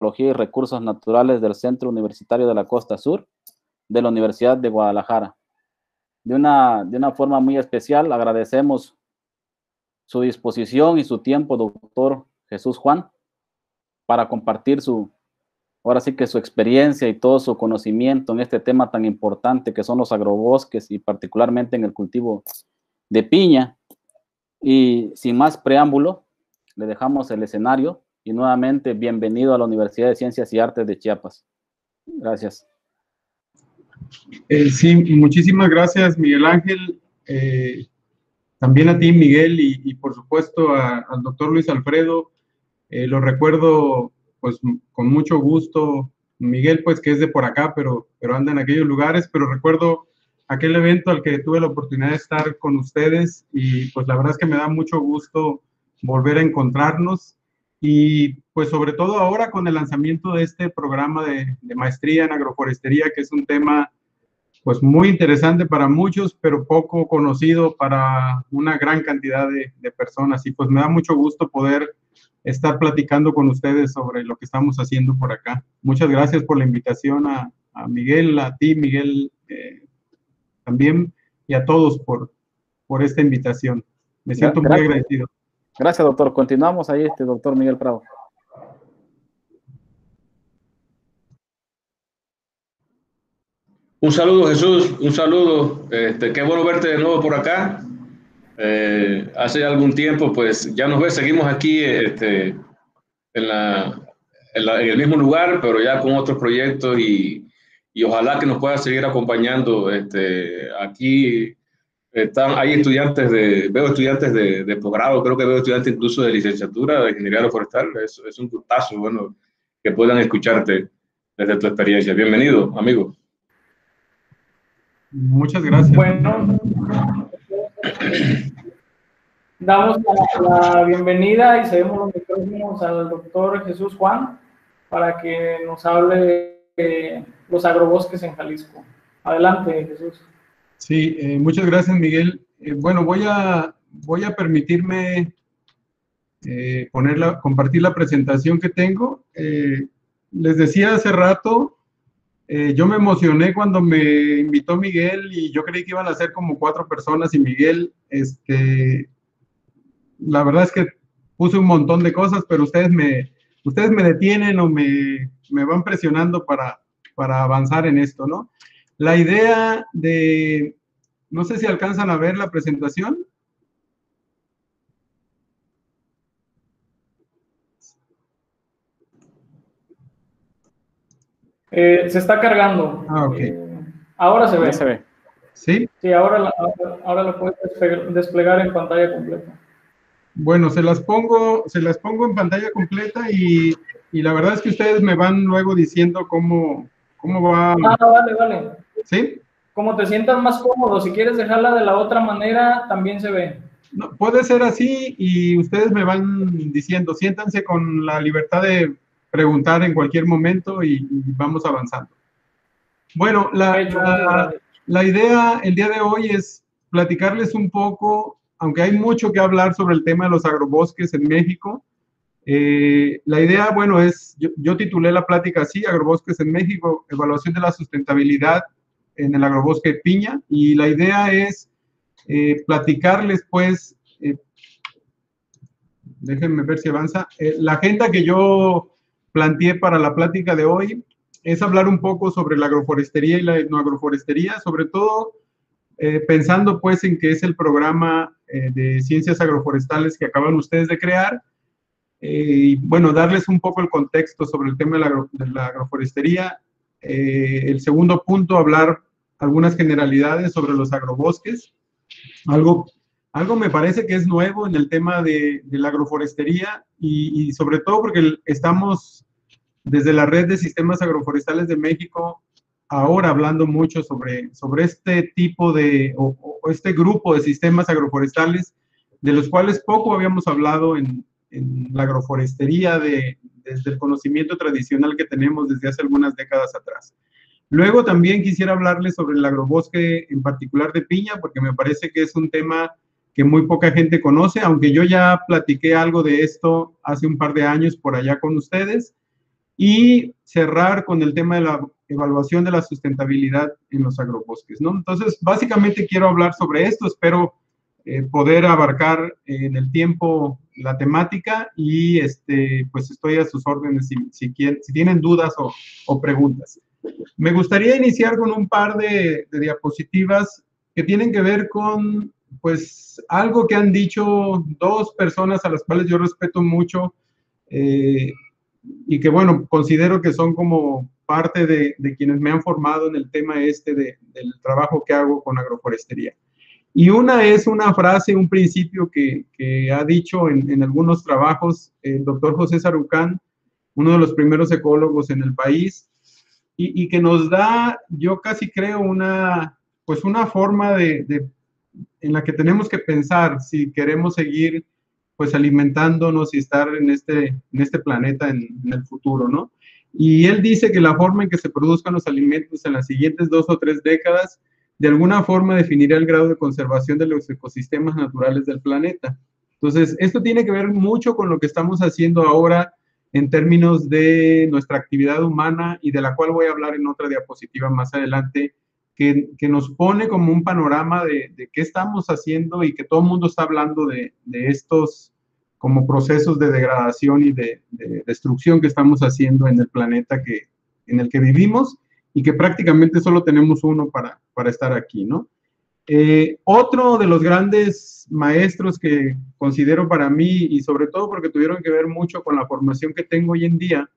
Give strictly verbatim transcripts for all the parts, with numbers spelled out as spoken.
Biología y Recursos Naturales del Centro Universitario de la Costa Sur de la Universidad de Guadalajara. De una, de una forma muy especial agradecemos su disposición y su tiempo, doctor Jesús Juan, para compartir su, ahora sí que su experiencia y todo su conocimiento en este tema tan importante que son los agrobosques y particularmente en el cultivo de piña. Y sin más preámbulo, le dejamos el escenario y nuevamente bienvenido a la Universidad de Ciencias y Artes de Chiapas. Gracias. Eh, sí, muchísimas gracias, Miguel Ángel. Eh, también a ti, Miguel, y, y por supuesto a, al doctor Luis Alfredo. Eh, lo recuerdo pues con mucho gusto. Miguel pues que es de por acá, pero, pero anda en aquellos lugares, pero recuerdo aquel evento al que tuve la oportunidad de estar con ustedes y pues la verdad es que me da mucho gusto volver a encontrarnos y pues sobre todo ahora con el lanzamiento de este programa de, de maestría en agroforestería, que es un tema pues muy interesante para muchos, pero poco conocido para una gran cantidad de, de personas. Y pues me da mucho gusto poder estar platicando con ustedes sobre lo que estamos haciendo por acá. Muchas gracias por la invitación a, a Miguel, a ti, Miguel, eh, también, y a todos por, por esta invitación. Me siento Gracias. muy agradecido. Gracias, doctor. Continuamos ahí, este doctor Miguel Prado. Un saludo, Jesús, un saludo. Este, qué bueno verte de nuevo por acá. Eh, hace algún tiempo, pues ya nos ves, seguimos aquí este, en, la, en, la, en el mismo lugar, pero ya con otros proyectos y, y ojalá que nos puedas seguir acompañando. Este, aquí están, hay estudiantes de, veo estudiantes de, de posgrado, creo que veo estudiantes incluso de licenciatura de ingeniería forestal. Es, es un gustazo, bueno, que puedan escucharte desde tu experiencia. Bienvenido, amigo. Muchas gracias. Bueno, damos la, la bienvenida y cedemos los micrófonos al doctor Jesús Juan para que nos hable de los agrobosques en Jalisco. Adelante, Jesús. Sí, eh, muchas gracias, Miguel. Eh, bueno, voy a, voy a permitirme eh, ponerla, compartir la presentación que tengo. Eh, les decía hace rato, Eh, yo me emocioné cuando me invitó Miguel y yo creí que iban a ser como cuatro personas y Miguel, este, la verdad es que puse un montón de cosas, pero ustedes me, ustedes me detienen o me, me van presionando para, para avanzar en esto, ¿no? La idea de, no sé si alcanzan a ver la presentación. Eh, se está cargando. Ah, ok. Eh, ahora se ve. se ve. ¿Sí? Sí, ahora, la, ahora lo puedes desplegar en pantalla completa. Bueno, se las pongo, se las pongo en pantalla completa y, y la verdad es que ustedes me van luego diciendo cómo, cómo va. Ah, vale, vale. ¿Sí? Como te sientas más cómodo, si quieres dejarla de la otra manera, también se ve. No, puede ser así y ustedes me van diciendo, siéntanse con la libertad de preguntar en cualquier momento y, y vamos avanzando. Bueno, la, Hecho, la, la idea el día de hoy es platicarles un poco, aunque hay mucho que hablar sobre el tema de los agrobosques en México. Eh, la idea, bueno, es, yo, yo titulé la plática así, Agrobosques en México, evaluación de la sustentabilidad en el agrobosque de piña, y la idea es eh, platicarles, pues, eh, déjenme ver si avanza, eh, la agenda que yo planteé para la plática de hoy es hablar un poco sobre la agroforestería y la etnoagroforestería, sobre todo eh, pensando pues en que es el programa eh, de ciencias agroforestales que acaban ustedes de crear, eh, y bueno, darles un poco el contexto sobre el tema de la, agro, de la agroforestería. Eh, el segundo punto, hablar algunas generalidades sobre los agrobosques, algo, algo me parece que es nuevo en el tema de, de la agroforestería y, y sobre todo porque estamos desde la Red de Sistemas Agroforestales de México ahora hablando mucho sobre, sobre este tipo de, o, o este grupo de sistemas agroforestales, de los cuales poco habíamos hablado en, en la agroforestería de, desde el conocimiento tradicional que tenemos desde hace algunas décadas atrás. Luego también quisiera hablarles sobre el agrobosque en particular de piña, porque me parece que es un tema que muy poca gente conoce, aunque yo ya platiqué algo de esto hace un par de años por allá con ustedes. y cerrar con el tema de la evaluación de la sustentabilidad en los agrobosques, ¿no? Entonces, básicamente quiero hablar sobre esto, espero eh, poder abarcar en el tiempo la temática y este, pues estoy a sus órdenes si, si, quieren, si tienen dudas o, o preguntas. Me gustaría iniciar con un par de, de diapositivas que tienen que ver con, pues, algo que han dicho dos personas a las cuales yo respeto mucho, eh, y que, bueno, considero que son como parte de, de quienes me han formado en el tema este de, del trabajo que hago con agroforestería. Y una es una frase, un principio que, que ha dicho en, en algunos trabajos el doctor José Sarucán, uno de los primeros ecólogos en el país, y, y que nos da, yo casi creo, una, pues una forma de, de, en la que tenemos que pensar si queremos seguir pues alimentándonos y estar en este, en este planeta en, en el futuro, ¿no? Y él dice que la forma en que se produzcan los alimentos en las siguientes dos o tres décadas, de alguna forma definirá el grado de conservación de los ecosistemas naturales del planeta. Entonces, esto tiene que ver mucho con lo que estamos haciendo ahora en términos de nuestra actividad humana y de la cual voy a hablar en otra diapositiva más adelante, que, que nos pone como un panorama de, de qué estamos haciendo y que todo el mundo está hablando de, de estos como procesos de degradación y de, de destrucción que estamos haciendo en el planeta que, en el que vivimos y que prácticamente solo tenemos uno para, para estar aquí, ¿no? Eh, otro de los grandes maestros que considero para mí, y sobre todo porque tuvieron que ver mucho con la formación que tengo hoy en día,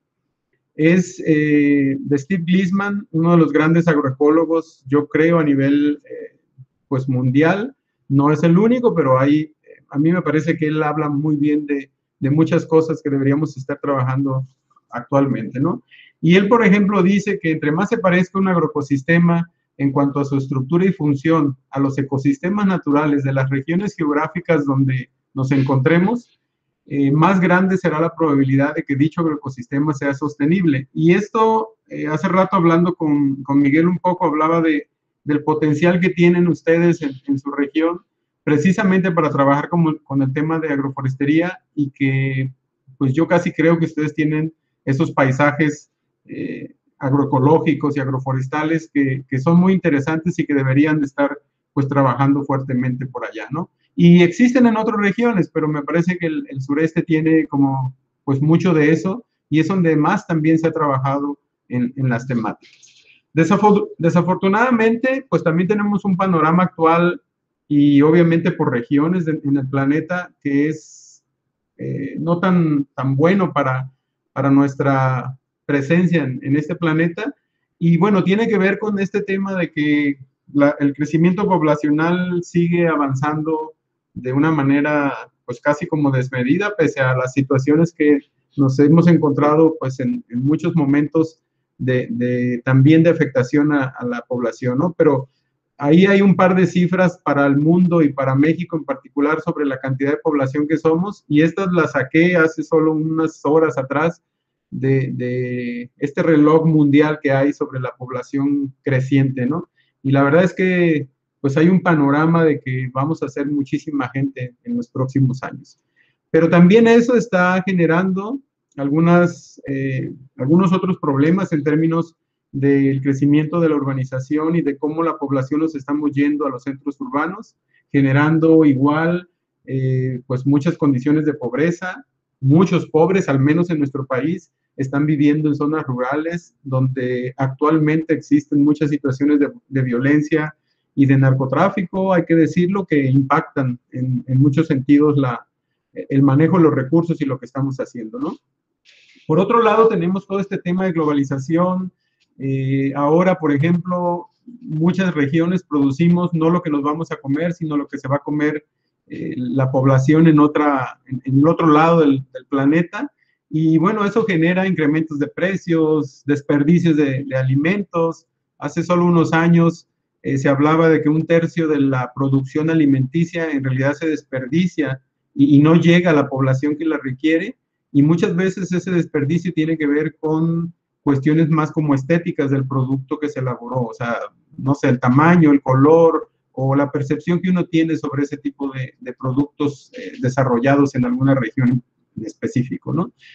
es eh, de Steve Gliessman, uno de los grandes agroecólogos, yo creo, a nivel eh, pues mundial. No es el único, pero hay, eh, a mí me parece que él habla muy bien de, de muchas cosas que deberíamos estar trabajando actualmente, ¿no? Y él, por ejemplo, dice que entre más se parezca un agroecosistema en cuanto a su estructura y función a los ecosistemas naturales de las regiones geográficas donde nos encontremos, eh, más grande será la probabilidad de que dicho agroecosistema sea sostenible. Y esto, eh, hace rato hablando con, con Miguel un poco, hablaba de, del potencial que tienen ustedes en, en su región, precisamente para trabajar con, con el tema de agroforestería, y que pues yo casi creo que ustedes tienen esos paisajes eh, agroecológicos y agroforestales que, que son muy interesantes y que deberían de estar pues trabajando fuertemente por allá, ¿no? Y existen en otras regiones, pero me parece que el, el sureste tiene como pues mucho de eso, y es donde más también se ha trabajado en, en las temáticas. Desafor desafortunadamente, pues también tenemos un panorama actual y obviamente por regiones de, en el planeta que es eh, no tan, tan bueno para, para nuestra presencia en, en este planeta. Y bueno, tiene que ver con este tema de que la, el crecimiento poblacional sigue avanzando de una manera pues casi como desmedida, pese a las situaciones que nos hemos encontrado pues en, en muchos momentos de, de, también de afectación a, a la población, ¿no? Pero ahí hay un par de cifras para el mundo y para México en particular sobre la cantidad de población que somos, y estas las saqué hace solo unas horas atrás de, de este reloj mundial que hay sobre la población creciente, ¿no? Y la verdad es que pues hay un panorama de que vamos a ser muchísima gente en los próximos años. Pero también eso está generando algunas, eh, algunos otros problemas en términos del crecimiento de la urbanización y de cómo la población nos estamos yendo a los centros urbanos, generando igual eh, pues muchas condiciones de pobreza. Muchos pobres, al menos en nuestro país, están viviendo en zonas rurales donde actualmente existen muchas situaciones de, de violencia y de narcotráfico, hay que decirlo, que impactan en, en muchos sentidos la, el manejo de los recursos y lo que estamos haciendo, ¿no? Por otro lado, tenemos todo este tema de globalización. Eh, ahora, por ejemplo, muchas regiones producimos no lo que nos vamos a comer, sino lo que se va a comer eh, la población en, otra, en, en el otro lado del, del planeta. Y bueno, eso genera incrementos de precios, desperdicios de, de alimentos. Hace solo unos años eh, se hablaba de que un tercio de la producción alimenticia en realidad se desperdicia y, y no llega a la población que la requiere. Y muchas veces ese desperdicio tiene que ver con cuestiones más como estéticas del producto que se elaboró, o sea, no sé, el tamaño, el color o la percepción que uno tiene sobre ese tipo de, de productos eh, desarrollados en alguna región en específico, ¿no?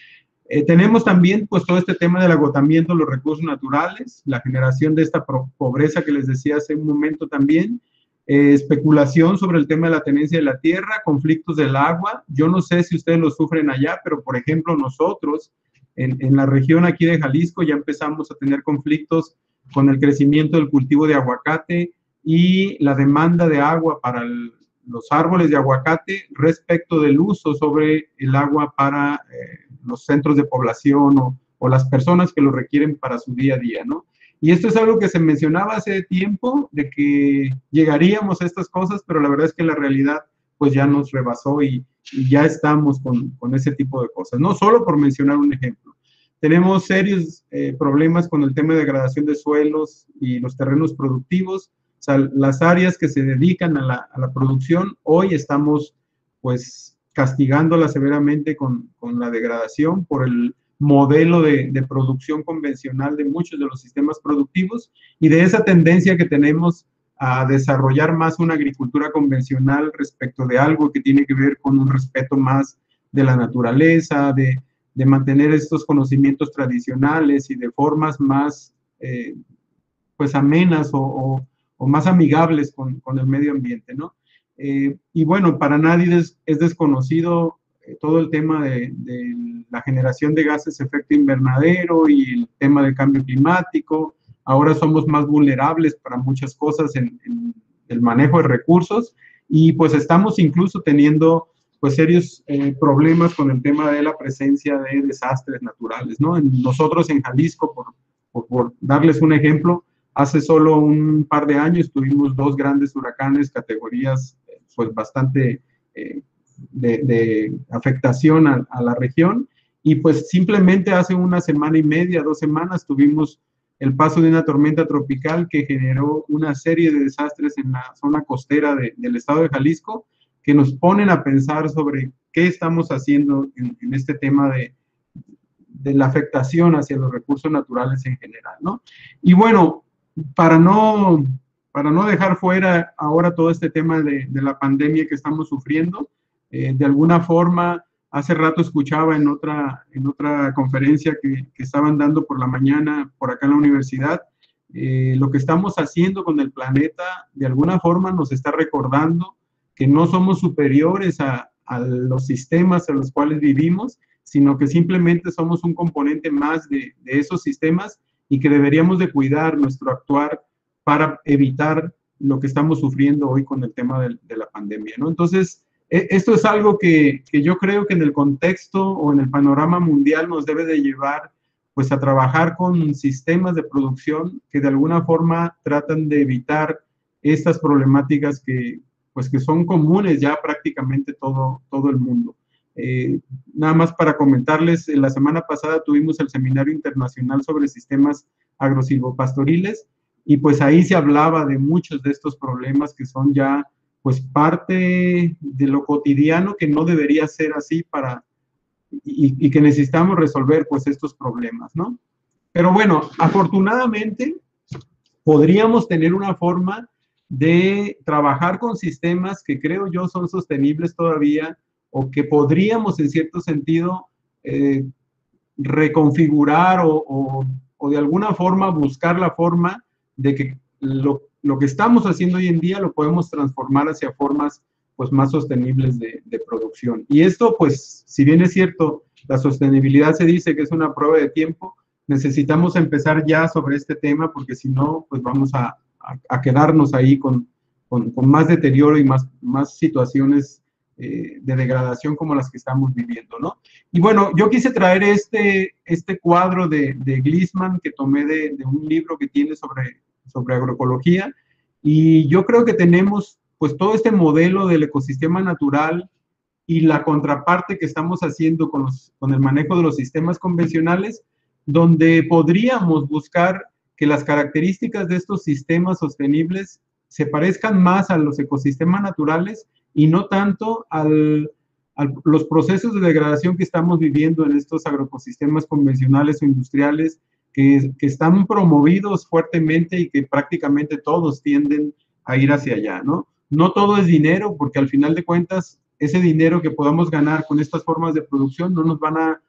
Eh, tenemos también pues todo este tema del agotamiento de los recursos naturales, la generación de esta pobreza que les decía hace un momento también, eh, especulación sobre el tema de la tenencia de la tierra, conflictos del agua. Yo no sé si ustedes lo sufren allá, pero por ejemplo nosotros en, en la región aquí de Jalisco ya empezamos a tener conflictos con el crecimiento del cultivo de aguacate y la demanda de agua para el, los árboles de aguacate respecto del uso sobre el agua para eh, los centros de población o, o las personas que lo requieren para su día a día, ¿no? Y esto es algo que se mencionaba hace tiempo, de que llegaríamos a estas cosas, pero la verdad es que la realidad pues ya nos rebasó y, y ya estamos con, con ese tipo de cosas, no solo por mencionar un ejemplo. Tenemos serios eh, problemas con el tema de degradación de suelos y los terrenos productivos. O sea, las áreas que se dedican a la, a la producción, hoy estamos pues castigándolas severamente con, con la degradación por el modelo de, de producción convencional de muchos de los sistemas productivos y de esa tendencia que tenemos a desarrollar más una agricultura convencional respecto de algo que tiene que ver con un respeto más de la naturaleza, de, de mantener estos conocimientos tradicionales y de formas más eh, pues amenas o, o, o más amigables con, con el medio ambiente, ¿no? Eh, y bueno, para nadie es, es desconocido eh, todo el tema de, de la generación de gases de efecto invernadero y el tema del cambio climático. Ahora somos más vulnerables para muchas cosas en, en el manejo de recursos y pues estamos incluso teniendo pues serios eh, problemas con el tema de la presencia de desastres naturales, ¿no? En, nosotros en Jalisco, por, por, por darles un ejemplo, hace solo un par de años tuvimos dos grandes huracanes, categorías pues bastante eh, de, de afectación a, a la región, y pues simplemente hace una semana y media, dos semanas, tuvimos el paso de una tormenta tropical que generó una serie de desastres en la zona costera de, del estado de Jalisco, que nos ponen a pensar sobre qué estamos haciendo en, en este tema de, de la afectación hacia los recursos naturales en general, ¿no? Y bueno, para no, para no dejar fuera ahora todo este tema de, de la pandemia que estamos sufriendo, eh, de alguna forma, hace rato escuchaba en otra, en otra conferencia que, que estaban dando por la mañana por acá en la universidad, eh, lo que estamos haciendo con el planeta, de alguna forma nos está recordando que no somos superiores a, a los sistemas a los cuales vivimos, sino que simplemente somos un componente más de, de esos sistemas y que deberíamos de cuidar nuestro actuar para evitar lo que estamos sufriendo hoy con el tema de, de la pandemia, ¿no? Entonces, esto es algo que, que yo creo que en el contexto o en el panorama mundial nos debe de llevar pues a trabajar con sistemas de producción que de alguna forma tratan de evitar estas problemáticas que pues que son comunes ya prácticamente todo, todo el mundo. Eh, nada más para comentarles, la semana pasada tuvimos el Seminario Internacional sobre Sistemas Agrosilvopastoriles y pues ahí se hablaba de muchos de estos problemas que son ya pues parte de lo cotidiano que no debería ser así para, y, y que necesitamos resolver pues estos problemas, ¿no? Pero bueno, afortunadamente podríamos tener una forma de trabajar con sistemas que creo yo son sostenibles todavía o que podríamos en cierto sentido eh, reconfigurar o, o, o de alguna forma buscar la forma de que lo Lo que estamos haciendo hoy en día lo podemos transformar hacia formas pues, más sostenibles de, de producción. Y esto, pues, si bien es cierto, la sostenibilidad se dice que es una prueba de tiempo, necesitamos empezar ya sobre este tema porque si no, pues vamos a, a, a quedarnos ahí con, con, con más deterioro y más, más situaciones eh, de degradación como las que estamos viviendo, ¿no? Y bueno, yo quise traer este, este cuadro de, de Gliessman que tomé de, de un libro que tiene sobre sobre agroecología, y yo creo que tenemos pues todo este modelo del ecosistema natural y la contraparte que estamos haciendo con, los, con el manejo de los sistemas convencionales, donde podríamos buscar que las características de estos sistemas sostenibles se parezcan más a los ecosistemas naturales y no tanto al, a los procesos de degradación que estamos viviendo en estos agroecosistemas convencionales o industriales, Que, que están promovidos fuertemente y que prácticamente todos tienden a ir hacia allá, ¿no? No todo es dinero, porque al final de cuentas, ese dinero que podamos ganar con estas formas de producción no nos van a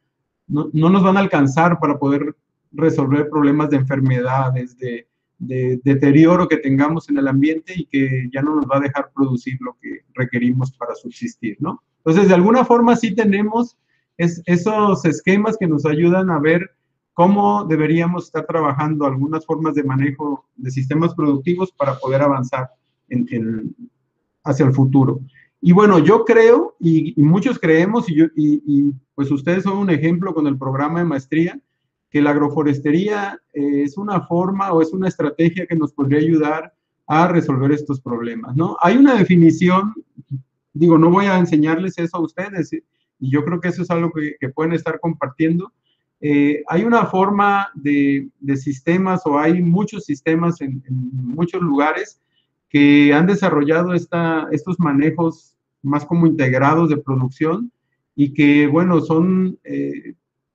no, no nos van a alcanzar para poder resolver problemas de enfermedades, de, de deterioro que tengamos en el ambiente y que ya no nos va a dejar producir lo que requerimos para subsistir, ¿no? Entonces, de alguna forma sí tenemos es, esos esquemas que nos ayudan a ver cómo deberíamos estar trabajando algunas formas de manejo de sistemas productivos para poder avanzar en, en, hacia el futuro. Y bueno, yo creo, y, y muchos creemos, y, yo, y, y pues ustedes son un ejemplo con el programa de maestría, que la agroforestería eh, es una forma o es una estrategia que nos podría ayudar a resolver estos problemas, ¿no? Hay una definición, digo, no voy a enseñarles eso a ustedes, y yo creo que eso es algo que, que pueden estar compartiendo. Eh, hay una forma de, de sistemas, o hay muchos sistemas en, en muchos lugares que han desarrollado esta, estos manejos más como integrados de producción y que, bueno, son... Eh,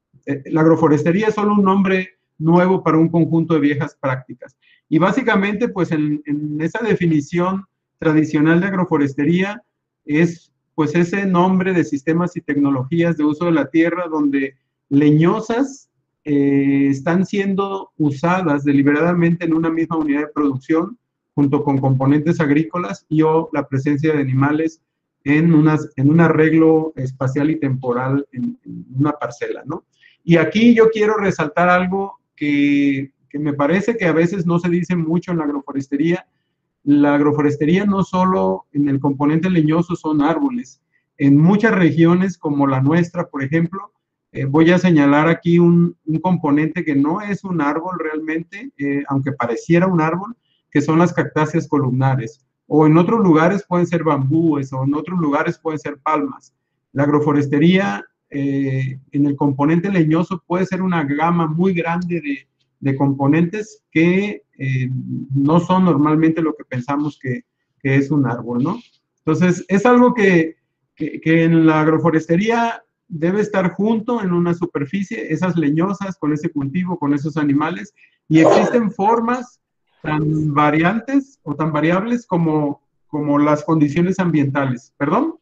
la agroforestería es solo un nombre nuevo para un conjunto de viejas prácticas. Y básicamente, pues en, en esa definición tradicional de agroforestería es pues ese nombre de sistemas y tecnologías de uso de la tierra donde leñosas eh, están siendo usadas deliberadamente en una misma unidad de producción junto con componentes agrícolas y o la presencia de animales en, unas, en un arreglo espacial y temporal en, en una parcela, ¿no? Y aquí yo quiero resaltar algo que, que me parece que a veces no se dice mucho en la agroforestería. La agroforestería no solo en el componente leñoso son árboles. En muchas regiones como la nuestra, por ejemplo, eh, voy a señalar aquí un, un componente que no es un árbol realmente, eh, aunque pareciera un árbol, que son las cactáceas columnares. O en otros lugares pueden ser bambúes, o en otros lugares pueden ser palmas. La agroforestería eh, en el componente leñoso puede ser una gama muy grande de, de componentes que eh, no son normalmente lo que pensamos que, que es un árbol, ¿no? Entonces, es algo que, que, que en la agroforestería debe estar junto en una superficie, esas leñosas con ese cultivo, con esos animales, y existen formas tan variantes o tan variables como, como las condiciones ambientales. ¿Perdón?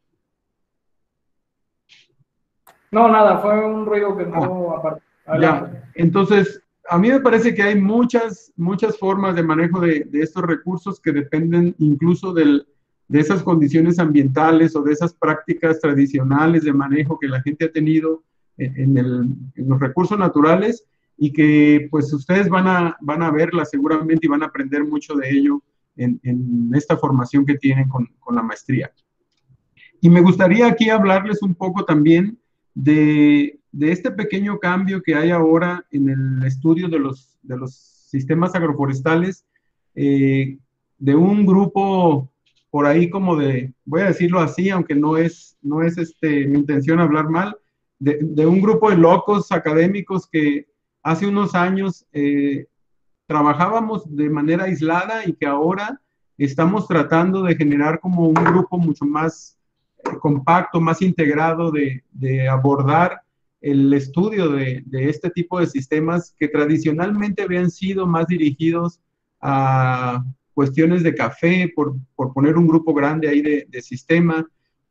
No, nada, fue un ruido que entró ah, aparte. Ya, entonces, a mí me parece que hay muchas, muchas formas de manejo de, de estos recursos que dependen incluso del, de esas condiciones ambientales o de esas prácticas tradicionales de manejo que la gente ha tenido en, en, el, en los recursos naturales y que pues ustedes van a, van a verla seguramente y van a aprender mucho de ello en, en esta formación que tienen con, con la maestría. Y me gustaría aquí hablarles un poco también de, de este pequeño cambio que hay ahora en el estudio de los, de los sistemas agroforestales, eh, de un grupo por ahí como de, voy a decirlo así, aunque no es, no es este, mi intención hablar mal, de, de un grupo de locos académicos que hace unos años eh, trabajábamos de manera aislada y que ahora estamos tratando de generar como un grupo mucho más compacto, más integrado de, de abordar el estudio de, de este tipo de sistemas que tradicionalmente habían sido más dirigidos a cuestiones de café, por, por poner un grupo grande ahí de, de sistema,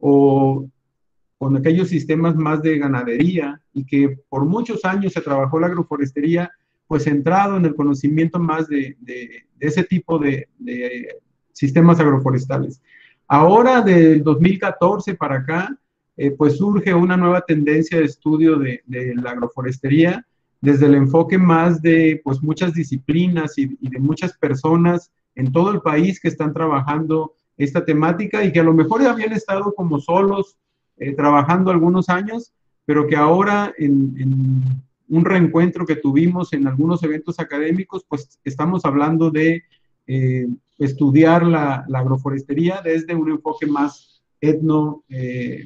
o con aquellos sistemas más de ganadería, y que por muchos años se trabajó la agroforestería, pues centrado en el conocimiento más de, de, de ese tipo de, de sistemas agroforestales. Ahora, del dos mil catorce para acá, eh, pues surge una nueva tendencia de estudio de, de la agroforestería desde el enfoque más de pues, muchas disciplinas y, y de muchas personas en todo el país que están trabajando esta temática y que a lo mejor ya habían estado como solos eh, trabajando algunos años, pero que ahora en, en un reencuentro que tuvimos en algunos eventos académicos, pues estamos hablando de eh, estudiar la, la agroforestería desde un enfoque más etno, eh,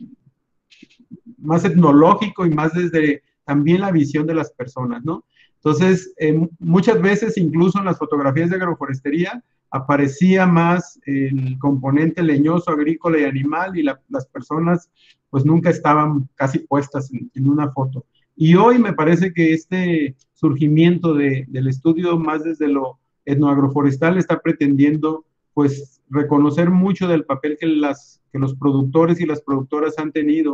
más etnológico y más desde también la visión de las personas, ¿no? Entonces, eh, muchas veces, incluso en las fotografías de agroforestería, aparecía más el componente leñoso, agrícola y animal, y la, las personas pues nunca estaban casi puestas en, en una foto. Y hoy me parece que este surgimiento de, del estudio más desde lo etnoagroforestal está pretendiendo pues reconocer mucho del papel que, las, que los productores y las productoras han tenido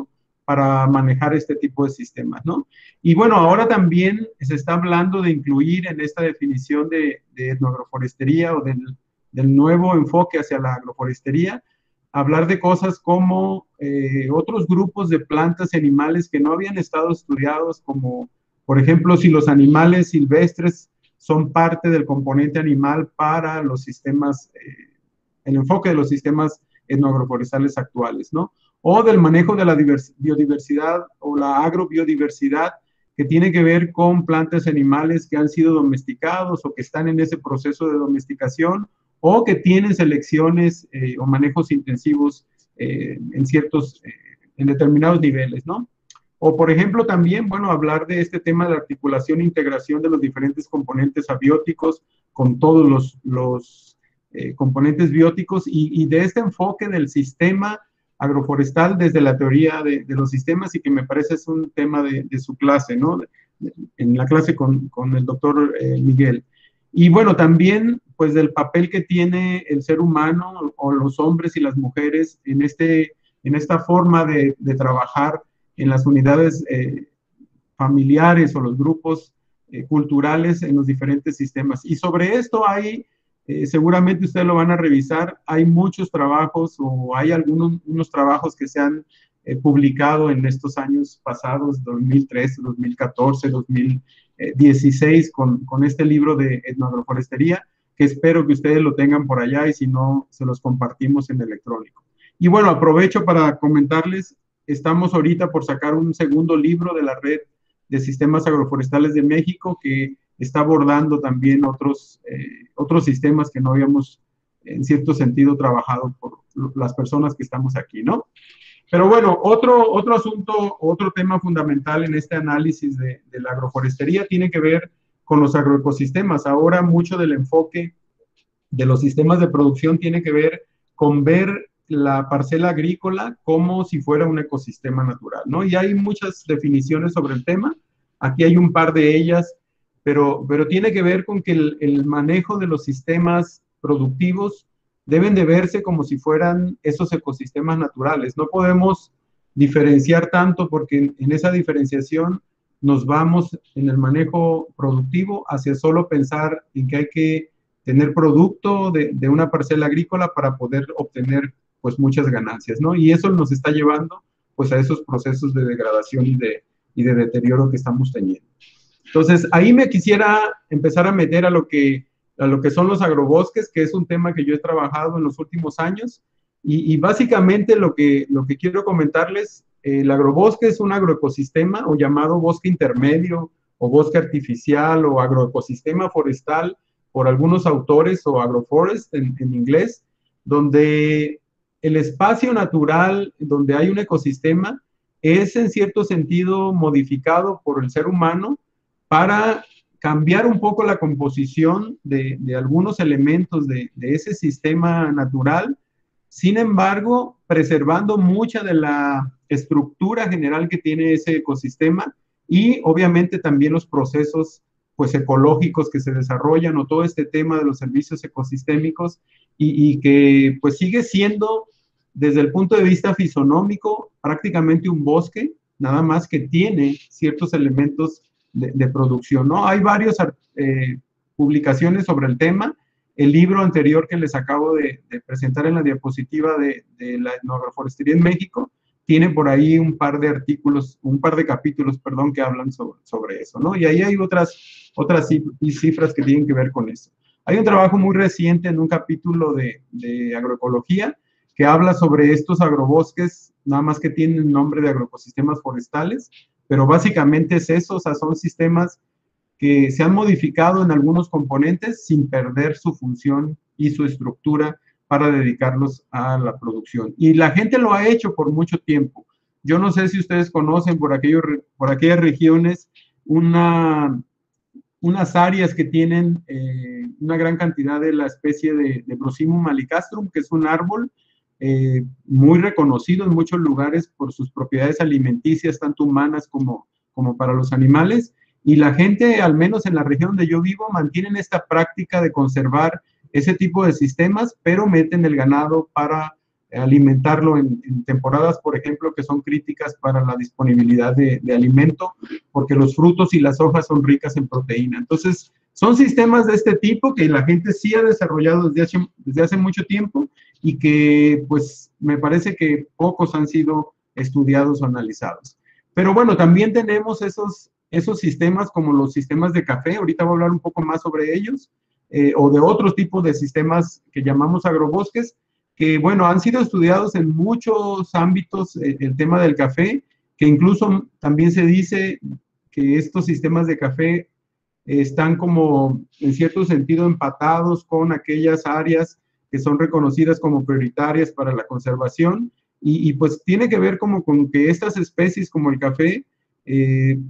para manejar este tipo de sistemas, ¿no? Y bueno, ahora también se está hablando de incluir en esta definición de, de etnoagroforestería o del, del nuevo enfoque hacia la agroforestería, hablar de cosas como eh, otros grupos de plantas y animales que no habían estado estudiados, como por ejemplo si los animales silvestres son parte del componente animal para los sistemas, eh, el enfoque de los sistemas etnoagroforestales actuales, ¿no? O del manejo de la biodiversidad o la agrobiodiversidad, que tiene que ver con plantas y animales que han sido domesticados o que están en ese proceso de domesticación, o que tienen selecciones eh, o manejos intensivos eh, en ciertos, eh, en determinados niveles, ¿no? O, por ejemplo, también, bueno, hablar de este tema de articulación e integración de los diferentes componentes abióticos con todos los, los eh, componentes bióticos y, y de este enfoque del sistema agroforestal desde la teoría de, de los sistemas, y que me parece es un tema de, de su clase, ¿no? En la clase con, con el doctor eh, Miguel. Y bueno, también pues del papel que tiene el ser humano o los hombres y las mujeres en, este, en esta forma de, de trabajar en las unidades eh, familiares o los grupos eh, culturales en los diferentes sistemas. Y sobre esto hay, eh, seguramente ustedes lo van a revisar, hay muchos trabajos o hay algunos unos trabajos que se han eh, publicado en estos años pasados, dos mil trece, dos mil catorce, dos mil dieciséis, con, con este libro de etnoagroforestería, que espero que ustedes lo tengan por allá y si no, se los compartimos en electrónico. Y bueno, aprovecho para comentarles, estamos ahorita por sacar un segundo libro de la Red de Sistemas Agroforestales de México, que está abordando también otros, eh, otros sistemas que no habíamos, en cierto sentido, trabajado por las personas que estamos aquí, ¿no? Pero bueno, otro, otro asunto, otro tema fundamental en este análisis de, de la agroforestería tiene que ver con los agroecosistemas. Ahora mucho del enfoque de los sistemas de producción tiene que ver con ver la parcela agrícola como si fuera un ecosistema natural, ¿no? Y hay muchas definiciones sobre el tema, aquí hay un par de ellas, pero, pero tiene que ver con que el, el manejo de los sistemas productivos deben de verse como si fueran esos ecosistemas naturales. No podemos diferenciar tanto porque en, en esa diferenciación nos vamos en el manejo productivo hacia solo pensar en que hay que tener producto de, de una parcela agrícola para poder obtener pues muchas ganancias, ¿no? Y eso nos está llevando pues a esos procesos de degradación y de, y de deterioro que estamos teniendo. Entonces, ahí me quisiera empezar a meter a lo que a lo que son los agrobosques, que es un tema que yo he trabajado en los últimos años, y, y básicamente lo que, lo que quiero comentarles, eh, el agrobosque es un agroecosistema, o llamado bosque intermedio, o bosque artificial, o agroecosistema forestal, por algunos autores, o agroforest en, en inglés, donde el espacio natural, donde hay un ecosistema, es en cierto sentido modificado por el ser humano para cambiar un poco la composición de, de algunos elementos de, de ese sistema natural, sin embargo, preservando mucha de la estructura general que tiene ese ecosistema y obviamente también los procesos pues ecológicos que se desarrollan o todo este tema de los servicios ecosistémicos y, y que pues sigue siendo desde el punto de vista fisonómico prácticamente un bosque, nada más que tiene ciertos elementos De, de producción, ¿no? Hay varias eh, publicaciones sobre el tema. El libro anterior que les acabo de, de presentar en la diapositiva de, de la etnoagroforestería en México tiene por ahí un par de artículos, un par de capítulos, perdón, que hablan sobre, sobre eso, ¿no? Y ahí hay otras, otras cifras que tienen que ver con eso. Hay un trabajo muy reciente en un capítulo de, de agroecología que habla sobre estos agrobosques, nada más que tienen nombre de agroecosistemas forestales, pero básicamente es eso, o sea, son sistemas que se han modificado en algunos componentes sin perder su función y su estructura para dedicarlos a la producción. Y la gente lo ha hecho por mucho tiempo. Yo no sé si ustedes conocen por, aquellos, por aquellas regiones una, unas áreas que tienen eh, una gran cantidad de la especie de, de Brosimum malicastrum, que es un árbol Eh, muy reconocido en muchos lugares por sus propiedades alimenticias, tanto humanas como, como para los animales, y la gente, al menos en la región donde yo vivo, mantienen esta práctica de conservar ese tipo de sistemas, pero meten el ganado para alimentarlo en, en temporadas, por ejemplo, que son críticas para la disponibilidad de, de alimento, porque los frutos y las hojas son ricas en proteína. Entonces, son sistemas de este tipo que la gente sí ha desarrollado desde hace, desde hace mucho tiempo y que, pues, me parece que pocos han sido estudiados o analizados. Pero bueno, también tenemos esos, esos sistemas como los sistemas de café, ahorita voy a hablar un poco más sobre ellos, eh, o de otros tipos de sistemas que llamamos agrobosques, que, bueno, han sido estudiados en muchos ámbitos, eh, el tema del café, que incluso también se dice que estos sistemas de café eh, están como, en cierto sentido, empatados con aquellas áreas que son reconocidas como prioritarias para la conservación, y, y pues tiene que ver como con que estas especies como el café eh,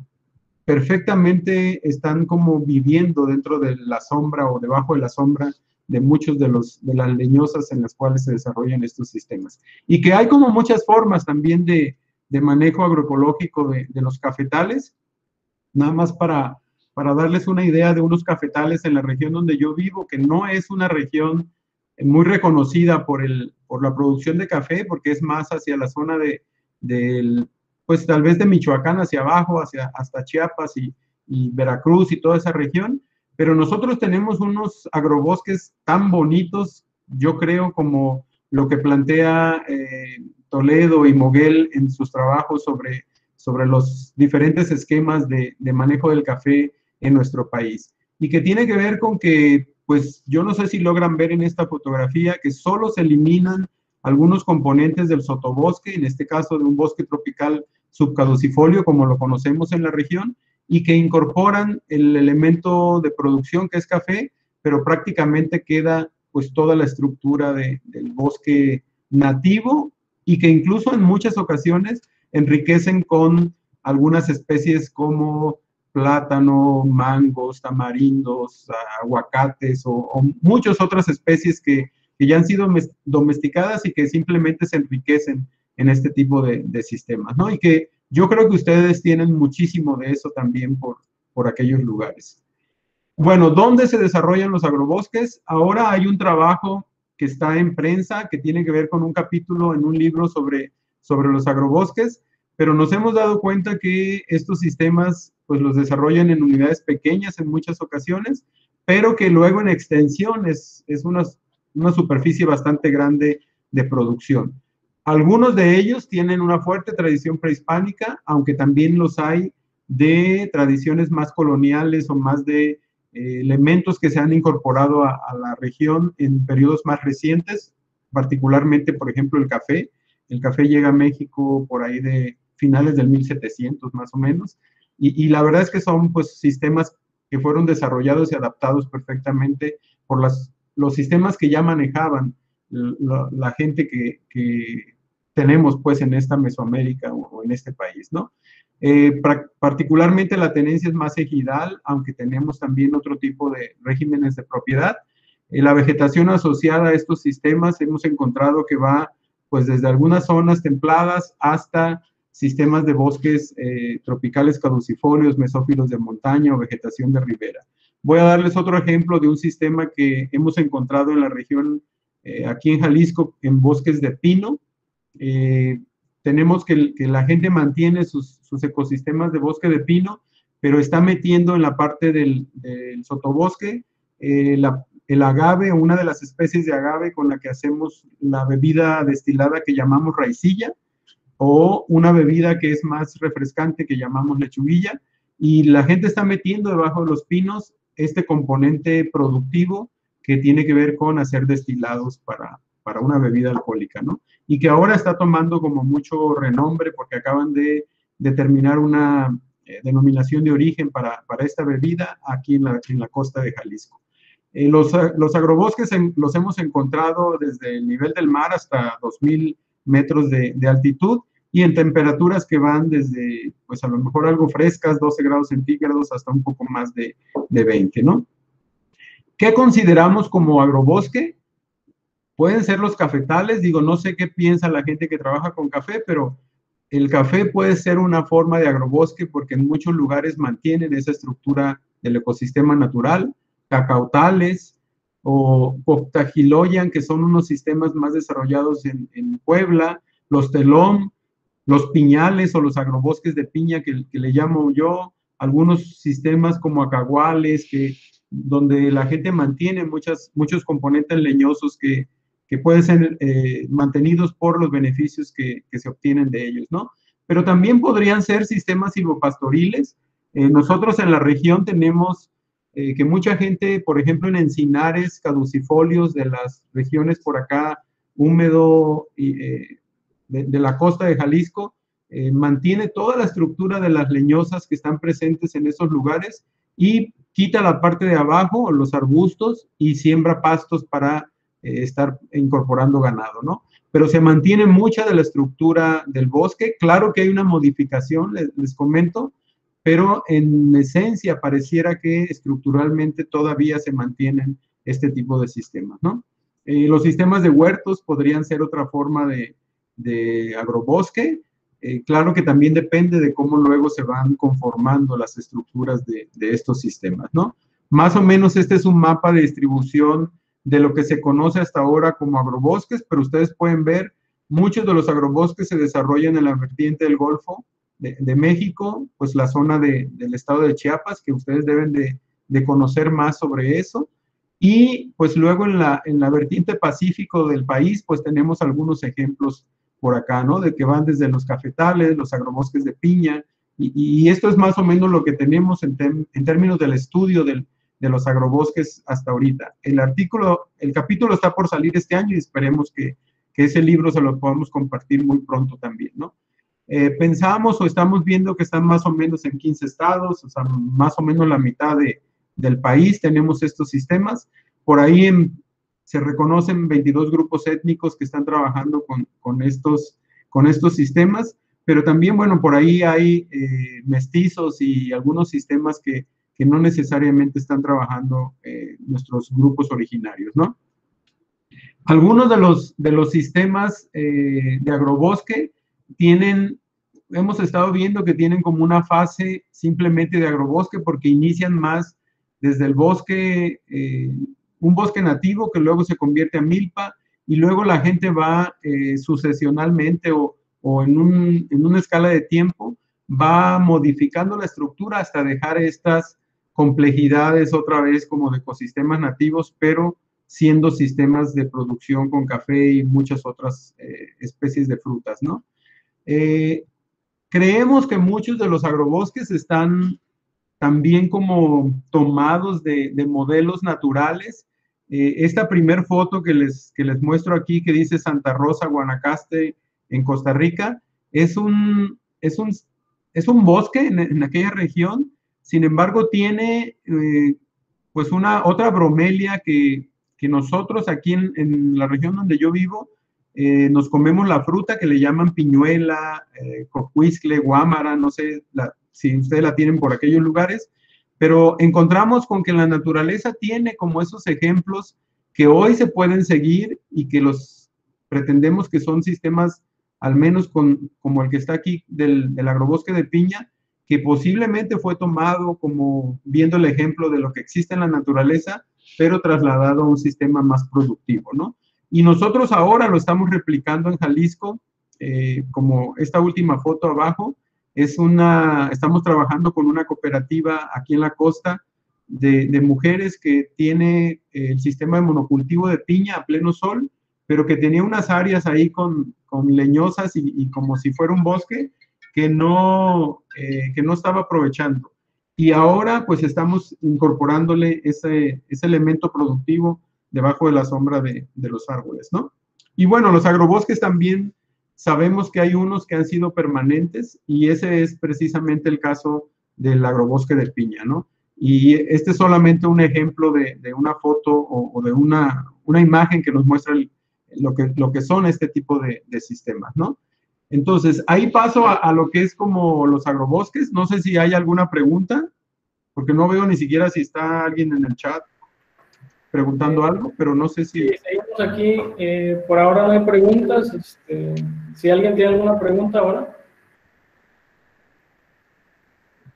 perfectamente están como viviendo dentro de la sombra o debajo de la sombra de muchos de, los, de las leñosas en las cuales se desarrollan estos sistemas. Y que hay como muchas formas también de, de manejo agroecológico de, de los cafetales, nada más para, para darles una idea de unos cafetales en la región donde yo vivo, que no es una región muy reconocida por, el, por la producción de café, porque es más hacia la zona de, del, pues tal vez de Michoacán hacia abajo, hacia, hasta Chiapas y, y Veracruz y toda esa región. Pero nosotros tenemos unos agrobosques tan bonitos, yo creo, como lo que plantea eh, Toledo y Moguel en sus trabajos sobre, sobre los diferentes esquemas de, de manejo del café en nuestro país. Y que tiene que ver con que, pues, yo no sé si logran ver en esta fotografía que solo se eliminan algunos componentes del sotobosque, en este caso de un bosque tropical subcaducifolio, como lo conocemos en la región, y que incorporan el elemento de producción que es café, pero prácticamente queda pues toda la estructura de, del bosque nativo, y que incluso en muchas ocasiones enriquecen con algunas especies como plátano, mangos, tamarindos, aguacates o, o muchas otras especies que, que ya han sido domesticadas y que simplemente se enriquecen en este tipo de, de sistemas, ¿no? Y que yo creo que ustedes tienen muchísimo de eso también por, por aquellos lugares. Bueno, ¿dónde se desarrollan los agrobosques? Ahora hay un trabajo que está en prensa que tiene que ver con un capítulo en un libro sobre, sobre los agrobosques, pero nos hemos dado cuenta que estos sistemas pues los desarrollan en unidades pequeñas en muchas ocasiones, pero que luego en extensión es, es una, una superficie bastante grande de producción. Algunos de ellos tienen una fuerte tradición prehispánica, aunque también los hay de tradiciones más coloniales o más de eh, elementos que se han incorporado a, a la región en periodos más recientes, particularmente, por ejemplo, el café. El café llega a México por ahí de finales del mil setecientos, más o menos, y, y la verdad es que son pues sistemas que fueron desarrollados y adaptados perfectamente por las, los sistemas que ya manejaban la, la gente que, que tenemos pues en esta Mesoamérica o, o en este país, ¿no? Eh, particularmente la tenencia es más ejidal, aunque tenemos también otro tipo de regímenes de propiedad. Eh, la vegetación asociada a estos sistemas hemos encontrado que va pues desde algunas zonas templadas hasta sistemas de bosques eh, tropicales caducifolios, mesófilos de montaña o vegetación de ribera. Voy a darles otro ejemplo de un sistema que hemos encontrado en la región, eh, aquí en Jalisco, en bosques de pino. Eh, tenemos que, que la gente mantiene sus, sus ecosistemas de bosque de pino, pero está metiendo en la parte del, del sotobosque eh, la, el agave, una de las especies de agave con la que hacemos la bebida destilada que llamamos raicilla, o una bebida que es más refrescante que llamamos lechuguilla, y la gente está metiendo debajo de los pinos este componente productivo que tiene que ver con hacer destilados para, para una bebida alcohólica, ¿no? Y que ahora está tomando como mucho renombre porque acaban de determinar una eh, denominación de origen para, para esta bebida aquí en la, en la costa de Jalisco. Eh, los, los agrobosques en, los hemos encontrado desde el nivel del mar hasta dos mil metros de, de altitud y en temperaturas que van desde, pues a lo mejor algo frescas, doce grados centígrados, hasta un poco más de, de veinte, ¿no? ¿Qué consideramos como agrobosque? Pueden ser los cafetales, digo, no sé qué piensa la gente que trabaja con café, pero el café puede ser una forma de agrobosque porque en muchos lugares mantienen esa estructura del ecosistema natural, cacautales, o Coctagiloyan, que son unos sistemas más desarrollados en, en Puebla, los Telón, los piñales o los agrobosques de piña que, que le llamo yo, algunos sistemas como acaguales, que, donde la gente mantiene muchas, muchos componentes leñosos que, que pueden ser eh, mantenidos por los beneficios que, que se obtienen de ellos, ¿no? Pero también podrían ser sistemas silvopastoriles. Eh, nosotros en la región tenemos eh, que mucha gente, por ejemplo, en encinares caducifolios de las regiones por acá, húmedo y, eh, de, de la costa de Jalisco, eh, mantiene toda la estructura de las leñosas que están presentes en esos lugares y quita la parte de abajo, los arbustos, y siembra pastos para eh, estar incorporando ganado, ¿no? Pero se mantiene mucha de la estructura del bosque. Claro que hay una modificación, les, les comento, pero en esencia pareciera que estructuralmente todavía se mantienen este tipo de sistemas, ¿no? Eh, los sistemas de huertos podrían ser otra forma de, de agrobosque. Eh, claro que también depende de cómo luego se van conformando las estructuras de, de estos sistemas, ¿no? Más o menos este es un mapa de distribución de lo que se conoce hasta ahora como agrobosques, pero ustedes pueden ver, muchos de los agrobosques se desarrollan en la vertiente del Golfo de, de México, pues la zona de, del estado de Chiapas, que ustedes deben de, de conocer más sobre eso. Y pues luego en la, en la vertiente pacífico del país, pues tenemos algunos ejemplos por acá, ¿no? De que van desde los cafetales, los agrobosques de piña, y, y esto es más o menos lo que tenemos en, tem, en términos del estudio del, de los agrobosques hasta ahorita. El artículo, el capítulo está por salir este año y esperemos que, que ese libro se lo podamos compartir muy pronto también, ¿no? Eh, pensamos o estamos viendo que están más o menos en quince estados, o sea, más o menos la mitad de, del país tenemos estos sistemas. Por ahí en, se reconocen veintidós grupos étnicos que están trabajando con, con, estos, con estos sistemas, pero también, bueno, por ahí hay eh, mestizos y algunos sistemas que, que no necesariamente están trabajando eh, nuestros grupos originarios, ¿no? Algunos de los, de los sistemas eh, de agrobosque tienen, hemos estado viendo que tienen como una fase simplemente de agrobosque porque inician más desde el bosque, eh, un bosque nativo que luego se convierte a milpa y luego la gente va eh, sucesionalmente o, o en, un, en una escala de tiempo va modificando la estructura hasta dejar estas complejidades otra vez como de ecosistemas nativos, pero siendo sistemas de producción con café y muchas otras eh, especies de frutas, ¿no? Eh, creemos que muchos de los agrobosques están también como tomados de, de modelos naturales. Eh, esta primer foto que les, que les muestro aquí, que dice Santa Rosa, Guanacaste, en Costa Rica, es un, es un, es un bosque en, en aquella región, sin embargo tiene eh, pues una otra bromelia que, que nosotros aquí en, en la región donde yo vivo, eh, nos comemos la fruta que le llaman piñuela, eh, cocuiscle, guámara, no sé la, si ustedes la tienen por aquellos lugares, pero encontramos con que la naturaleza tiene como esos ejemplos que hoy se pueden seguir y que los pretendemos que son sistemas, al menos con, como el que está aquí del, del agrobosque de piña, que posiblemente fue tomado como viendo el ejemplo de lo que existe en la naturaleza, pero trasladado a un sistema más productivo, ¿no? Y nosotros ahora lo estamos replicando en Jalisco, eh, como esta última foto abajo, es una, estamos trabajando con una cooperativa aquí en la costa de, de mujeres que tiene el sistema de monocultivo de piña a pleno sol, pero que tenía unas áreas ahí con, con leñosas y, y como si fuera un bosque, que no, eh, que no estaba aprovechando. Y ahora pues estamos incorporándole ese, ese elemento productivo debajo de la sombra de, de los árboles, ¿no? Y bueno, los agrobosques también sabemos que hay unos que han sido permanentes y ese es precisamente el caso del agrobosque de piña, ¿no? Y este es solamente un ejemplo de, de una foto o, o de una, una imagen que nos muestra el, lo, que, lo que son este tipo de, de sistemas, ¿no? Entonces, ahí paso a, a lo que es como los agrobosques. No sé si hay alguna pregunta, porque no veo ni siquiera si está alguien en el chat preguntando eh, algo, pero no sé si... Sí, seguimos aquí. Eh, por ahora no hay preguntas. Este, si alguien tiene alguna pregunta ahora.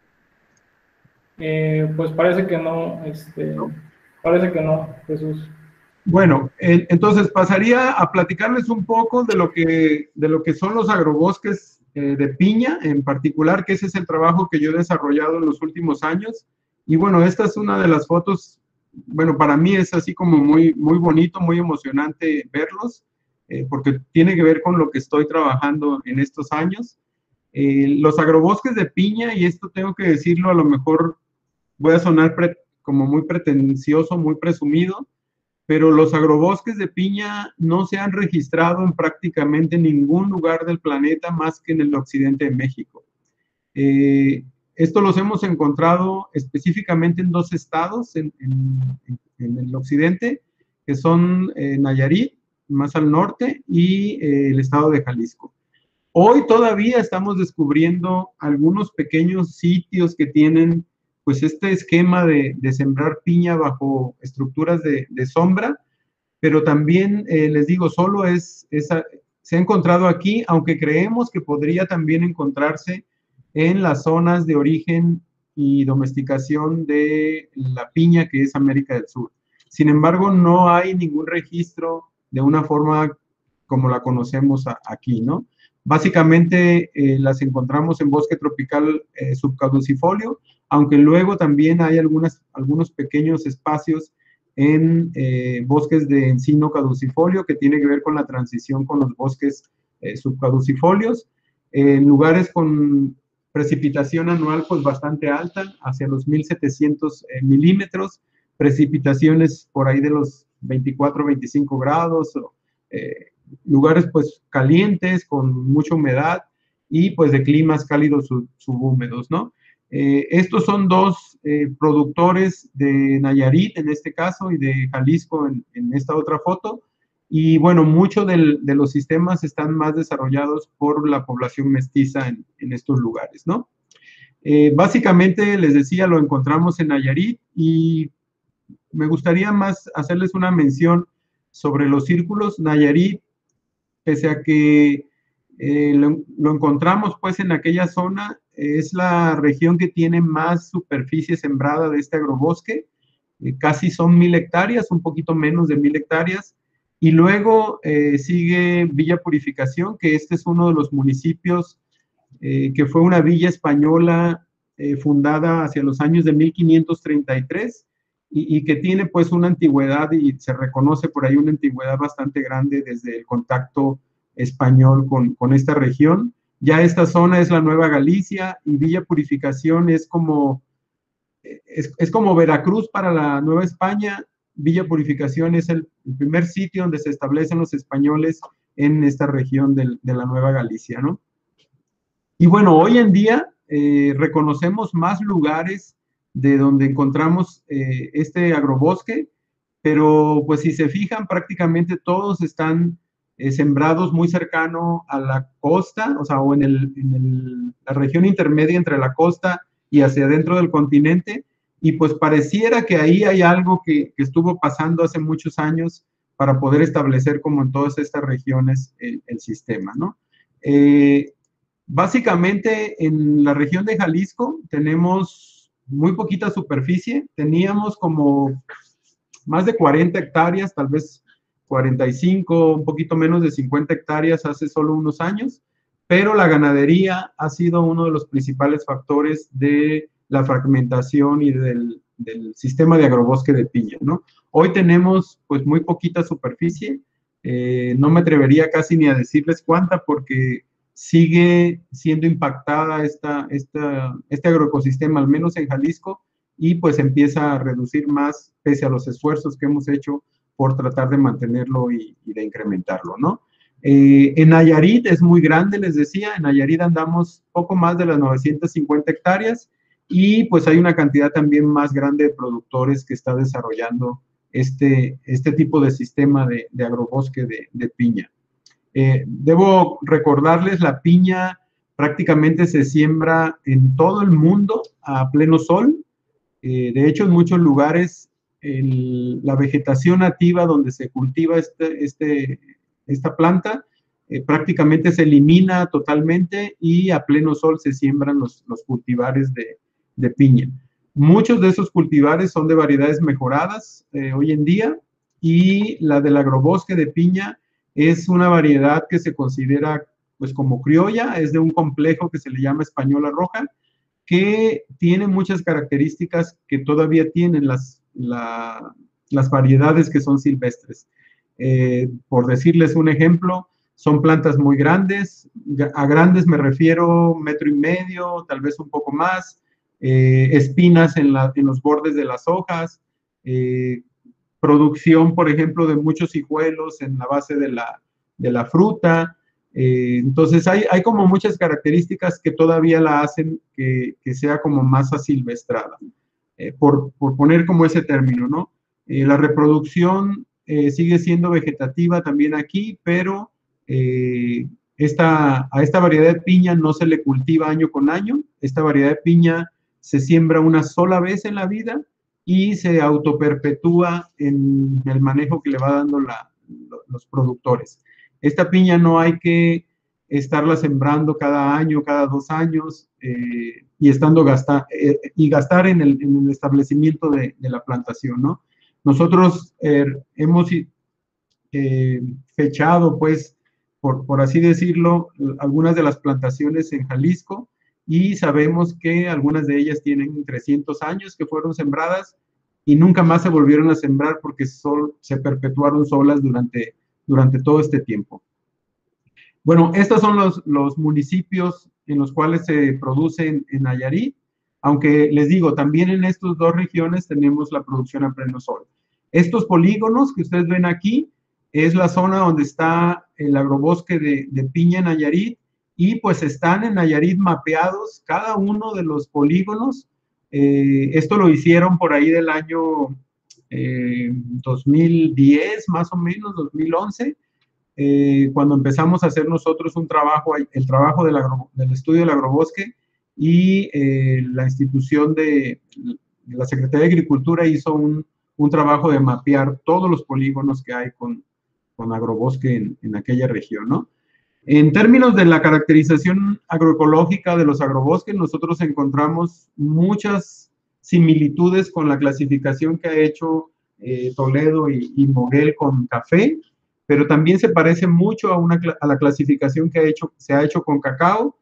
Eh, pues parece que no, este, parece que no, Jesús. Bueno, eh, entonces pasaría a platicarles un poco de lo que, de lo que son los agrobosques eh, de piña en particular, que ese es el trabajo que yo he desarrollado en los últimos años. Y bueno, esta es una de las fotos, bueno, para mí es así como muy, muy bonito, muy emocionante verlos, eh, porque tiene que ver con lo que estoy trabajando en estos años. Eh, los agrobosques de piña, y esto tengo que decirlo, a lo mejor voy a sonar pre, como muy pretencioso, muy presumido, pero los agrobosques de piña no se han registrado en prácticamente ningún lugar del planeta más que en el occidente de México. Eh, esto los hemos encontrado específicamente en dos estados en, en, en el occidente, que son eh, Nayarit, más al norte, y eh, el estado de Jalisco. Hoy todavía estamos descubriendo algunos pequeños sitios que tienen pues este esquema de, de sembrar piña bajo estructuras de, de sombra, pero también eh, les digo, solo es, esa, se ha encontrado aquí, aunque creemos que podría también encontrarse en las zonas de origen y domesticación de la piña, que es América del Sur. Sin embargo, no hay ningún registro de una forma como la conocemos a, aquí, ¿no? Básicamente eh, las encontramos en bosque tropical eh, subcaducifolio, aunque luego también hay algunas, algunos pequeños espacios en eh, bosques de encino caducifolio, que tiene que ver con la transición con los bosques eh, subcaducifolios, eh, en lugares con precipitación anual pues bastante alta, hacia los mil setecientos eh, milímetros, precipitaciones por ahí de los veinticuatro, veinticinco grados, o, eh, lugares pues calientes, con mucha humedad, y pues de climas cálidos sub, subhúmedos, ¿no? Eh, estos son dos eh, productores de Nayarit, en este caso, y de Jalisco en, en esta otra foto, y bueno, muchos de los sistemas están más desarrollados por la población mestiza en, en estos lugares, ¿no? Eh, básicamente, les decía, lo encontramos en Nayarit, y me gustaría más hacerles una mención sobre los círculos. Nayarit, pese a que eh, lo, lo encontramos pues en aquella zona, es la región que tiene más superficie sembrada de este agrobosque, eh, casi son mil hectáreas, un poquito menos de mil hectáreas, y luego eh, sigue Villa Purificación, que este es uno de los municipios eh, que fue una villa española eh, fundada hacia los años de mil quinientos treinta y tres, y, y que tiene pues una antigüedad, y se reconoce por ahí una antigüedad bastante grande desde el contacto español con, con esta región. Ya esta zona es la Nueva Galicia, y Villa Purificación es como, es, es como Veracruz para la Nueva España. Villa Purificación es el, el primer sitio donde se establecen los españoles en esta región del, de la Nueva Galicia, ¿no? Y bueno, hoy en día eh, reconocemos más lugares de donde encontramos eh, este agrobosque, pero pues si se fijan, prácticamente todos están eh, sembrados muy cercano a la costa, o sea, o en, el, en el, la región intermedia entre la costa y hacia adentro del continente, y pues pareciera que ahí hay algo que, que estuvo pasando hace muchos años para poder establecer como en todas estas regiones el, el sistema, ¿no? Eh, básicamente en la región de Jalisco tenemos muy poquita superficie, teníamos como más de cuarenta hectáreas, tal vez cuarenta y cinco, un poquito menos de cincuenta hectáreas hace solo unos años, pero la ganadería ha sido uno de los principales factores de la fragmentación y del, del sistema de agrobosque de piña, ¿no? Hoy tenemos pues muy poquita superficie, eh, no me atrevería casi ni a decirles cuánta, porque sigue siendo impactada esta, esta, este agroecosistema, al menos en Jalisco, y pues empieza a reducir más pese a los esfuerzos que hemos hecho por tratar de mantenerlo y, y de incrementarlo, ¿no? Eh, en Nayarit es muy grande, les decía, en Nayarit andamos poco más de las novecientas cincuenta hectáreas, y pues hay una cantidad también más grande de productores que está desarrollando este, este tipo de sistema de, de agrobosque de, de piña. Eh, debo recordarles, la piña prácticamente se siembra en todo el mundo a pleno sol. Eh, de hecho, en muchos lugares el, la vegetación nativa donde se cultiva este, este, esta planta eh, prácticamente se elimina totalmente, y a pleno sol se siembran los, los cultivares de, de piña. Muchos de esos cultivares son de variedades mejoradas eh, hoy en día. y la del agrobosque de piña es una variedad que se considera pues como criolla, es de un complejo que se le llama española roja, que tiene muchas características que todavía tienen las, la, las variedades que son silvestres. Eh, por decirles un ejemplo, son plantas muy grandes, a grandes me refiero metro y medio, tal vez un poco más, eh, espinas en, la, en los bordes de las hojas, eh, producción, por ejemplo, de muchos hijuelos en la base de la, de la fruta. Eh, entonces hay, hay como muchas características que todavía la hacen que, que sea como más asilvestrada, eh, por, por poner como ese término, ¿no? Eh, la reproducción eh, sigue siendo vegetativa también aquí, pero eh, esta, a esta variedad de piña no se le cultiva año con año. Esta variedad de piña se siembra una sola vez en la vida y se autoperpetúa en el manejo que le va dando la, los productores. Esta piña no hay que estarla sembrando cada año, cada dos años, eh, y, estando gasta, eh, y gastar en el, en el establecimiento de, de la plantación, ¿no? Nosotros eh, hemos eh, fechado, pues, por, por así decirlo, algunas de las plantaciones en Jalisco, y sabemos que algunas de ellas tienen trescientos años que fueron sembradas y nunca más se volvieron a sembrar porque sol, se perpetuaron solas durante, durante todo este tiempo. Bueno, estos son los, los municipios en los cuales se produce en, en Nayarit, aunque les digo, también en estas dos regiones tenemos la producción a pleno sol. Estos polígonos que ustedes ven aquí es la zona donde está el agrobosque de, de piña en Nayarit, y pues están en Nayarit mapeados cada uno de los polígonos. Eh, esto lo hicieron por ahí del año eh, dos mil diez, más o menos, dos mil once, eh, cuando empezamos a hacer nosotros un trabajo, el trabajo del, agro, del estudio del agrobosque, y eh, la institución de, de la Secretaría de Agricultura hizo un, un trabajo de mapear todos los polígonos que hay con, con agrobosque en, en aquella región, ¿no? En términos de la caracterización agroecológica de los agrobosques, nosotros encontramos muchas similitudes con la clasificación que ha hecho eh, Toledo y, y Moguel con café, pero también se parece mucho a, una, a la clasificación que ha hecho, se ha hecho con cacao.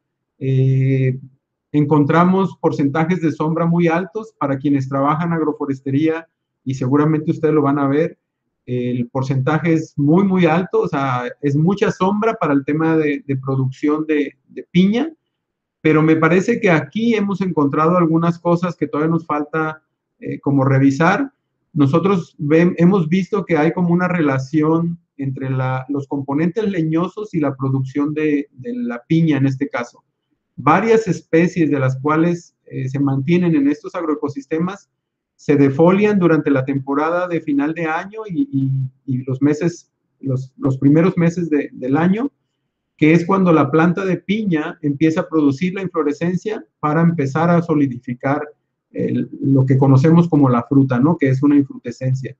Eh, encontramos porcentajes de sombra muy altos para quienes trabajan agroforestería, y seguramente ustedes lo van a ver. El porcentaje es muy, muy alto, o sea, es mucha sombra para el tema de, de producción de, de piña, pero me parece que aquí hemos encontrado algunas cosas que todavía nos falta eh, como revisar. Nosotros ven, hemos visto que hay como una relación entre la, los componentes leñosos y la producción de, de la piña en este caso. Varias especies de las cuales eh, se mantienen en estos agroecosistemas se defolian durante la temporada de final de año y, y, y los meses, los, los primeros meses de, del año, que es cuando la planta de piña empieza a producir la inflorescencia para empezar a solidificar el, lo que conocemos como la fruta, ¿no? Que es una infrutescencia.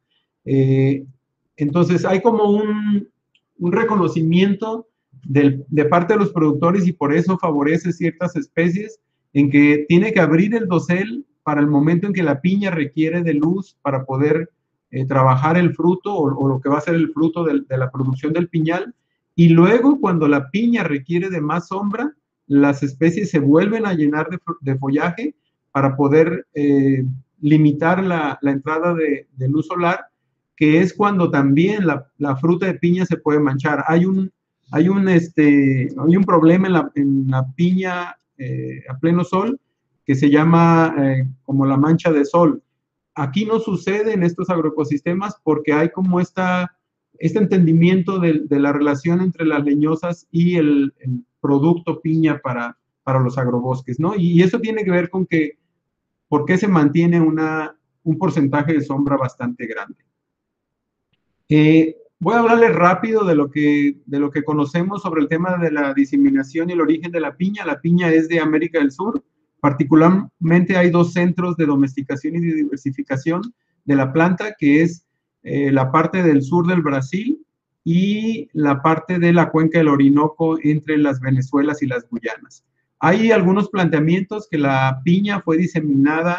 Eh, entonces hay como un, un reconocimiento del, de parte de los productores, y por eso favorece ciertas especies en que tiene que abrir el dosel para el momento en que la piña requiere de luz para poder eh, trabajar el fruto o, o lo que va a ser el fruto de, de la producción del piñal. Y luego, cuando la piña requiere de más sombra, las especies se vuelven a llenar de, de follaje para poder eh, limitar la, la entrada de, de luz solar, que es cuando también la, la fruta de piña se puede manchar. Hay un, hay un, este, hay un problema en la, en la piña eh, a pleno sol, que se llama eh, como la mancha de sol. Aquí no sucede en estos agroecosistemas porque hay como esta, este entendimiento de, de la relación entre las leñosas y el, el producto piña para, para los agrobosques, ¿no? Y, y eso tiene que ver con que, por qué se mantiene una, un porcentaje de sombra bastante grande. Eh, voy a hablarles rápido de lo, que, de lo que conocemos sobre el tema de la diseminación y el origen de la piña. La piña es de América del Sur. Particularmente hay dos centros de domesticación y de diversificación de la planta, que es eh, la parte del sur del Brasil y la parte de la cuenca del Orinoco entre las Venezuelas y las Guyanas. Hay algunos planteamientos que la piña fue diseminada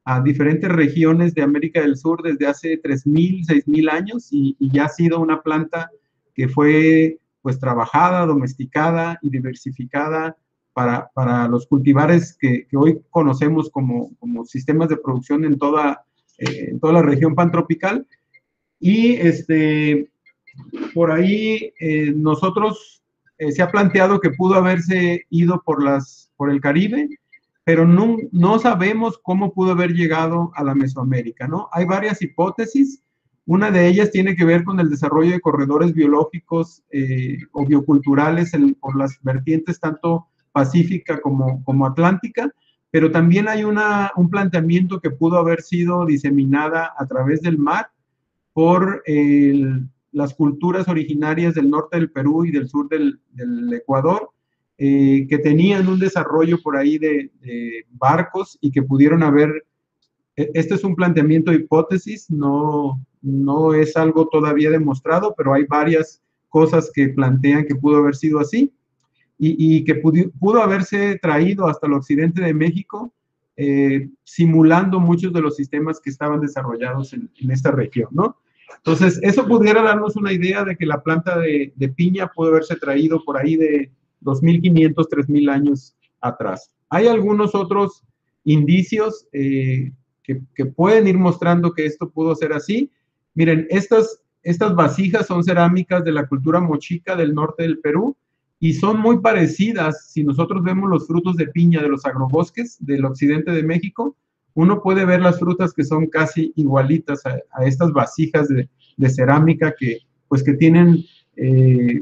a diferentes regiones de América del Sur desde hace tres mil, seis mil años y, y ya ha sido una planta que fue pues trabajada, domesticada y diversificada para, para los cultivares que, que hoy conocemos como, como sistemas de producción en toda, eh, en toda la región pantropical. Y este, por ahí eh, nosotros eh, se ha planteado que pudo haberse ido por, las, por el Caribe, pero no, no sabemos cómo pudo haber llegado a la Mesoamérica, ¿no? Hay varias hipótesis. Una de ellas tiene que ver con el desarrollo de corredores biológicos eh, o bioculturales en, por las vertientes tanto pacífica como, como atlántica, pero también hay una, un planteamiento que pudo haber sido diseminada a través del mar por el, las culturas originarias del norte del Perú y del sur del, del Ecuador, eh, que tenían un desarrollo por ahí de, de barcos y que pudieron haber. Este es un planteamiento de hipótesis, no, no es algo todavía demostrado, pero hay varias cosas que plantean que pudo haber sido así y, y que pudo, pudo haberse traído hasta el occidente de México, eh, simulando muchos de los sistemas que estaban desarrollados en, en esta región, ¿no? Entonces, eso pudiera darnos una idea de que la planta de, de piña pudo haberse traído por ahí de dos mil quinientos, tres mil años atrás. Hay algunos otros indicios eh, Que, que pueden ir mostrando que esto pudo ser así. Miren, estas, estas vasijas son cerámicas de la cultura mochica del norte del Perú y son muy parecidas. Si nosotros vemos los frutos de piña de los agrobosques del occidente de México, uno puede ver las frutas que son casi igualitas a, a estas vasijas de, de cerámica que, pues, que tienen, eh,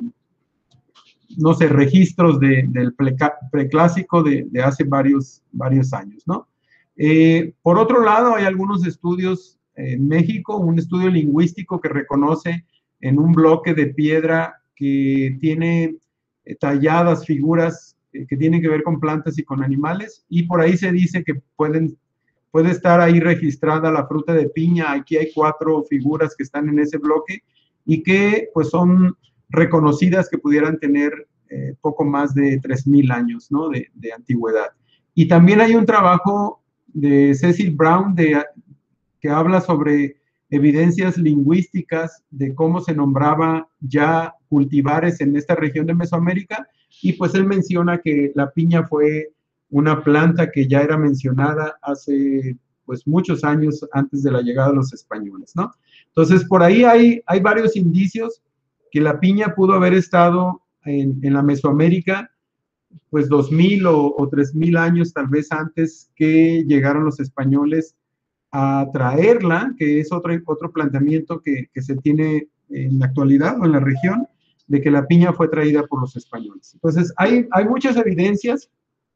no sé, registros de, del preclásico de, de hace varios, varios años, ¿no? Eh, por otro lado, hay algunos estudios en México, un estudio lingüístico que reconoce en un bloque de piedra que tiene eh, talladas figuras eh, que tienen que ver con plantas y con animales, y por ahí se dice que pueden, puede estar ahí registrada la fruta de piña. Aquí hay cuatro figuras que están en ese bloque y que pues son reconocidas que pudieran tener eh, poco más de tres mil años, ¿no? de, de antigüedad. Y también hay un trabajo de Cecil Brown, de, que habla sobre evidencias lingüísticas de cómo se nombraba ya cultivares en esta región de Mesoamérica, y pues él menciona que la piña fue una planta que ya era mencionada hace pues muchos años antes de la llegada de los españoles, ¿no? Entonces, por ahí hay, hay varios indicios que la piña pudo haber estado en, en la Mesoamérica pues dos mil o, o tres mil años tal vez antes que llegaron los españoles a traerla, que es otro, otro planteamiento que, que se tiene en la actualidad o en la región, de que la piña fue traída por los españoles. Entonces, hay, hay muchas evidencias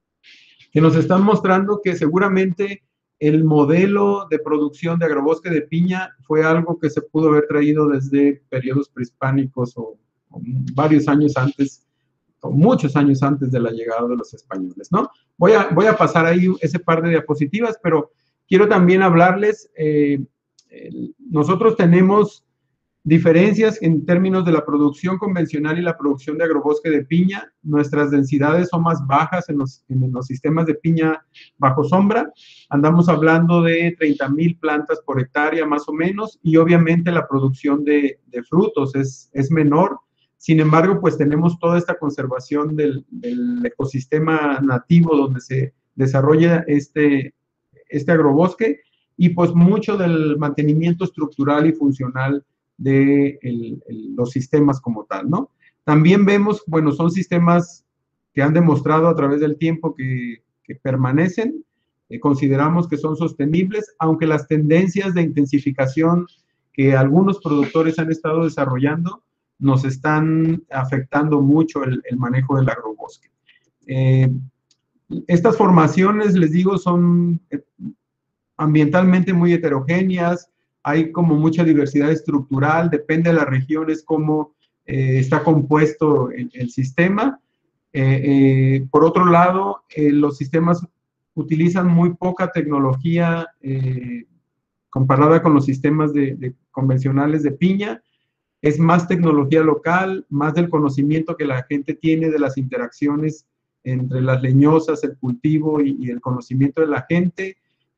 que nos están mostrando que seguramente el modelo de producción de agrobosque de piña fue algo que se pudo haber traído desde periodos prehispánicos o, o varios años antes, o muchos años antes de la llegada de los españoles, ¿no? Voy a, voy a pasar ahí ese par de diapositivas, pero quiero también hablarles, eh, el, nosotros tenemos diferencias en términos de la producción convencional y la producción de agrobosque de piña. Nuestras densidades son más bajas en los, en los sistemas de piña bajo sombra. Andamos hablando de treinta mil plantas por hectárea más o menos, y obviamente la producción de, de frutos es, es menor. Sin embargo, pues tenemos toda esta conservación del, del ecosistema nativo donde se desarrolla este, este agrobosque, y pues mucho del mantenimiento estructural y funcional de el, el, los sistemas como tal, ¿no? También vemos, bueno, son sistemas que han demostrado a través del tiempo que, que permanecen, eh, consideramos que son sostenibles, aunque las tendencias de intensificación que algunos productores han estado desarrollando nos están afectando mucho el, el manejo del agrobosque. Eh, estas formaciones, les digo, son ambientalmente muy heterogéneas, hay como mucha diversidad estructural, depende de las regiones cómo eh, está compuesto el, el sistema. Eh, eh, por otro lado, eh, los sistemas utilizan muy poca tecnología eh, comparada con los sistemas de, de convencionales de piña. Es más tecnología local, más del conocimiento que la gente tiene de las interacciones entre las leñosas, el cultivo y, y el conocimiento de la gente.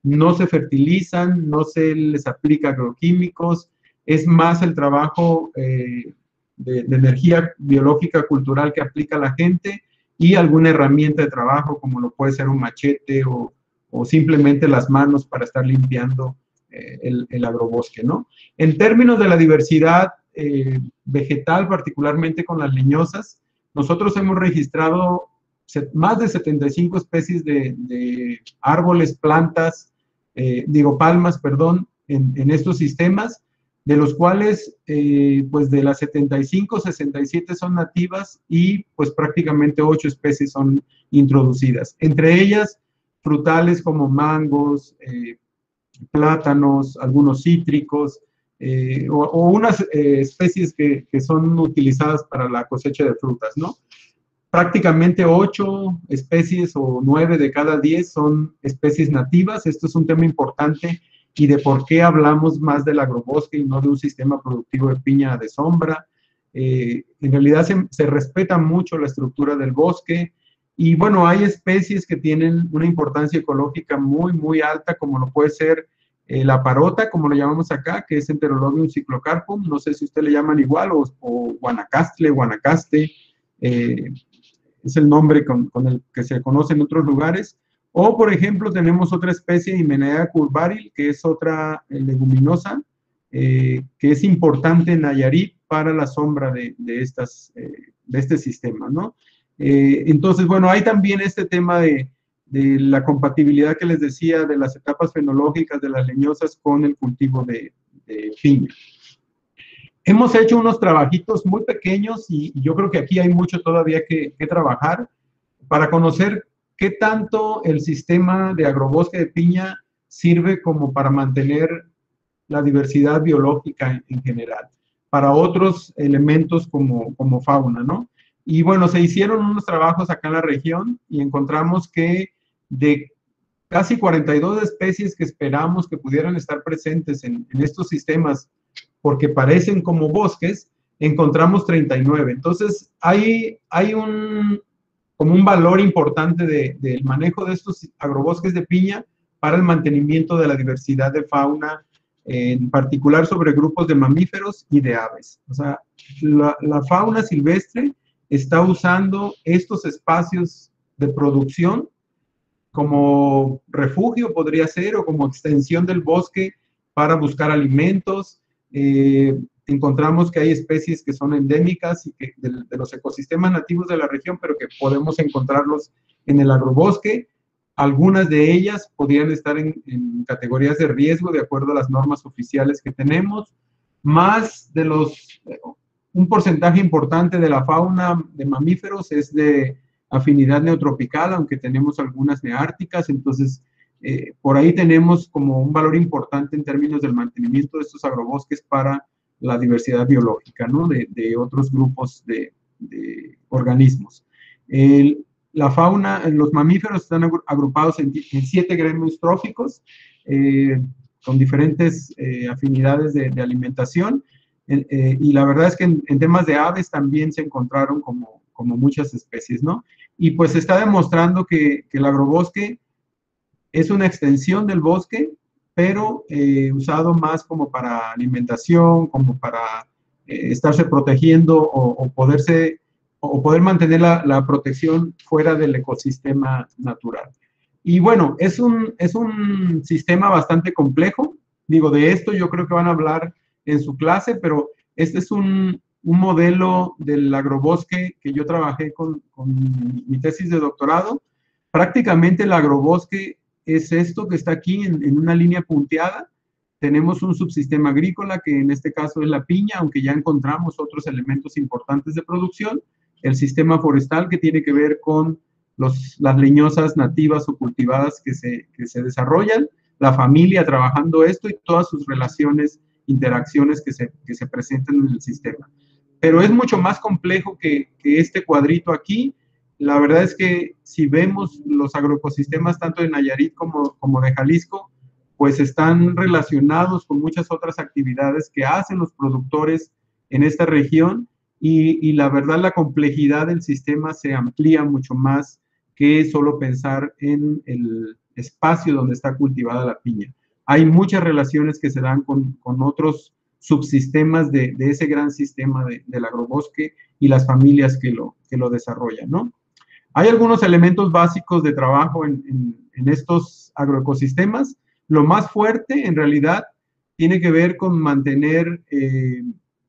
no se fertilizan, no se les aplica agroquímicos, es más el trabajo eh, de, de energía biológica cultural que aplica la gente y alguna herramienta de trabajo como lo puede ser un machete o, o simplemente las manos para estar limpiando eh, el, el agrobosque, ¿no? En términos de la diversidad eh, vegetal, particularmente con las leñosas, nosotros hemos registrado más de setenta y cinco especies de, de árboles, plantas, eh, digo palmas, perdón, en, en estos sistemas, de los cuales, eh, pues de las setenta y cinco, sesenta y siete son nativas y pues prácticamente ocho especies son introducidas. Entre ellas, frutales como mangos, eh, plátanos, algunos cítricos, eh, o, o unas eh, especies que, que son utilizadas para la cosecha de frutas, ¿no? Prácticamente ocho especies o nueve de cada diez son especies nativas. Esto es un tema importante y de por qué hablamos más del agrobosque y no de un sistema productivo de piña de sombra. Eh, en realidad se, se respeta mucho la estructura del bosque y bueno, hay especies que tienen una importancia ecológica muy, muy alta, como lo puede ser eh, la parota, como lo llamamos acá, que es Enterolobium cyclocarpum, no sé si usted le llaman igual, o, o guanacastle, guanacaste, eh, es el nombre con, con el que se conoce en otros lugares. O, por ejemplo, tenemos otra especie, Hymenaea curvaril, que es otra eh, leguminosa, eh, que es importante en Nayarit para la sombra de, de, estas, eh, de este sistema, ¿no? Eh, entonces, bueno, hay también este tema de, de la compatibilidad que les decía de las etapas fenológicas de las leñosas con el cultivo de, de piña. Hemos hecho unos trabajitos muy pequeños y yo creo que aquí hay mucho todavía que, que trabajar para conocer qué tanto el sistema de agrobosque de piña sirve como para mantener la diversidad biológica en, en general, para otros elementos como, como fauna, ¿no? Y bueno, se hicieron unos trabajos acá en la región y encontramos que de casi cuarenta y dos especies que esperamos que pudieran estar presentes en, en estos sistemas porque parecen como bosques, encontramos treinta y nueve. Entonces, hay, hay un, como un valor importante de, del manejo de estos agrobosques de piña para el mantenimiento de la diversidad de fauna, en particular sobre grupos de mamíferos y de aves. O sea, la, la fauna silvestre está usando estos espacios de producción como refugio, podría ser, o como extensión del bosque para buscar alimentos. Eh, encontramos que hay especies que son endémicas y que de, de los ecosistemas nativos de la región, pero que podemos encontrarlos en el agrobosque. Algunas de ellas podrían estar en, en categorías de riesgo de acuerdo a las normas oficiales que tenemos. Más de los, un porcentaje importante de la fauna de mamíferos es de afinidad neotropical, aunque tenemos algunas neárticas, entonces Eh, por ahí tenemos como un valor importante en términos del mantenimiento de estos agrobosques para la diversidad biológica, ¿no? De, de otros grupos de, de organismos. El, la fauna, los mamíferos están agrupados en, en siete gremios tróficos, eh, con diferentes eh, afinidades de, de alimentación, eh, eh, y la verdad es que en, en temas de aves también se encontraron como, como muchas especies, ¿no? Y pues se está demostrando que, que el agrobosque es una extensión del bosque, pero eh, usado más como para alimentación, como para eh, estarse protegiendo o, o, poderse, o poder mantener la, la protección fuera del ecosistema natural. Y bueno, es un, es un sistema bastante complejo. Digo, de esto yo creo que van a hablar en su clase, pero este es un, un modelo del agrobosque que yo trabajé con, con mi tesis de doctorado. Prácticamente el agrobosque es esto que está aquí en, en una línea punteada. Tenemos un subsistema agrícola que en este caso es la piña, aunque ya encontramos otros elementos importantes de producción. El sistema forestal que tiene que ver con los, las leñosas nativas o cultivadas que se, que se desarrollan, la familia trabajando esto y todas sus relaciones, interacciones que se, que se presentan en el sistema. Pero es mucho más complejo que, que este cuadrito aquí. La verdad es que si vemos los agroecosistemas tanto de Nayarit como, como de Jalisco, pues están relacionados con muchas otras actividades que hacen los productores en esta región y, y la verdad la complejidad del sistema se amplía mucho más que solo pensar en el, espacio donde está cultivada la piña. Hay muchas relaciones que se dan con, con otros subsistemas de, de ese gran sistema de, del agrobosque y las familias que lo, que lo desarrollan, ¿no? Hay algunos elementos básicos de trabajo en, en, en estos agroecosistemas. Lo más fuerte, en realidad, tiene que ver con mantener eh,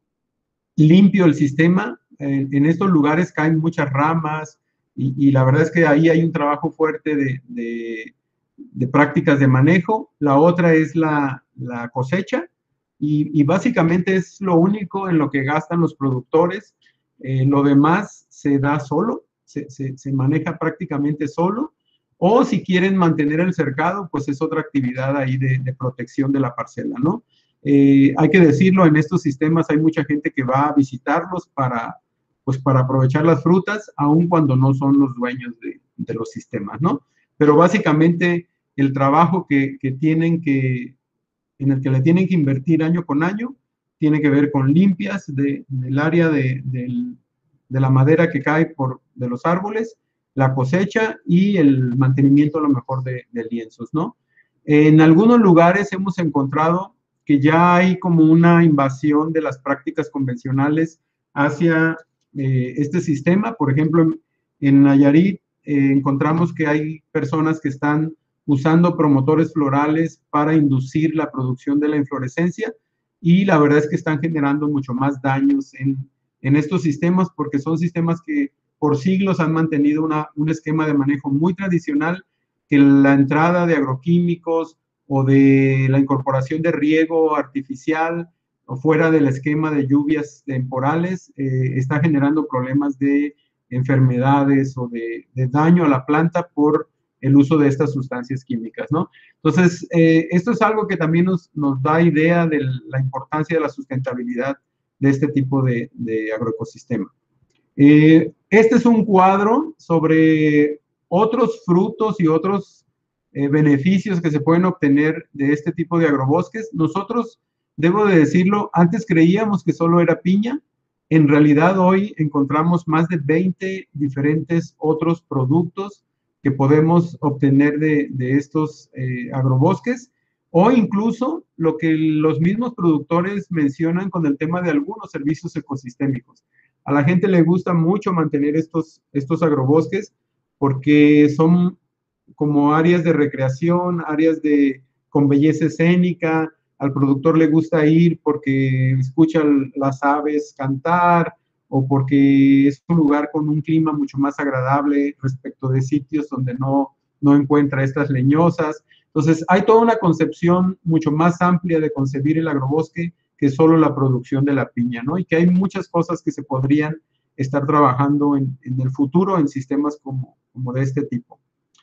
limpio el sistema. En, en estos lugares caen muchas ramas y, y la verdad es que ahí hay un trabajo fuerte de, de, de prácticas de manejo. La otra es la, la cosecha y, y básicamente es lo único en lo que gastan los productores. Eh, lo demás se da solo, se, se, se maneja prácticamente solo. O si quieren mantener el cercado, pues es otra actividad ahí de, de protección de la parcela, ¿no? Eh, hay que decirlo, en estos sistemas hay mucha gente que va a visitarlos para, pues para aprovechar las frutas, aun cuando no son los dueños de, de los sistemas, ¿no? Pero básicamente el trabajo que, que tienen que, en el que le tienen que invertir año con año, tiene que ver con limpias de, del área de, de, de la madera que cae por, de los árboles, la cosecha y el mantenimiento a lo mejor de, de lienzos, ¿no? En algunos lugares hemos encontrado que ya hay como una invasión de las prácticas convencionales hacia eh, este sistema. Por ejemplo, en, en Nayarit eh, encontramos que hay personas que están usando promotores florales para inducir la producción de la inflorescencia y la verdad es que están generando mucho más daños en, en estos sistemas porque son sistemas que por siglos han mantenido una, un esquema de manejo muy tradicional, que la entrada de agroquímicos o de la incorporación de riego artificial o fuera del esquema de lluvias temporales eh, está generando problemas de enfermedades o de, de daño a la planta por el uso de estas sustancias químicas, ¿no? Entonces, eh, esto es algo que también nos, nos da idea de la importancia de la sustentabilidad de este tipo de, de agroecosistema. Eh, este es un cuadro sobre otros frutos y otros eh, beneficios que se pueden obtener de este tipo de agrobosques. Nosotros, debo de decirlo, antes creíamos que solo era piña. En realidad hoy encontramos más de veinte diferentes otros productos que podemos obtener de, de estos eh, agrobosques, o incluso lo que los mismos productores mencionan con el tema de algunos servicios ecosistémicos. A la gente le gusta mucho mantener estos, estos agrobosques porque son como áreas de recreación, áreas de, con belleza escénica. Al productor le gusta ir porque escucha las aves cantar o porque es un lugar con un clima mucho más agradable respecto de sitios donde no, no encuentra estas leñosas. Entonces, hay toda una concepción mucho más amplia de concebir el agrobosque que solo la producción de la piña, ¿no? Y que hay muchas cosas que se podrían estar trabajando en, en el futuro en sistemas como, como de este tipo.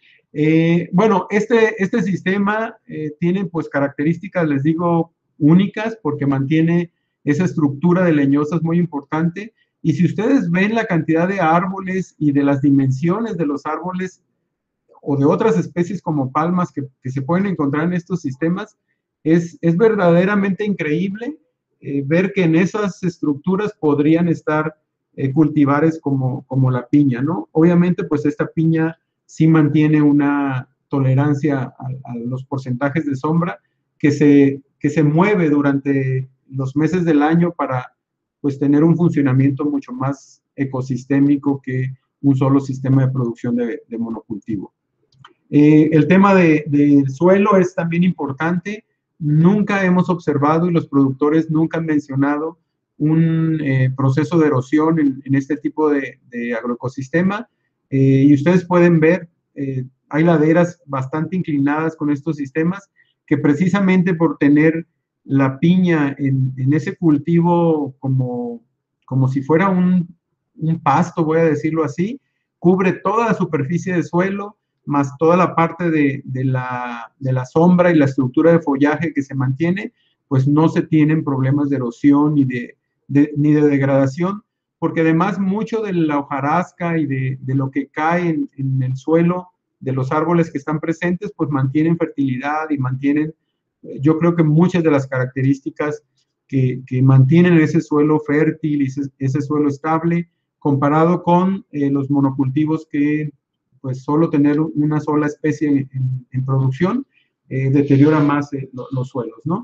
Eh, bueno, este, este sistema eh, tiene pues características, les digo, únicas porque mantiene esa estructura de leñosas muy importante. Y si ustedes ven la cantidad de árboles y de las dimensiones de los árboles o de otras especies como palmas que, que se pueden encontrar en estos sistemas, es, es verdaderamente increíble eh, ver que en esas estructuras podrían estar eh, cultivares como, como la piña, ¿no? Obviamente, pues esta piña sí mantiene una tolerancia a, a los porcentajes de sombra que se, que se mueve durante los meses del año para pues tener un funcionamiento mucho más ecosistémico que un solo sistema de producción de, de monocultivo. Eh, el tema de, de suelo es también importante. Nunca hemos observado y los productores nunca han mencionado un eh, proceso de erosión en, en este tipo de, de agroecosistema. Eh, y ustedes pueden ver, eh, hay laderas bastante inclinadas con estos sistemas que precisamente por tener la piña en, en ese cultivo como, como si fuera un, un pasto, voy a decirlo así, cubre toda la superficie de suelo, más toda la parte de, de, la, de la sombra y la estructura de follaje que se mantiene, pues no se tienen problemas de erosión ni de, de, ni de degradación, porque además mucho de la hojarasca y de, de lo que cae en, en el suelo de los árboles que están presentes, pues mantienen fertilidad y mantienen, yo creo que muchas de las características que, que mantienen ese suelo fértil y ese, ese suelo estable, comparado con eh, los monocultivos que pues solo tener una sola especie en, en producción eh, deteriora más eh, lo, los suelos, ¿no?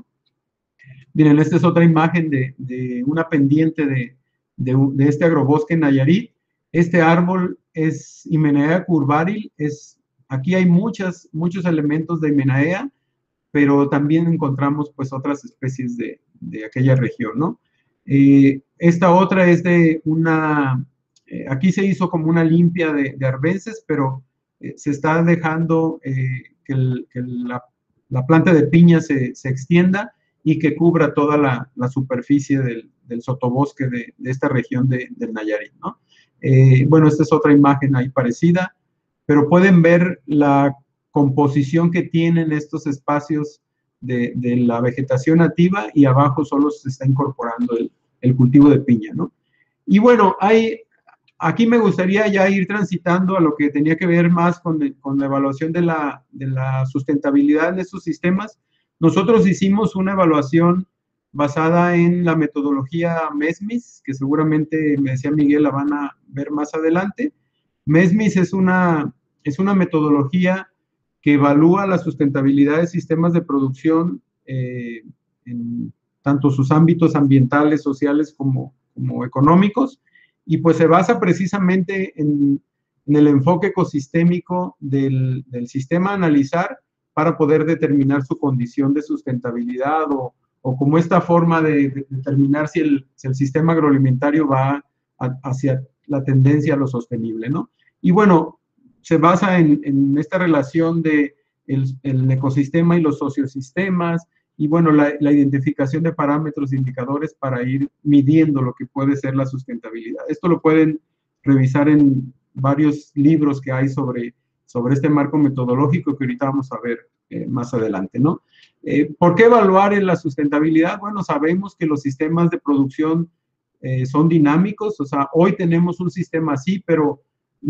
Miren, esta es otra imagen de, de una pendiente de, de, de este agrobosque en Nayarit. Este árbol es Hymenaea curvaril, es, aquí hay muchas, muchos elementos de Hymenaea, pero también encontramos pues otras especies de, de aquella región, ¿no? Eh, esta otra es de una, eh, aquí se hizo como una limpia de, de arbences, pero eh, se está dejando eh, que, el, que la, la planta de piña se, se extienda y que cubra toda la, la superficie del, del sotobosque de, de esta región de, del Nayarit, ¿no? Eh, bueno, esta es otra imagen ahí parecida, pero pueden ver la composición que tienen estos espacios de, de la vegetación nativa y abajo solo se está incorporando el, el cultivo de piña, ¿no? Y bueno, hay, aquí me gustaría ya ir transitando a lo que tenía que ver más con, el, con la evaluación de la, de la sustentabilidad en estos sistemas. Nosotros hicimos una evaluación basada en la metodología MESMIS, que seguramente, me decía Miguel, la van a ver más adelante. MESMIS es una, es una metodología que evalúa la sustentabilidad de sistemas de producción eh, en tanto sus ámbitos ambientales, sociales como, como económicos, y pues se basa precisamente en, en el enfoque ecosistémico del, del sistema a analizar para poder determinar su condición de sustentabilidad o, o como esta forma de, de determinar si el, si el sistema agroalimentario va a, hacia la tendencia a lo sostenible, ¿no? Y bueno, se basa en, en esta relación de el, el ecosistema y los sociosistemas, y bueno, la, la identificación de parámetros e indicadores para ir midiendo lo que puede ser la sustentabilidad. Esto lo pueden revisar en varios libros que hay sobre, sobre este marco metodológico que ahorita vamos a ver eh, más adelante, ¿no? Eh, ¿Por qué evaluar en la sustentabilidad? Bueno, sabemos que los sistemas de producción eh, son dinámicos, o sea, hoy tenemos un sistema así, pero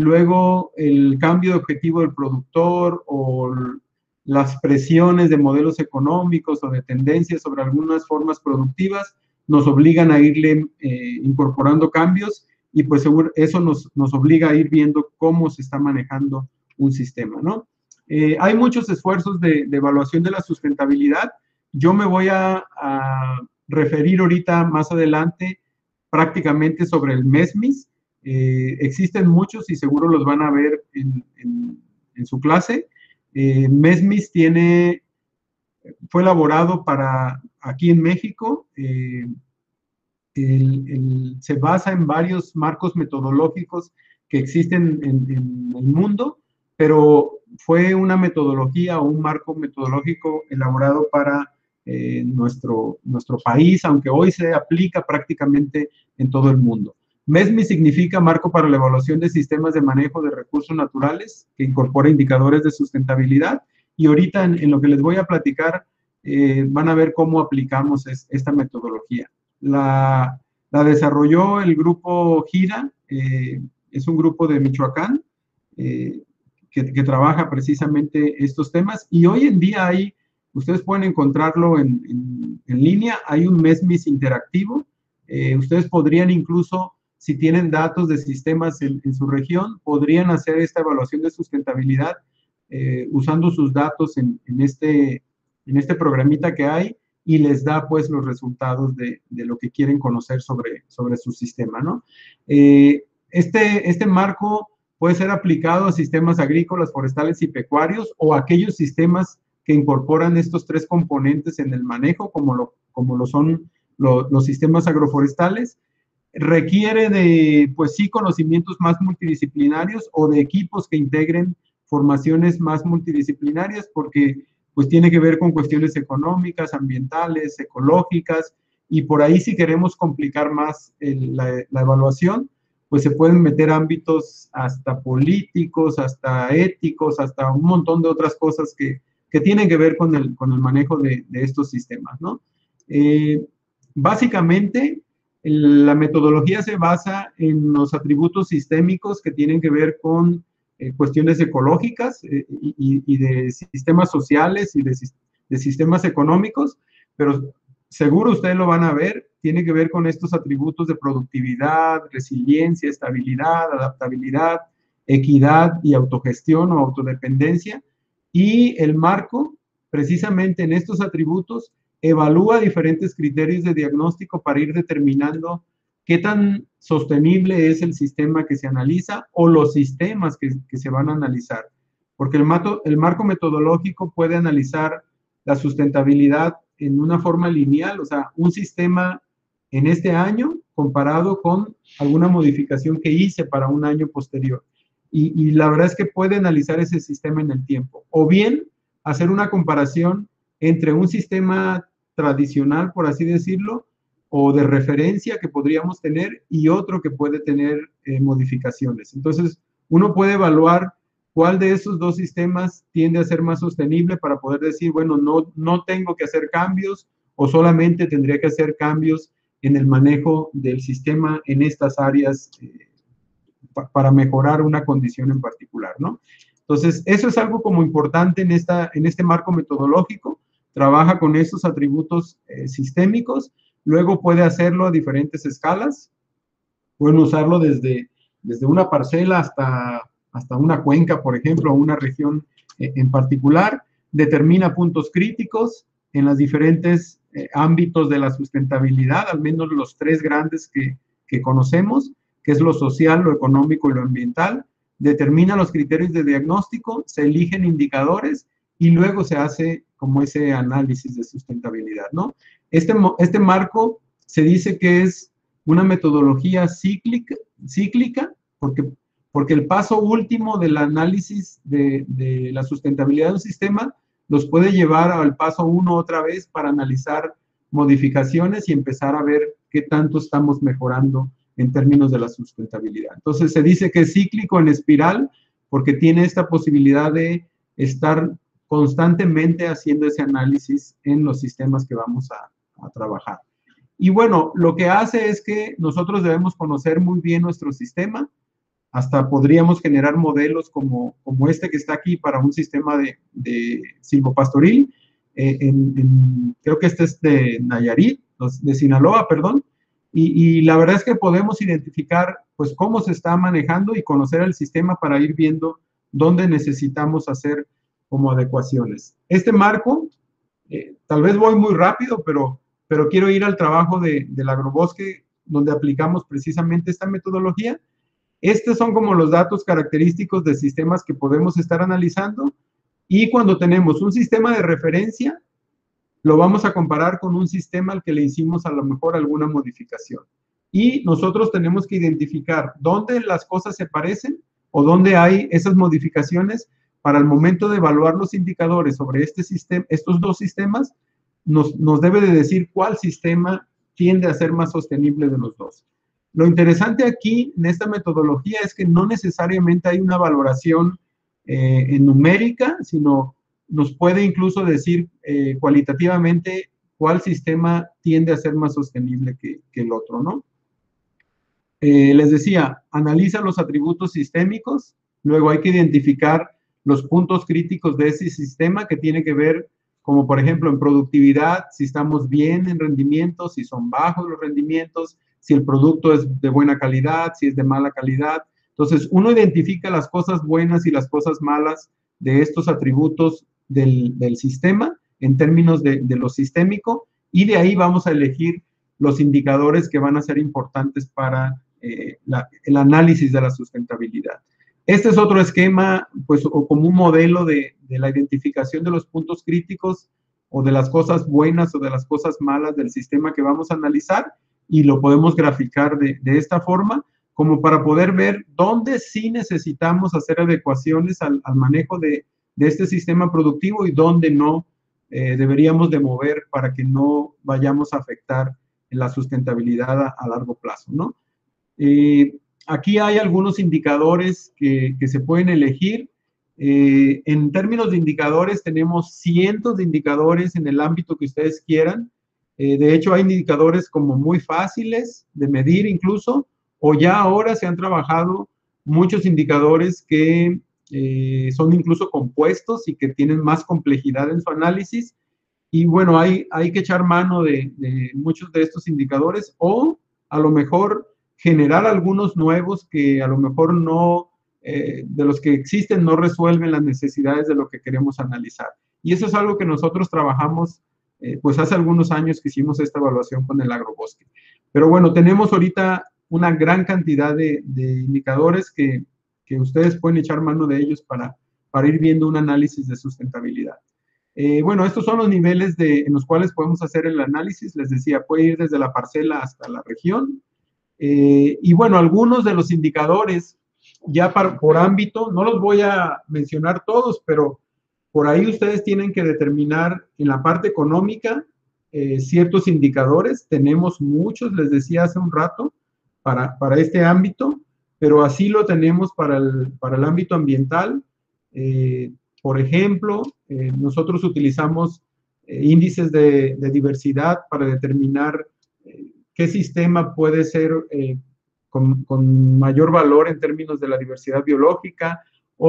luego el cambio de objetivo del productor o las presiones de modelos económicos o de tendencias sobre algunas formas productivas nos obligan a irle eh, incorporando cambios y pues seguro eso nos, nos obliga a ir viendo cómo se está manejando un sistema, ¿no? Eh, hay muchos esfuerzos de, de evaluación de la sustentabilidad. Yo me voy a, a referir ahorita más adelante prácticamente sobre el MESMIS. Eh, existen muchos y seguro los van a ver en, en, en su clase. Eh, MESMIS tiene, fue elaborado para aquí en México, eh, el, el, se basa en varios marcos metodológicos que existen en, en el mundo, pero fue una metodología o un marco metodológico elaborado para eh, nuestro, nuestro país, aunque hoy se aplica prácticamente en todo el mundo. MESMIS significa Marco para la Evaluación de Sistemas de Manejo de Recursos Naturales, que incorpora indicadores de sustentabilidad, y ahorita en, en lo que les voy a platicar eh, van a ver cómo aplicamos es, esta metodología. La, la desarrolló el grupo GIRA, eh, es un grupo de Michoacán, eh, que, que trabaja precisamente estos temas, y hoy en día hay, ustedes pueden encontrarlo en, en, en línea, hay un MESMIS interactivo, eh, ustedes podrían incluso, si tienen datos de sistemas en, en su región, podrían hacer esta evaluación de sustentabilidad eh, usando sus datos en, en, este, en este programita que hay y les da pues los resultados de, de lo que quieren conocer sobre, sobre su sistema, ¿no? Eh, este, este marco puede ser aplicado a sistemas agrícolas, forestales y pecuarios o a aquellos sistemas que incorporan estos tres componentes en el manejo, como lo, como lo son lo, los sistemas agroforestales. Requiere de, pues sí, conocimientos más multidisciplinarios o de equipos que integren formaciones más multidisciplinarias porque pues tiene que ver con cuestiones económicas, ambientales, ecológicas y por ahí si queremos complicar más el, la, la evaluación, pues se pueden meter ámbitos hasta políticos, hasta éticos, hasta un montón de otras cosas que, que tienen que ver con el, con el manejo de, de estos sistemas, ¿no? Eh, básicamente, la metodología se basa en los atributos sistémicos que tienen que ver con eh, cuestiones ecológicas eh, y, y de sistemas sociales y de, de sistemas económicos, pero seguro ustedes lo van a ver, tiene que ver con estos atributos de productividad, resiliencia, estabilidad, adaptabilidad, equidad y autogestión o autodependencia. Y el marco, precisamente en estos atributos, evalúa diferentes criterios de diagnóstico para ir determinando qué tan sostenible es el sistema que se analiza o los sistemas que, que se van a analizar. Porque el, mato, el marco metodológico puede analizar la sustentabilidad en una forma lineal, o sea, un sistema en este año comparado con alguna modificación que hice para un año posterior. Y, y la verdad es que puede analizar ese sistema en el tiempo. O bien hacer una comparación entre un sistema tradicional, por así decirlo, o de referencia que podríamos tener y otro que puede tener eh, modificaciones. Entonces, uno puede evaluar cuál de esos dos sistemas tiende a ser más sostenible para poder decir, bueno, no, no tengo que hacer cambios o solamente tendría que hacer cambios en el manejo del sistema en estas áreas eh, pa para mejorar una condición en particular, ¿no? Entonces, eso es algo como importante en, esta, en este marco metodológico. Trabaja con esos atributos eh, sistémicos, luego puede hacerlo a diferentes escalas. Pueden usarlo desde, desde una parcela hasta, hasta una cuenca, por ejemplo, o una región eh, en particular. Determina puntos críticos en los diferentes eh, ámbitos de la sustentabilidad, al menos los tres grandes que, que conocemos, que es lo social, lo económico y lo ambiental. Determina los criterios de diagnóstico, se eligen indicadores y luego se hace como ese análisis de sustentabilidad, ¿no? Este, este marco se dice que es una metodología cíclica, cíclica porque, porque el paso último del análisis de, de la sustentabilidad de un sistema los puede llevar al paso uno otra vez para analizar modificaciones y empezar a ver qué tanto estamos mejorando en términos de la sustentabilidad. Entonces, se dice que es cíclico en espiral porque tiene esta posibilidad de estar constantemente haciendo ese análisis en los sistemas que vamos a, a trabajar. Y bueno, lo que hace es que nosotros debemos conocer muy bien nuestro sistema, hasta podríamos generar modelos como, como este que está aquí para un sistema de, de silvopastoril, eh, en, en, creo que este es de Nayarit, de Sinaloa, perdón, y, y la verdad es que podemos identificar pues cómo se está manejando y conocer el sistema para ir viendo dónde necesitamos hacer como adecuaciones. Este marco, eh, tal vez voy muy rápido, pero, pero quiero ir al trabajo de, del agrobosque, donde aplicamos precisamente esta metodología. Estos son como los datos característicos de sistemas que podemos estar analizando, y cuando tenemos un sistema de referencia, lo vamos a comparar con un sistema al que le hicimos a lo mejor alguna modificación. Y nosotros tenemos que identificar dónde las cosas se parecen o dónde hay esas modificaciones. Para el momento de evaluar los indicadores sobre este sistema, estos dos sistemas, nos, nos debe de decir cuál sistema tiende a ser más sostenible de los dos. Lo interesante aquí, en esta metodología, es que no necesariamente hay una valoración eh, en numérica, sino nos puede incluso decir eh, cualitativamente cuál sistema tiende a ser más sostenible que, que el otro, ¿no? Eh, les decía, analiza los atributos sistémicos, luego hay que identificar los puntos críticos de ese sistema que tiene que ver, como por ejemplo en productividad, si estamos bien en rendimientos, si son bajos los rendimientos, si el producto es de buena calidad, si es de mala calidad. Entonces, uno identifica las cosas buenas y las cosas malas de estos atributos del, del sistema en términos de, de lo sistémico, y de ahí vamos a elegir los indicadores que van a ser importantes para eh, la, el análisis de la sustentabilidad. Este es otro esquema, pues, o como un modelo de, de la identificación de los puntos críticos o de las cosas buenas o de las cosas malas del sistema que vamos a analizar, y lo podemos graficar de, de esta forma, como para poder ver dónde sí necesitamos hacer adecuaciones al, al manejo de, de este sistema productivo y dónde no eh, deberíamos de mover para que no vayamos a afectar la sustentabilidad a, a largo plazo, ¿no? Eh, Aquí hay algunos indicadores que, que se pueden elegir. Eh, en términos de indicadores, tenemos cientos de indicadores en el ámbito que ustedes quieran. Eh, de hecho, hay indicadores como muy fáciles de medir incluso, o ya ahora se han trabajado muchos indicadores que eh, son incluso compuestos y que tienen más complejidad en su análisis. Y bueno, hay, hay que echar mano de, de muchos de estos indicadores, o a lo mejor generar algunos nuevos que a lo mejor no eh, de los que existen no resuelven las necesidades de lo que queremos analizar. Y eso es algo que nosotros trabajamos, eh, pues hace algunos años que hicimos esta evaluación con el agrobosque. Pero bueno, tenemos ahorita una gran cantidad de, de indicadores que, que ustedes pueden echar mano de ellos para, para ir viendo un análisis de sustentabilidad. Eh, bueno, estos son los niveles de, en los cuales podemos hacer el análisis. Les decía, puede ir desde la parcela hasta la región. Eh, y bueno, algunos de los indicadores ya para, por ámbito, no los voy a mencionar todos, pero por ahí ustedes tienen que determinar en la parte económica eh, ciertos indicadores. Tenemos muchos, les decía hace un rato, para, para este ámbito, pero así lo tenemos para el, para el ámbito ambiental. Eh, por ejemplo, eh, nosotros utilizamos eh, índices de, de diversidad para determinar eh, qué sistema puede ser eh, con, con mayor valor en términos de la diversidad biológica,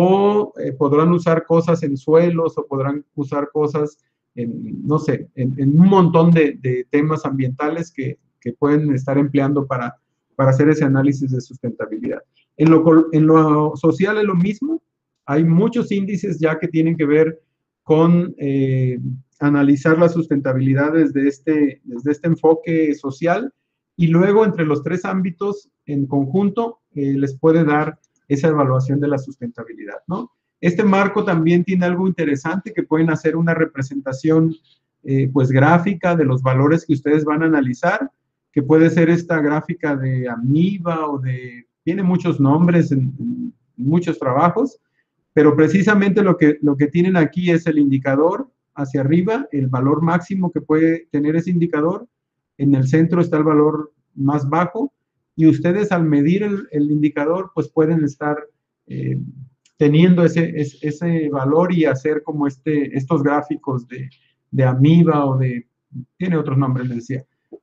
o eh, podrán usar cosas en suelos, o podrán usar cosas en, no sé, en, en un montón de, de temas ambientales que, que pueden estar empleando para, para hacer ese análisis de sustentabilidad. En lo, en lo social es lo mismo. Hay muchos índices ya que tienen que ver con eh, analizar la sustentabilidad desde este, desde este enfoque social, y luego entre los tres ámbitos en conjunto eh, les puede dar esa evaluación de la sustentabilidad, ¿no? Este marco también tiene algo interesante, que pueden hacer una representación eh, pues gráfica de los valores que ustedes van a analizar, que puede ser esta gráfica de AMIBA o de, tiene muchos nombres en, en muchos trabajos, pero precisamente lo que, lo que tienen aquí es el indicador hacia arriba, el valor máximo que puede tener ese indicador. En el centro está el valor más bajo, y ustedes al medir el, el indicador, pues pueden estar eh, teniendo ese, ese, ese valor y hacer como este, estos gráficos de, de AMIBA o de, tiene otros nombres, les decía,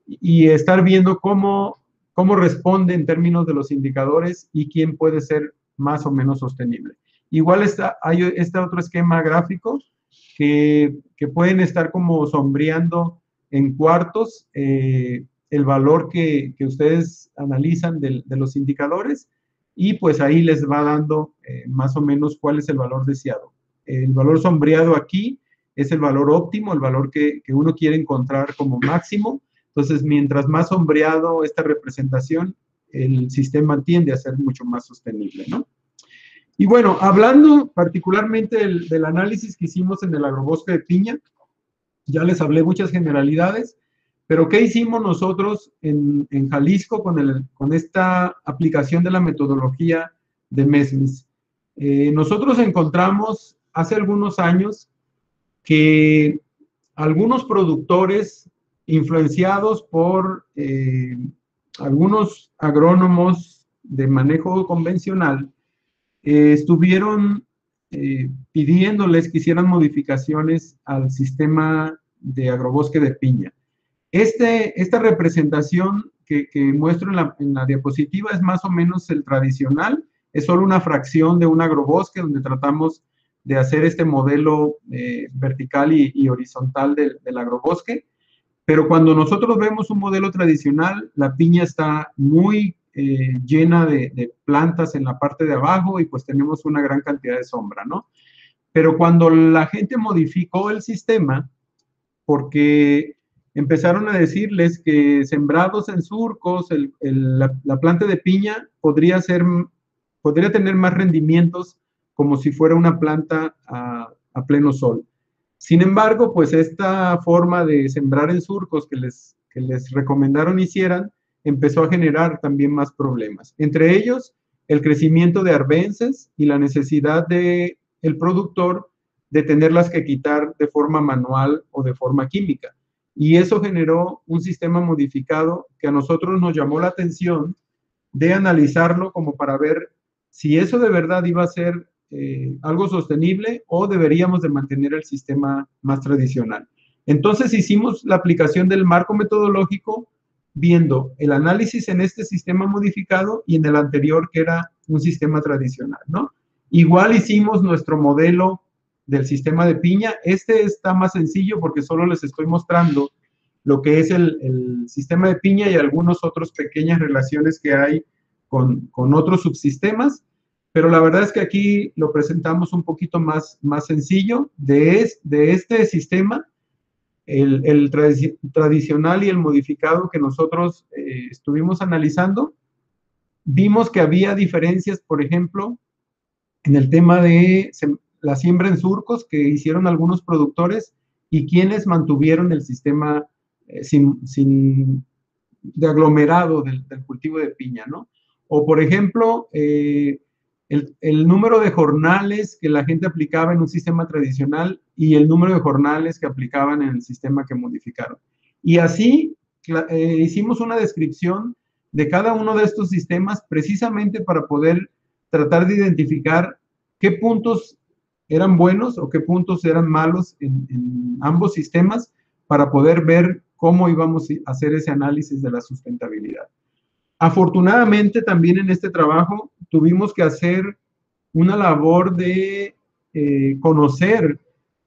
y estar viendo cómo, cómo responde en términos de los indicadores y quién puede ser más o menos sostenible. Igual está, hay este otro esquema gráfico que, que pueden estar como sombreando en cuartos eh, el valor que, que ustedes analizan de, de los indicadores, y pues ahí les va dando eh, más o menos cuál es el valor deseado. El valor sombreado aquí es el valor óptimo, el valor que, que uno quiere encontrar como máximo. Entonces, mientras más sombreado esta representación, el sistema tiende a ser mucho más sostenible, ¿no? Y bueno, hablando particularmente del, del análisis que hicimos en el agrobosque de piña, ya les hablé muchas generalidades, pero ¿qué hicimos nosotros en, en Jalisco con, el, con esta aplicación de la metodología de MESMIS? Eh, nosotros encontramos hace algunos años que algunos productores influenciados por eh, algunos agrónomos de manejo convencional eh, estuvieron eh, pidiéndoles que hicieran modificaciones al sistema de agrobosque de piña. Este, esta representación que, que muestro en la, en la diapositiva es más o menos el tradicional, es solo una fracción de un agrobosque donde tratamos de hacer este modelo eh, vertical y, y horizontal del, del agrobosque, pero cuando nosotros vemos un modelo tradicional, la piña está muy eh, llena de, de plantas en la parte de abajo, y pues tenemos una gran cantidad de sombra, ¿no? Pero cuando la gente modificó el sistema, porque empezaron a decirles que sembrados en surcos, el, el, la, la planta de piña podría, ser, podría tener más rendimientos como si fuera una planta a, a pleno sol. Sin embargo, pues esta forma de sembrar en surcos que les, que les recomendaron hicieran, empezó a generar también más problemas. Entre ellos, el crecimiento de arbences y la necesidad del productor de tenerlas que quitar de forma manual o de forma química. Y eso generó un sistema modificado que a nosotros nos llamó la atención de analizarlo como para ver si eso de verdad iba a ser eh, algo sostenible o deberíamos de mantener el sistema más tradicional. Entonces hicimos la aplicación del marco metodológico viendo el análisis en este sistema modificado y en el anterior que era un sistema tradicional, ¿no? Igual hicimos nuestro modelo del sistema de piña. Este está más sencillo porque solo les estoy mostrando lo que es el, el sistema de piña y algunas otras pequeñas relaciones que hay con, con otros subsistemas, pero la verdad es que aquí lo presentamos un poquito más, más sencillo. De, es, de este sistema, el, el tradi tradicional y el modificado que nosotros eh, estuvimos analizando, vimos que había diferencias, por ejemplo, en el tema de la siembra en surcos que hicieron algunos productores y quienes mantuvieron el sistema eh, sin, sin, de aglomerado del, del cultivo de piña, ¿no? O, por ejemplo, eh, el, el número de jornales que la gente aplicaba en un sistema tradicional y el número de jornales que aplicaban en el sistema que modificaron. Y así eh, hicimos una descripción de cada uno de estos sistemas precisamente para poder tratar de identificar qué puntos eran buenos o qué puntos eran malos en, en ambos sistemas para poder ver cómo íbamos a hacer ese análisis de la sustentabilidad. Afortunadamente, también en este trabajo tuvimos que hacer una labor de eh, conocer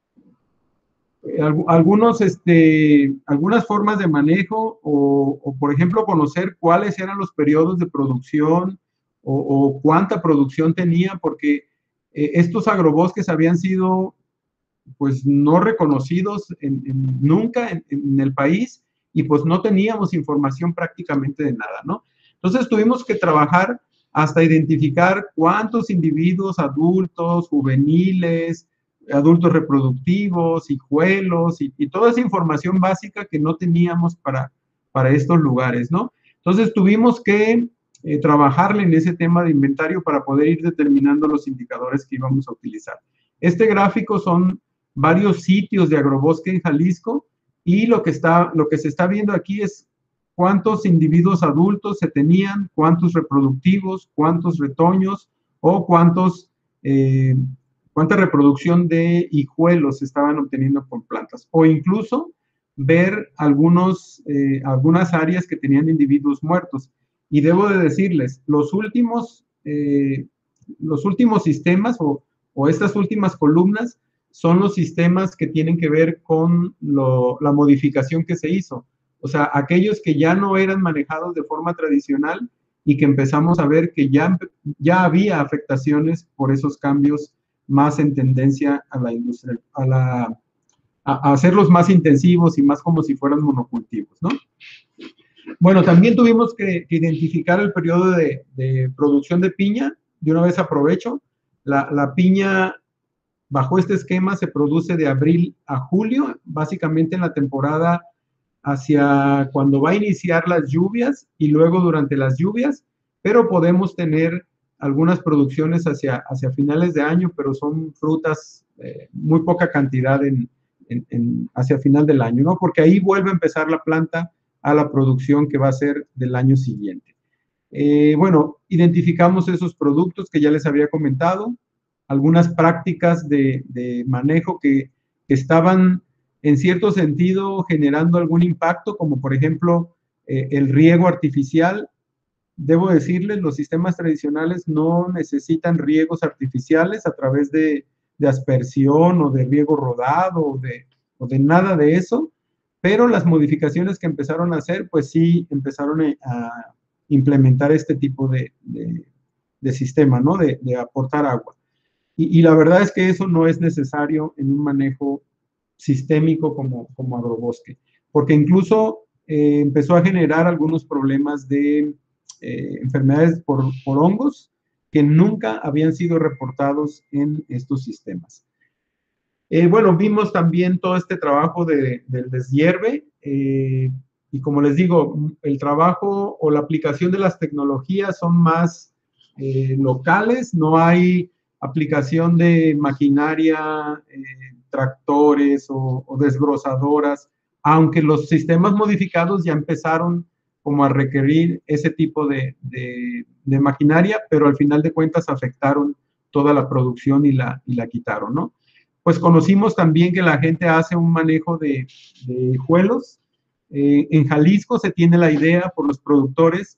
eh, algunos, este, algunas formas de manejo o, o, por ejemplo, conocer cuáles eran los periodos de producción o, o cuánta producción tenía, porque eh, estos agrobosques habían sido, pues, no reconocidos en, en, nunca en, en el país y, pues, no teníamos información prácticamente de nada, ¿no? Entonces tuvimos que trabajar hasta identificar cuántos individuos adultos, juveniles, adultos reproductivos, hijuelos y, y toda esa información básica que no teníamos para, para estos lugares, ¿no? Entonces tuvimos que eh, trabajarle en ese tema de inventario para poder ir determinando los indicadores que íbamos a utilizar. Este gráfico son varios sitios de agrobosque en Jalisco y lo que, está, lo que se está viendo aquí es cuántos individuos adultos se tenían, cuántos reproductivos, cuántos retoños o cuántos, eh, cuánta reproducción de hijuelos se estaban obteniendo con plantas. O incluso ver algunos, eh, algunas áreas que tenían individuos muertos. Y debo de decirles, los últimos, eh, los últimos sistemas o, o estas últimas columnas son los sistemas que tienen que ver con lo, la modificación que se hizo. O sea, aquellos que ya no eran manejados de forma tradicional y que empezamos a ver que ya, ya había afectaciones por esos cambios más en tendencia a la industria, a, la, a, a hacerlos más intensivos y más como si fueran monocultivos, ¿no? Bueno, también tuvimos que, que identificar el periodo de, de producción de piña. De una vez aprovecho, la, la piña bajo este esquema se produce de abril a julio, básicamente en la temporada hacia cuando va a iniciar las lluvias y luego durante las lluvias, pero podemos tener algunas producciones hacia, hacia finales de año, pero son frutas, eh, muy poca cantidad en, en, en, hacia final del año, ¿no? Porque ahí vuelve a empezar la planta a la producción que va a ser del año siguiente. Eh, bueno, identificamos esos productos que ya les había comentado, algunas prácticas de, de manejo que, que estaban en cierto sentido generando algún impacto, como por ejemplo eh, el riego artificial. Debo decirles, los sistemas tradicionales no necesitan riegos artificiales a través de, de aspersión o de riego rodado o de, o de nada de eso, pero las modificaciones que empezaron a hacer, pues sí empezaron a implementar este tipo de, de, de sistema, ¿no? De, de aportar agua. Y, y la verdad es que eso no es necesario en un manejo sistémico como, como agrobosque, porque incluso eh, empezó a generar algunos problemas de eh, enfermedades por, por hongos que nunca habían sido reportados en estos sistemas. Eh, bueno, vimos también todo este trabajo de, del deshierve, eh, y como les digo, el trabajo o la aplicación de las tecnologías son más eh, locales, no hay aplicación de maquinaria, eh, tractores o, o desbrozadoras, aunque los sistemas modificados ya empezaron como a requerir ese tipo de, de, de maquinaria, pero al final de cuentas afectaron toda la producción y la, y la quitaron, ¿no? Pues conocimos también que la gente hace un manejo de, de hijuelos. Eh, en Jalisco se tiene la idea por los productores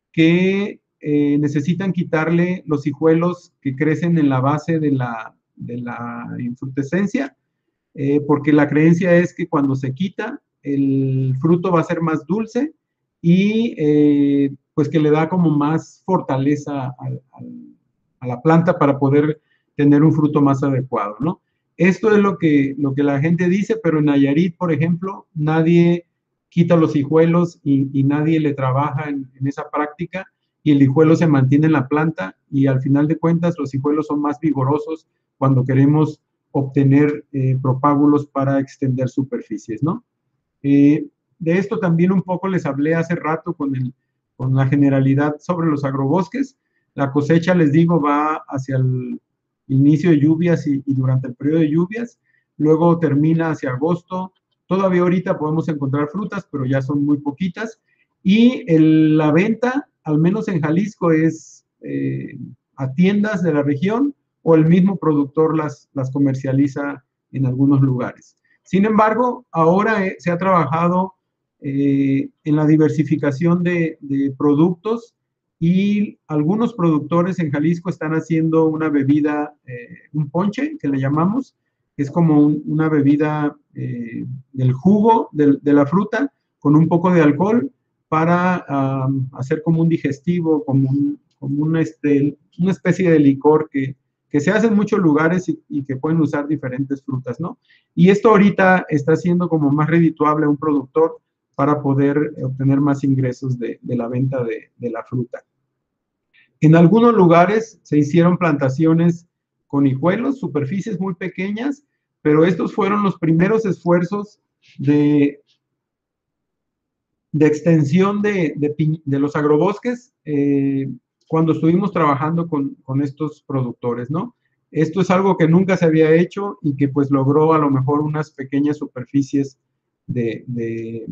que eh, necesitan quitarle los hijuelos que crecen en la base de la, de la infrutescencia, eh, porque la creencia es que cuando se quita, el fruto va a ser más dulce y eh, pues que le da como más fortaleza al, al, a la planta para poder tener un fruto más adecuado, ¿no? Esto es lo que, lo que la gente dice, pero en Nayarit, por ejemplo, nadie quita los hijuelos y, y nadie le trabaja en, en esa práctica, y el hijuelo se mantiene en la planta, y al final de cuentas los hijuelos son más vigorosos cuando queremos obtener eh, propágulos para extender superficies, ¿no? Eh, de esto también un poco les hablé hace rato con, el, con la generalidad sobre los agrobosques. La cosecha, les digo, va hacia el inicio de lluvias y, y durante el periodo de lluvias, luego termina hacia agosto. Todavía ahorita podemos encontrar frutas, pero ya son muy poquitas, y el, la venta, al menos en Jalisco, es eh, a tiendas de la región, o el mismo productor las, las comercializa en algunos lugares. Sin embargo, ahora eh, se ha trabajado eh, en la diversificación de, de productos, y algunos productores en Jalisco están haciendo una bebida, eh, un ponche, que le llamamos, que es como un, una bebida eh, del jugo de, de la fruta, con un poco de alcohol, para um, hacer como un digestivo, como, un, como una, este, una especie de licor que, que se hace en muchos lugares y, y que pueden usar diferentes frutas, ¿no? Y esto ahorita está siendo como más redituable a un productor para poder obtener más ingresos de, de la venta de, de la fruta. En algunos lugares se hicieron plantaciones con hijuelos, superficies muy pequeñas, pero estos fueron los primeros esfuerzos de, de extensión de, de, de los agrobosques eh, cuando estuvimos trabajando con, con estos productores, ¿no? Esto es algo que nunca se había hecho y que pues logró a lo mejor unas pequeñas superficies de, de,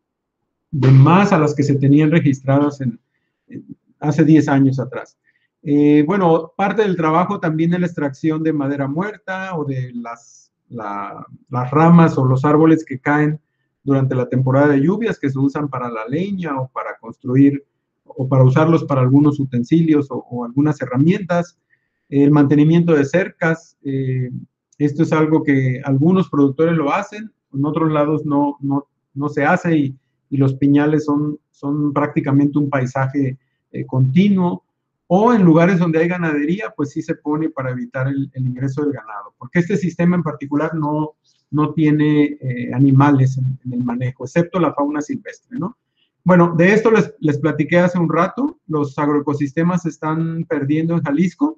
de más a las que se tenían registradas en, en hace diez años atrás. Eh, bueno, parte del trabajo también es la extracción de madera muerta o de las, la, las ramas o los árboles que caen durante la temporada de lluvias, que se usan para la leña o para construir o para usarlos para algunos utensilios o, o algunas herramientas. El mantenimiento de cercas, eh, esto es algo que algunos productores lo hacen, en otros lados no, no, no se hace, y, y los piñales son, son prácticamente un paisaje eh, continuo. O en lugares donde hay ganadería, pues sí se pone para evitar el, el ingreso del ganado, porque este sistema en particular no, no tiene eh, animales en, en el manejo, excepto la fauna silvestre, ¿no? Bueno, de esto les, les platiqué hace un rato. Los agroecosistemas se están perdiendo en Jalisco,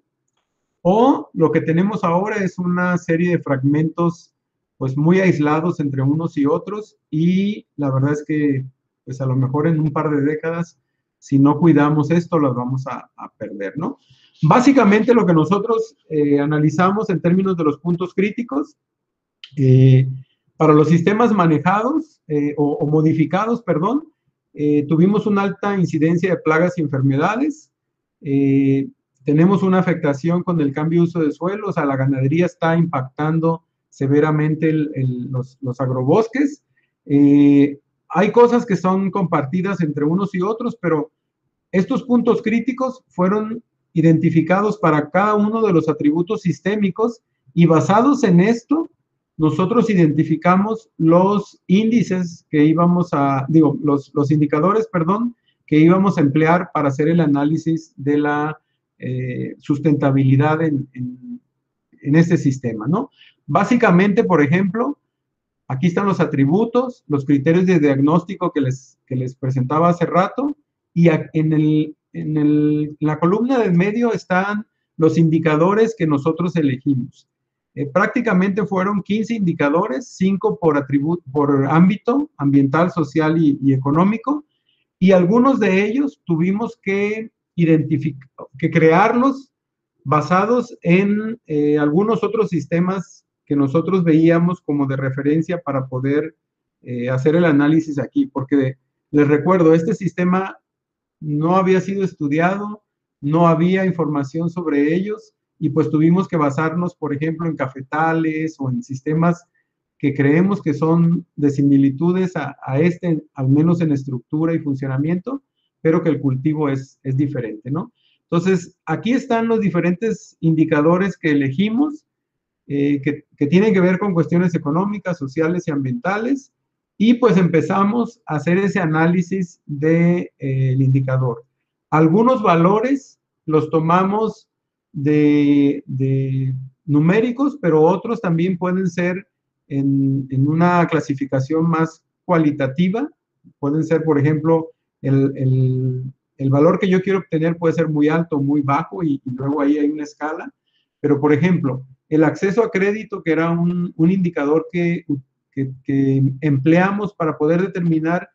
o lo que tenemos ahora es una serie de fragmentos pues muy aislados entre unos y otros, y la verdad es que pues a lo mejor en un par de décadas, si no cuidamos esto, las vamos a, a perder, ¿no? Básicamente lo que nosotros eh, analizamos en términos de los puntos críticos, eh, para los sistemas manejados eh, o, o modificados, perdón, eh, tuvimos una alta incidencia de plagas y enfermedades, eh, tenemos una afectación con el cambio de uso de suelo, o sea, la ganadería está impactando severamente el, el, los, los agrobosques. Eh, hay cosas que son compartidas entre unos y otros, pero estos puntos críticos fueron identificados para cada uno de los atributos sistémicos, y basados en esto, nosotros identificamos los índices que íbamos a, digo, los, los indicadores, perdón, que íbamos a emplear para hacer el análisis de la eh, sustentabilidad en, en, en este sistema, ¿no? Básicamente, por ejemplo, aquí están los atributos, los criterios de diagnóstico que les, que les presentaba hace rato, y en, el, en, el, en la columna del medio están los indicadores que nosotros elegimos. Eh, prácticamente fueron quince indicadores, cinco por, atributo, por ámbito ambiental, social y, y económico, y algunos de ellos tuvimos que, identificar, que crearlos basados en eh, algunos otros sistemas que nosotros veíamos como de referencia para poder eh, hacer el análisis aquí, porque les recuerdo, este sistema no había sido estudiado, no había información sobre ellos, y pues tuvimos que basarnos, por ejemplo, en cafetales o en sistemas que creemos que son de similitudes a, a este, al menos en estructura y funcionamiento, pero que el cultivo es, es diferente, ¿no? Entonces, aquí están los diferentes indicadores que elegimos, eh, que, que tienen que ver con cuestiones económicas, sociales y ambientales, y pues empezamos a hacer ese análisis del de, eh, indicador. Algunos valores los tomamos de, de numéricos, pero otros también pueden ser en, en una clasificación más cualitativa. Pueden ser, por ejemplo, el, el, el valor que yo quiero obtener puede ser muy alto o muy bajo, y, y luego ahí hay una escala. Pero, por ejemplo, el acceso a crédito, que era un, un indicador que, que, que empleamos para poder determinar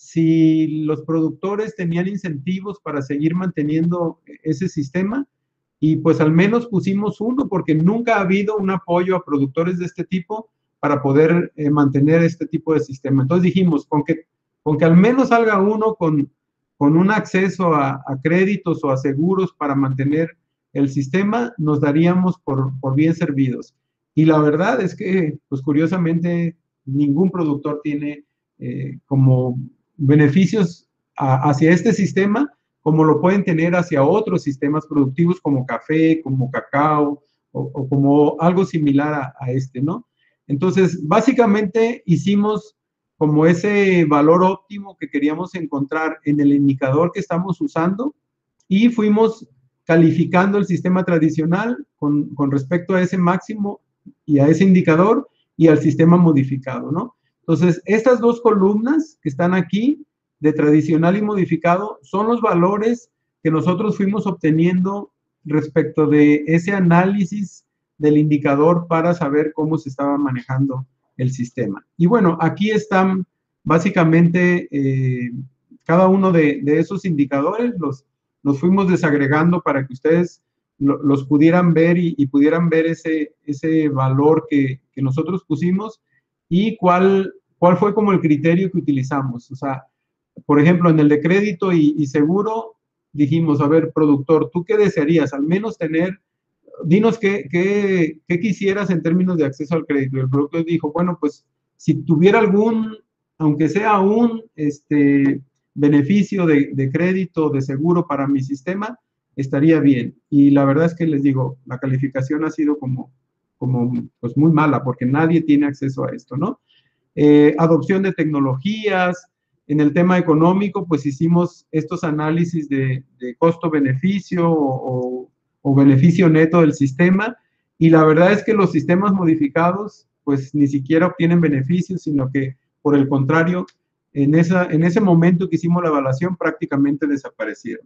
si los productores tenían incentivos para seguir manteniendo ese sistema, y pues al menos pusimos uno, porque nunca ha habido un apoyo a productores de este tipo para poder eh, mantener este tipo de sistema. Entonces dijimos, con que, con que al menos salga uno con, con un acceso a, a créditos o a seguros para mantener el sistema, nos daríamos por, por bien servidos. Y la verdad es que, pues curiosamente, ningún productor tiene eh, como beneficios a, hacia este sistema como lo pueden tener hacia otros sistemas productivos como café, como cacao, o, o como algo similar a, a este, ¿no? Entonces, básicamente hicimos como ese valor óptimo que queríamos encontrar en el indicador que estamos usando, y fuimos calificando el sistema tradicional con, con respecto a ese máximo y a ese indicador y al sistema modificado, ¿no? Entonces, estas dos columnas que están aquí, de tradicional y modificado, son los valores que nosotros fuimos obteniendo respecto de ese análisis del indicador para saber cómo se estaba manejando el sistema. Y bueno, aquí están básicamente eh, cada uno de, de esos indicadores, los, los fuimos desagregando para que ustedes lo, los pudieran ver y, y pudieran ver ese, ese valor que, que nosotros pusimos, y cuál, cuál fue como el criterio que utilizamos. O sea, por ejemplo, en el de crédito y, y seguro, dijimos, a ver, productor, ¿tú qué desearías? Al menos tener, dinos qué, qué, qué quisieras en términos de acceso al crédito. Y el productor dijo, bueno, pues, si tuviera algún, aunque sea un este, beneficio de, de crédito, de seguro para mi sistema, estaría bien. Y la verdad es que les digo, la calificación ha sido como, como pues, muy mala, porque nadie tiene acceso a esto, ¿no? Eh, adopción de tecnologías. En el tema económico, pues hicimos estos análisis de, de costo-beneficio o, o, o beneficio neto del sistema, y la verdad es que los sistemas modificados, pues ni siquiera obtienen beneficios, sino que, por el contrario, en, esa, en ese momento que hicimos la evaluación, prácticamente desaparecieron.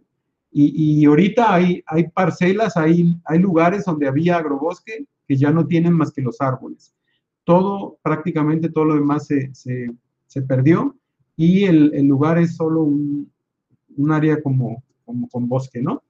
Y, y ahorita hay, hay parcelas, hay, hay lugares donde había agrobosque que ya no tienen más que los árboles. Todo, prácticamente todo lo demás se, se, se perdió, y el, el lugar es solo un, un área como, como con bosque, ¿no?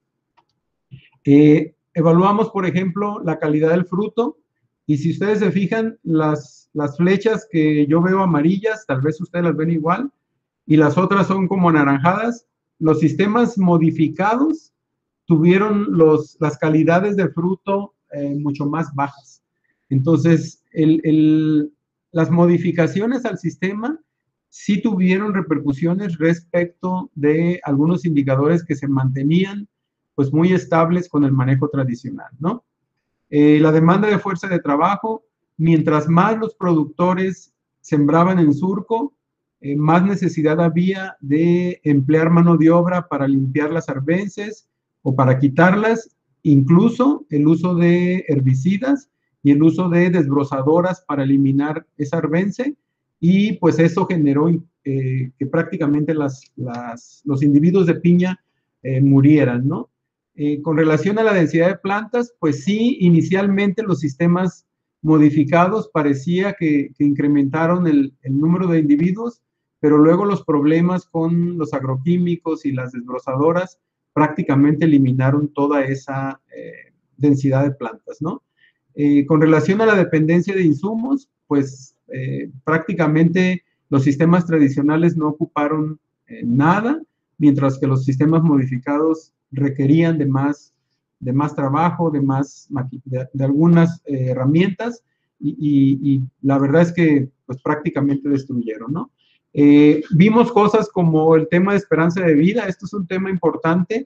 Eh, evaluamos, por ejemplo, la calidad del fruto, y si ustedes se fijan, las, las flechas que yo veo amarillas, tal vez ustedes las ven igual, y las otras son como anaranjadas. Los sistemas modificados tuvieron los, las calidades de fruto eh, mucho más bajas. Entonces, el, el, las modificaciones al sistema sí tuvieron repercusiones respecto de algunos indicadores que se mantenían pues muy estables con el manejo tradicional, ¿no? Eh, la demanda de fuerza de trabajo, mientras más los productores sembraban en surco, eh, más necesidad había de emplear mano de obra para limpiar las arbences o para quitarlas, incluso el uso de herbicidas y el uso de desbrozadoras para eliminar esa arbense, y pues eso generó eh, que prácticamente las, las, los individuos de piña eh, murieran, ¿no? Eh, con relación a la densidad de plantas, pues sí, inicialmente los sistemas modificados parecía que, que incrementaron el, el número de individuos, pero luego los problemas con los agroquímicos y las desbrozadoras prácticamente eliminaron toda esa eh, densidad de plantas, ¿no? Eh, con relación a la dependencia de insumos, pues eh, prácticamente los sistemas tradicionales no ocuparon eh, nada, mientras que los sistemas modificados requerían de más, de más trabajo, de, más, de, de algunas eh, herramientas, y, y, y la verdad es que pues prácticamente destruyeron, ¿no? Eh, vimos cosas como el tema de esperanza de vida. Esto es un tema importante.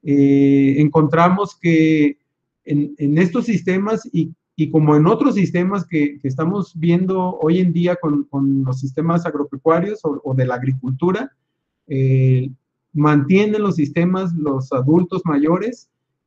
Eh, encontramos que en, en estos sistemas y, y como en otros sistemas que, que estamos viendo hoy en día con, con los sistemas agropecuarios o, o de la agricultura, eh, mantienen los sistemas los adultos mayores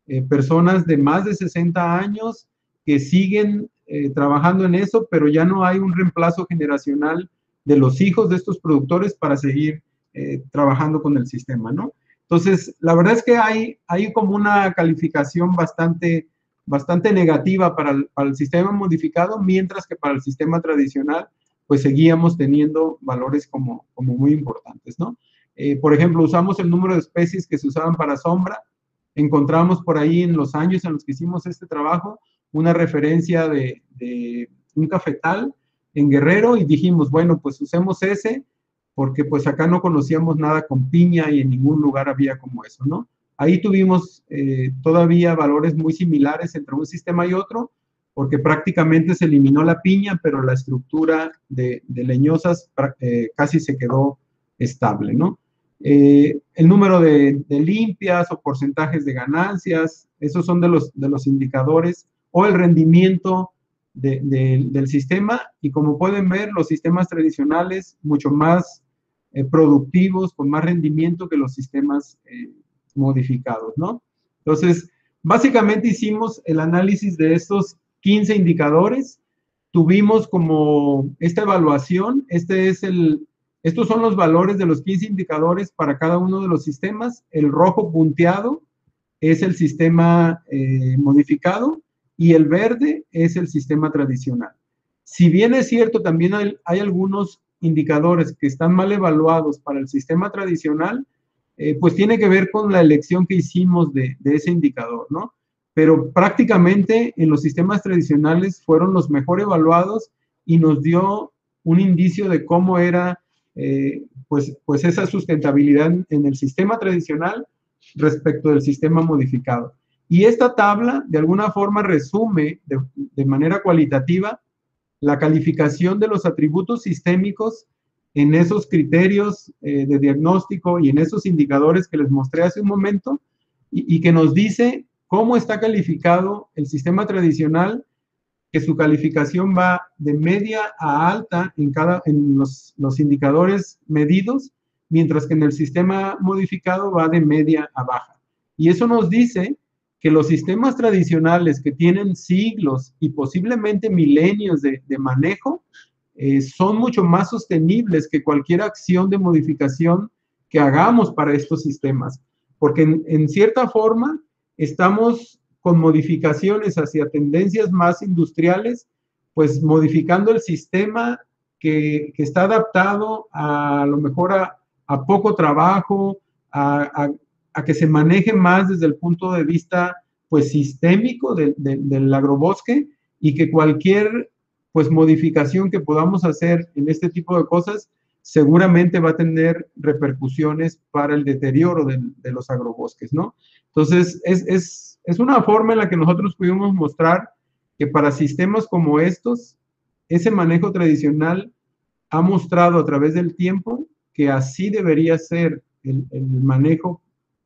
eh, personas de más de sesenta años que siguen eh, trabajando en eso, pero ya no hay un reemplazo generacional de los hijos de estos productores para seguir eh, trabajando con el sistema, ¿no? Entonces, la verdad es que hay, hay como una calificación bastante, bastante negativa para el, para el sistema modificado, mientras que para el sistema tradicional, pues seguíamos teniendo valores como, como muy importantes, ¿no? Eh, por ejemplo, usamos el número de especies que se usaban para sombra. Encontramos por ahí en los años en los que hicimos este trabajo una referencia de, de un cafetal en Guerrero y dijimos, bueno, pues usemos ese, porque pues acá no conocíamos nada con piña y en ningún lugar había como eso, ¿no? Ahí tuvimos eh, todavía valores muy similares entre un sistema y otro, porque prácticamente se eliminó la piña, pero la estructura de, de leñosas eh, casi se quedó estable, ¿no? Eh, el número de, de limpias o porcentajes de ganancias, esos son de los, de los indicadores, o el rendimiento de, de, del sistema, y como pueden ver, los sistemas tradicionales mucho más eh, productivos, con más rendimiento que los sistemas eh, modificados, ¿no? Entonces, básicamente hicimos el análisis de estos quince indicadores, tuvimos como esta evaluación, este es el, estos son los valores de los quince indicadores para cada uno de los sistemas, el rojo punteado es el sistema eh, modificado y el verde es el sistema tradicional. Si bien es cierto, también hay, hay algunos indicadores que están mal evaluados para el sistema tradicional, eh, pues tiene que ver con la elección que hicimos de, de ese indicador, ¿no? Pero prácticamente en los sistemas tradicionales fueron los mejor evaluados y nos dio un indicio de cómo era eh, pues, pues esa sustentabilidad en el sistema tradicional respecto del sistema modificado. Y esta tabla de alguna forma resume de, de manera cualitativa la calificación de los atributos sistémicos en esos criterios eh, de diagnóstico y en esos indicadores que les mostré hace un momento y, y que nos dice cómo está calificado el sistema tradicional, que su calificación va de media a alta en, cada, en los, los indicadores medidos, mientras que en el sistema modificado va de media a baja. Y eso nos dice que los sistemas tradicionales que tienen siglos y posiblemente milenios de, de manejo eh, son mucho más sostenibles que cualquier acción de modificación que hagamos para estos sistemas. Porque en, en cierta forma estamos con modificaciones hacia tendencias más industriales, pues modificando el sistema que, que está adaptado a, a lo mejor a, a poco trabajo, a, a, a que se maneje más desde el punto de vista pues sistémico de, de, del agrobosque, y que cualquier pues modificación que podamos hacer en este tipo de cosas seguramente va a tener repercusiones para el deterioro de, de los agrobosques, ¿no? Entonces, es, es, es una forma en la que nosotros pudimos mostrar que para sistemas como estos, ese manejo tradicional ha mostrado a través del tiempo que así debería ser el, el manejo,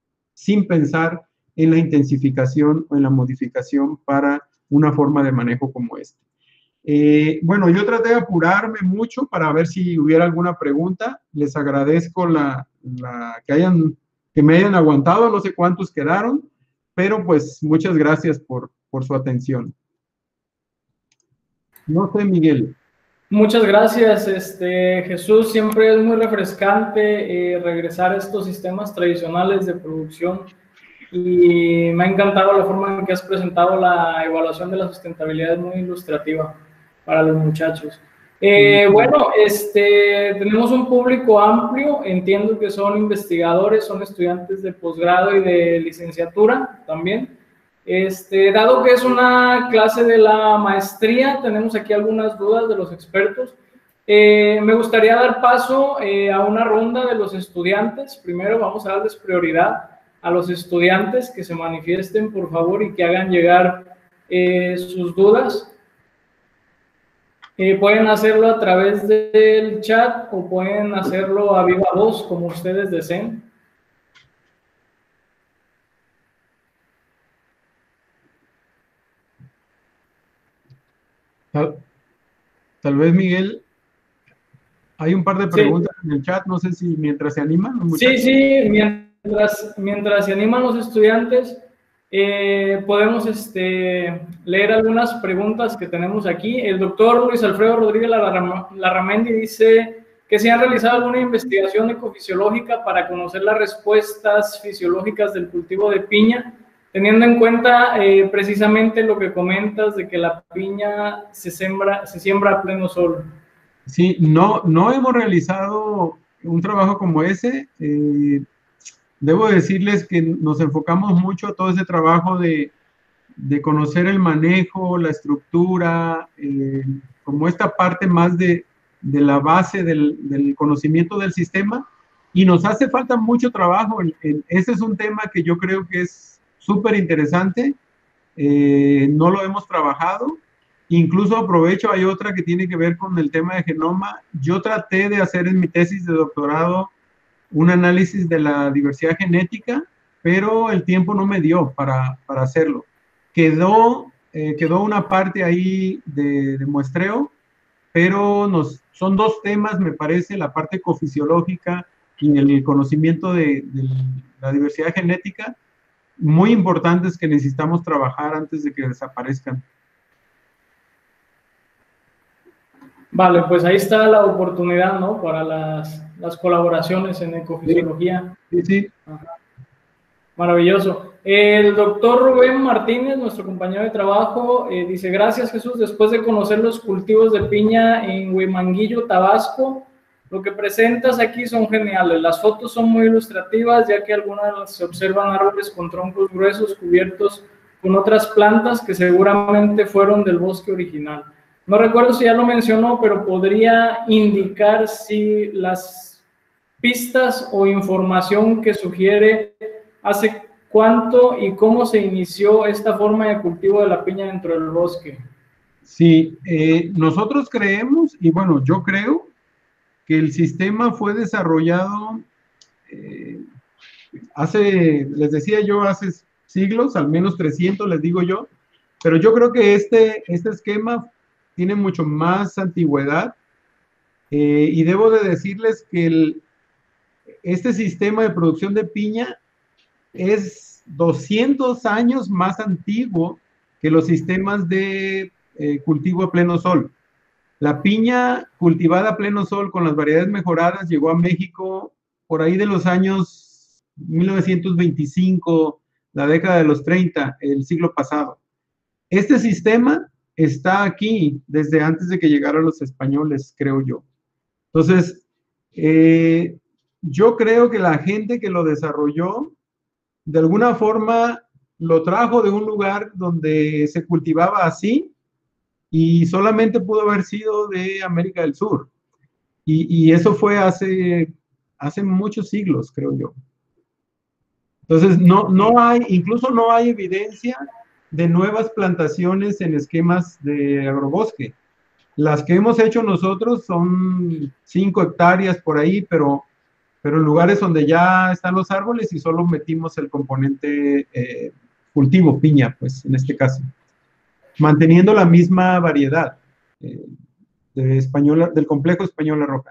sin pensar en la intensificación o en la modificación para una forma de manejo como este. Eh, bueno, yo traté de apurarme mucho para ver si hubiera alguna pregunta. Les agradezco la, la, que, hayan, que me hayan aguantado, no sé cuántos quedaron, pero pues muchas gracias por, por su atención. No sé, Miguel. Muchas gracias, este, Jesús. Siempre es muy refrescante eh, regresar a estos sistemas tradicionales de producción, y me ha encantado la forma en que has presentado la evaluación de la sustentabilidad, es muy ilustrativa para los muchachos. Eh, bueno, este, tenemos un público amplio, entiendo que son investigadores, son estudiantes de posgrado y de licenciatura también. Este, dado que es una clase de la maestría, tenemos aquí algunas dudas de los expertos. Eh, me gustaría dar paso eh, a una ronda de los estudiantes. Primero vamos a darles prioridad a los estudiantes que se manifiesten, por favor, y que hagan llegar eh, sus dudas. Eh, pueden hacerlo a través del chat o pueden hacerlo a viva voz, como ustedes deseen. Tal, tal vez, Miguel, hay un par de preguntas sí en el chat, no sé si mientras se animan. Sí, sí, mientras, mientras se animan los estudiantes, Eh, podemos este, leer algunas preguntas que tenemos aquí. El doctor Luis Alfredo Rodríguez Larram- Larramendi dice que se han realizado alguna investigación ecofisiológica para conocer las respuestas fisiológicas del cultivo de piña, teniendo en cuenta eh, precisamente lo que comentas de que la piña se siembra, se siembra a pleno sol. Sí, no, no hemos realizado un trabajo como ese. Eh, debo decirles que nos enfocamos mucho a todo ese trabajo de, de conocer el manejo, la estructura, eh, como esta parte más de, de la base del, del conocimiento del sistema, y nos hace falta mucho trabajo. En, en, ese es un tema que yo creo que es súper interesante, eh, no lo hemos trabajado. Incluso aprovecho, hay otra que tiene que ver con el tema de genoma. Yo traté de hacer en mi tesis de doctorado un análisis de la diversidad genética, pero el tiempo no me dio para, para hacerlo. Quedó, eh, quedó una parte ahí de, de muestreo, pero nos, son dos temas, me parece, la parte ecofisiológica y el conocimiento de, de la diversidad genética, muy importantes que necesitamos trabajar antes de que desaparezcan. Vale, pues ahí está la oportunidad, ¿no? Para las, las colaboraciones en ecofisiología. Sí, sí. Ajá. Maravilloso. El doctor Rubén Martínez, nuestro compañero de trabajo, eh, dice, gracias Jesús, después de conocer los cultivos de piña en Huimanguillo, Tabasco, lo que presentas aquí son geniales. Las fotos son muy ilustrativas, ya que algunas se observan árboles con troncos gruesos cubiertos con otras plantas que seguramente fueron del bosque original. No recuerdo si ya lo mencionó, pero podría indicar si las pistas o información que sugiere hace cuánto y cómo se inició esta forma de cultivo de la piña dentro del bosque. Sí, eh, nosotros creemos, y bueno, yo creo que el sistema fue desarrollado eh, hace, les decía yo, hace siglos, al menos trescientos, les digo yo, pero yo creo que este, este esquema tiene mucho más antigüedad, eh, y debo de decirles que el, este sistema de producción de piña es doscientos años más antiguo que los sistemas de eh, cultivo a pleno sol. La piña cultivada a pleno sol con las variedades mejoradas llegó a México por ahí de los años mil novecientos veinticinco, la década de los treinta, el siglo pasado. Este sistema está aquí desde antes de que llegaran los españoles, creo yo. Entonces, eh, yo creo que la gente que lo desarrolló, de alguna forma, lo trajo de un lugar donde se cultivaba así y solamente pudo haber sido de América del Sur. Y, y eso fue hace, hace muchos siglos, creo yo. Entonces, no, no hay, incluso no hay evidencia de nuevas plantaciones en esquemas de agrobosque. Las que hemos hecho nosotros son cinco hectáreas por ahí, pero, pero en lugares donde ya están los árboles y solo metimos el componente eh, cultivo, piña, pues en este caso, manteniendo la misma variedad eh, de española, del complejo española roja.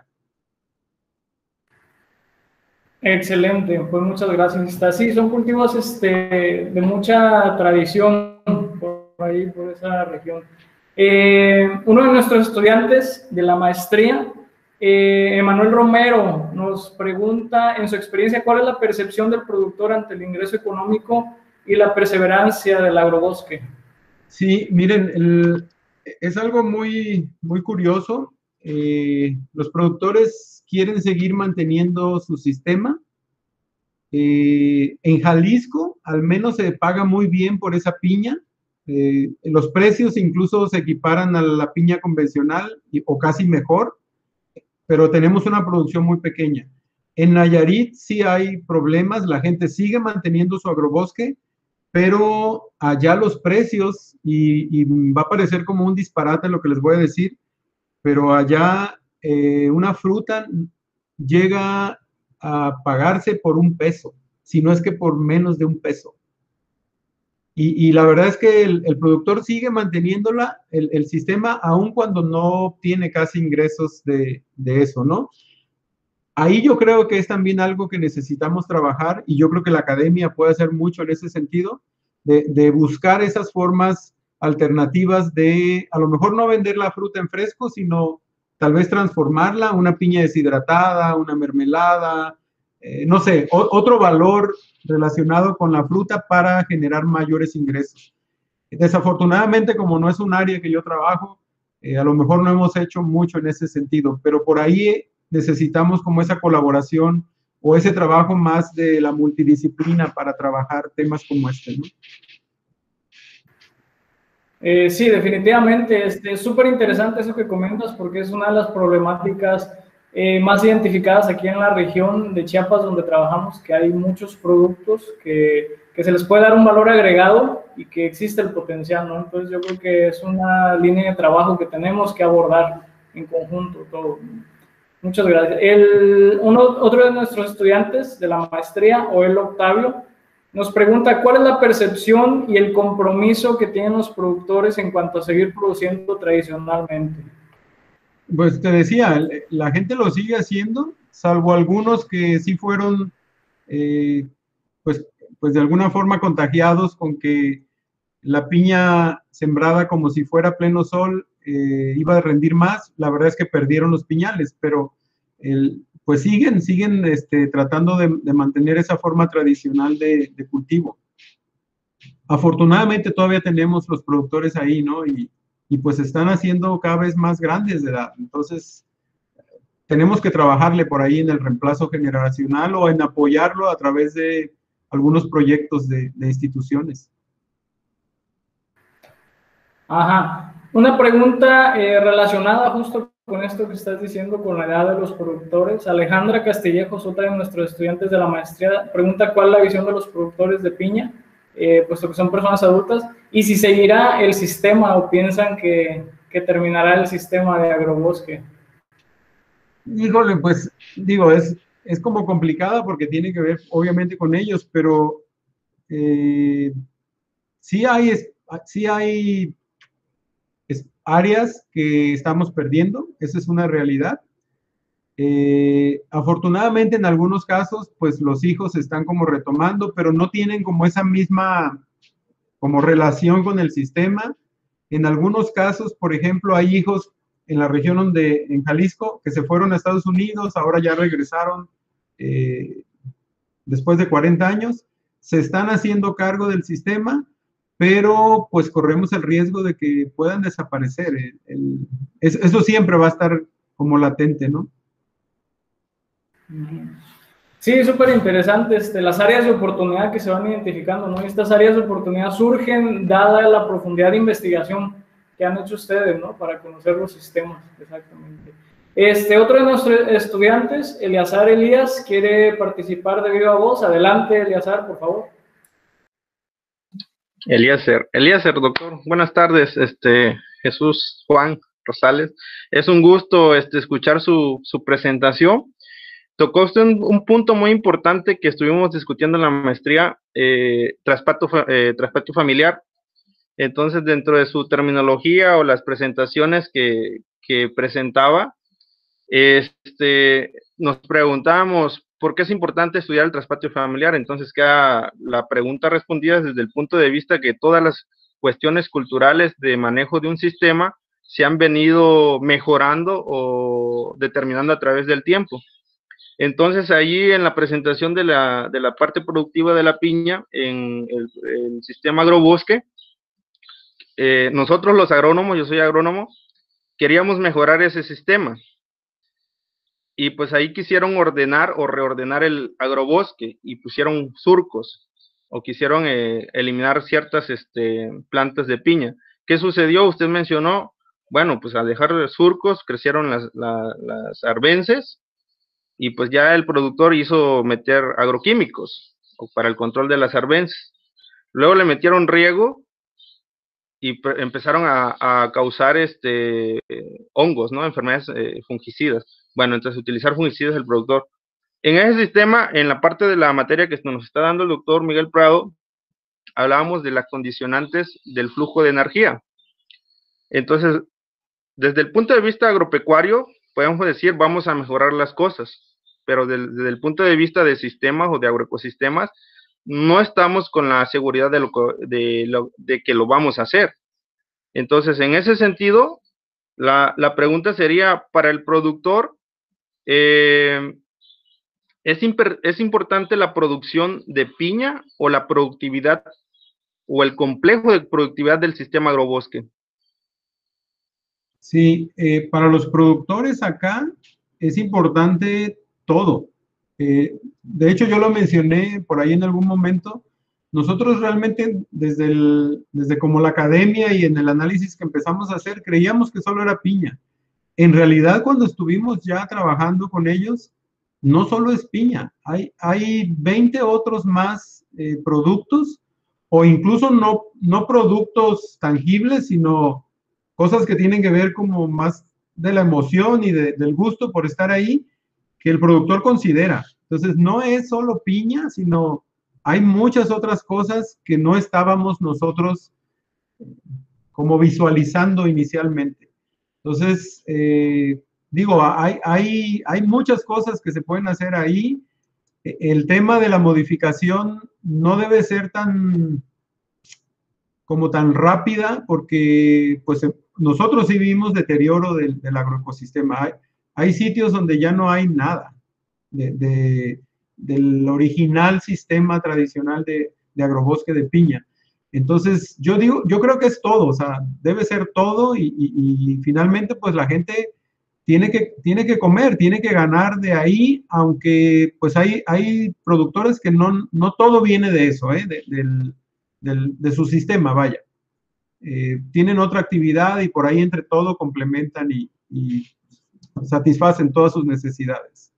Excelente, pues muchas gracias. Está, sí, son cultivos este, de mucha tradición por ahí, por esa región. Eh, uno de nuestros estudiantes de la maestría, eh, Emanuel Romero, nos pregunta, en su experiencia, ¿cuál es la percepción del productor ante el ingreso económico y la perseverancia del agrobosque? Sí, miren, el, es algo muy, muy curioso. Eh, los productores quieren seguir manteniendo su sistema. Eh, en Jalisco, al menos se paga muy bien por esa piña. Eh, los precios incluso se equiparan a la piña convencional y, o casi mejor, pero tenemos una producción muy pequeña. En Nayarit sí hay problemas, la gente sigue manteniendo su agrobosque, pero allá los precios, y, y va a parecer como un disparate lo que les voy a decir, pero allá eh, una fruta llega a pagarse por un peso, si no es que por menos de un peso. Y, y la verdad es que el, el productor sigue manteniéndola, el, el sistema, aun cuando no obtiene casi ingresos de, de eso, ¿no? Ahí yo creo que es también algo que necesitamos trabajar, y yo creo que la academia puede hacer mucho en ese sentido, de, de buscar esas formas alternativas de, a lo mejor no vender la fruta en fresco, sino tal vez transformarla, una piña deshidratada, una mermelada, eh, no sé, o, otro valor relacionado con la fruta para generar mayores ingresos. Desafortunadamente, como no es un área que yo trabajo, eh, a lo mejor no hemos hecho mucho en ese sentido, pero por ahí necesitamos como esa colaboración o ese trabajo más de la multidisciplina para trabajar temas como este, ¿no? Eh, sí, definitivamente, este, es súper interesante eso que comentas porque es una de las problemáticas eh, más identificadas aquí en la región de Chiapas donde trabajamos, que hay muchos productos que, que se les puede dar un valor agregado y que existe el potencial, ¿no? Entonces yo creo que es una línea de trabajo que tenemos que abordar en conjunto todo. Muchas gracias. El, uno, otro de nuestros estudiantes de la maestría, Oel Octavio, nos pregunta cuál es la percepción y el compromiso que tienen los productores en cuanto a seguir produciendo tradicionalmente. Pues te decía, la gente lo sigue haciendo, salvo algunos que sí fueron, eh, pues, pues de alguna forma contagiados con que la piña sembrada como si fuera pleno sol eh, iba a rendir más. La verdad es que perdieron los piñales, pero el, pues siguen, siguen este, tratando de, de mantener esa forma tradicional de, de cultivo. Afortunadamente todavía tenemos los productores ahí, ¿no? Y, y pues están haciendo cada vez más grandes de edad. Entonces, tenemos que trabajarle por ahí en el reemplazo generacional o en apoyarlo a través de algunos proyectos de, de instituciones. Ajá. Una pregunta eh, relacionada justo con esto que estás diciendo, con la edad de los productores. Alejandra Castillejos, otra de nuestros estudiantes de la maestría, pregunta cuál es la visión de los productores de piña, eh, puesto que son personas adultas, y si seguirá el sistema o piensan que, que terminará el sistema de agrobosque. Híjole, pues digo, es, es como complicada porque tiene que ver obviamente con ellos, pero eh, sí hay, sí hay áreas que estamos perdiendo, esa es una realidad. Eh, afortunadamente en algunos casos, pues los hijos están como retomando, pero no tienen como esa misma como relación con el sistema. En algunos casos, por ejemplo, hay hijos en la región donde, en Jalisco, que se fueron a Estados Unidos, ahora ya regresaron eh, después de cuarenta años, se están haciendo cargo del sistema, pero pues corremos el riesgo de que puedan desaparecer. El, el, eso siempre va a estar como latente, ¿no? Sí, súper interesante, este, las áreas de oportunidad que se van identificando, ¿no? Estas áreas de oportunidad surgen dada la profundidad de investigación que han hecho ustedes, ¿no? Para conocer los sistemas, exactamente. Este, otro de nuestros estudiantes, Eleazar Elías, quiere participar de viva voz. Adelante, Eleazar, por favor. Eliezer, Eliezer, doctor, buenas tardes, este, Jesús Juan Rosales, es un gusto este, escuchar su, su presentación. Tocó usted un, un punto muy importante que estuvimos discutiendo en la maestría, eh, traspatio, eh, traspatio familiar. Entonces, dentro de su terminología o las presentaciones que, que presentaba, este, nos preguntábamos por qué es importante estudiar el traspatio familiar. Entonces queda la pregunta respondida desde el punto de vista que todas las cuestiones culturales de manejo de un sistema se han venido mejorando o determinando a través del tiempo. Entonces, allí en la presentación de la, de la parte productiva de la piña en el, el sistema agrobosque, eh, nosotros los agrónomos, yo soy agrónomo, queríamos mejorar ese sistema. Y pues ahí quisieron ordenar o reordenar el agrobosque y pusieron surcos o quisieron eh, eliminar ciertas este, plantas de piña. ¿Qué sucedió? Usted mencionó, bueno, pues al dejar surcos crecieron las, la, las arbences y pues ya el productor hizo meter agroquímicos para el control de las arbences. Luego le metieron riego y empezaron a, a causar este, eh, hongos, ¿no? Enfermedades eh, fungicidas. Bueno, entonces utilizar fungicidas el productor. En ese sistema, en la parte de la materia que nos está dando el doctor Miguel Prado, hablábamos de las condicionantes del flujo de energía. Entonces, desde el punto de vista agropecuario, podemos decir, vamos a mejorar las cosas, pero del, desde el punto de vista de sistemas o de agroecosistemas, no estamos con la seguridad de, lo, de, lo, de que lo vamos a hacer. Entonces, en ese sentido, la, la pregunta sería, para el productor, eh, ¿es, ¿es importante la producción de piña o la productividad o el complejo de productividad del sistema agrobosque? Sí, eh, para los productores acá es importante todo. Eh, de hecho, yo lo mencioné por ahí en algún momento. Nosotros realmente desde, el, desde como la academia y en el análisis que empezamos a hacer, creíamos que solo era piña. En realidad, cuando estuvimos ya trabajando con ellos, no solo es piña, hay, hay veinte otros más eh, productos, o incluso no, no productos tangibles, sino cosas que tienen que ver como más de la emoción y de, del gusto por estar ahí, que el productor considera. Entonces, no es solo piña, sino hay muchas otras cosas que no estábamos nosotros como visualizando inicialmente. Entonces, eh, digo, hay, hay, hay muchas cosas que se pueden hacer ahí. El tema de la modificación no debe ser tan como tan rápida, porque pues nosotros sí vimos deterioro del, del agroecosistema. Hay, hay sitios donde ya no hay nada de, de, del original sistema tradicional de, de agrobosque de piña. Entonces, yo digo, yo creo que es todo, o sea, debe ser todo y, y, y finalmente pues la gente tiene que, tiene que comer, tiene que ganar de ahí, aunque pues hay, hay productores que no, no todo viene de eso, ¿eh? de, del, del, de su sistema, vaya. Eh, tienen otra actividad y por ahí entre todo complementan y, y satisfacen todas sus necesidades.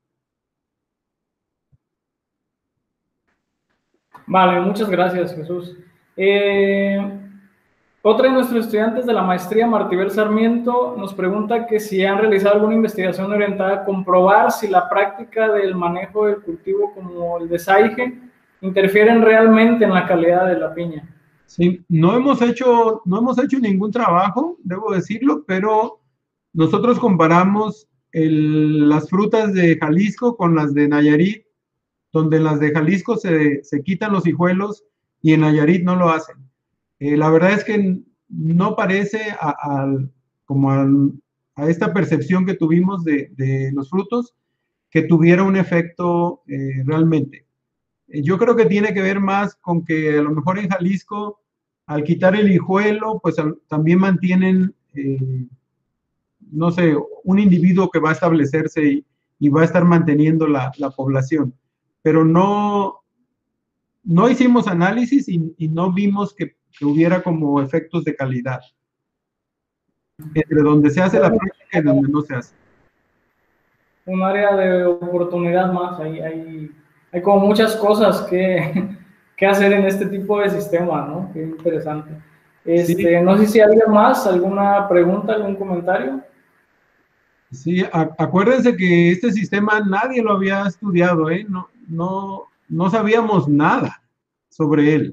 Vale, muchas gracias, Jesús. Eh, otra de nuestros estudiantes de la maestría, Martibel Sarmiento, nos pregunta que si han realizado alguna investigación orientada a comprobar si la práctica del manejo del cultivo como el desaige interfieren realmente en la calidad de la piña. Sí, no hemos hecho, no hemos hecho ningún trabajo, debo decirlo, pero nosotros comparamos el, las frutas de Jalisco con las de Nayarit, donde en las de Jalisco se, se quitan los hijuelos y en Nayarit no lo hacen. Eh, la verdad es que no parece a, a, como a, a esta percepción que tuvimos de, de los frutos que tuviera un efecto eh, realmente. Yo creo que tiene que ver más con que a lo mejor en Jalisco, al quitar el hijuelo, pues al, también mantienen, eh, no sé, un individuo que va a establecerse y, y va a estar manteniendo la, la población. Pero no, no hicimos análisis y, y no vimos que, que hubiera como efectos de calidad entre donde se hace la práctica y donde no se hace. Un área de oportunidad más, hay, hay, hay como muchas cosas que, que hacer en este tipo de sistema, ¿no? Qué interesante. Este, sí. No sé si hay alguien más, alguna pregunta, algún comentario. Sí, a, acuérdense que este sistema nadie lo había estudiado, ¿eh? No, no, no sabíamos nada sobre él.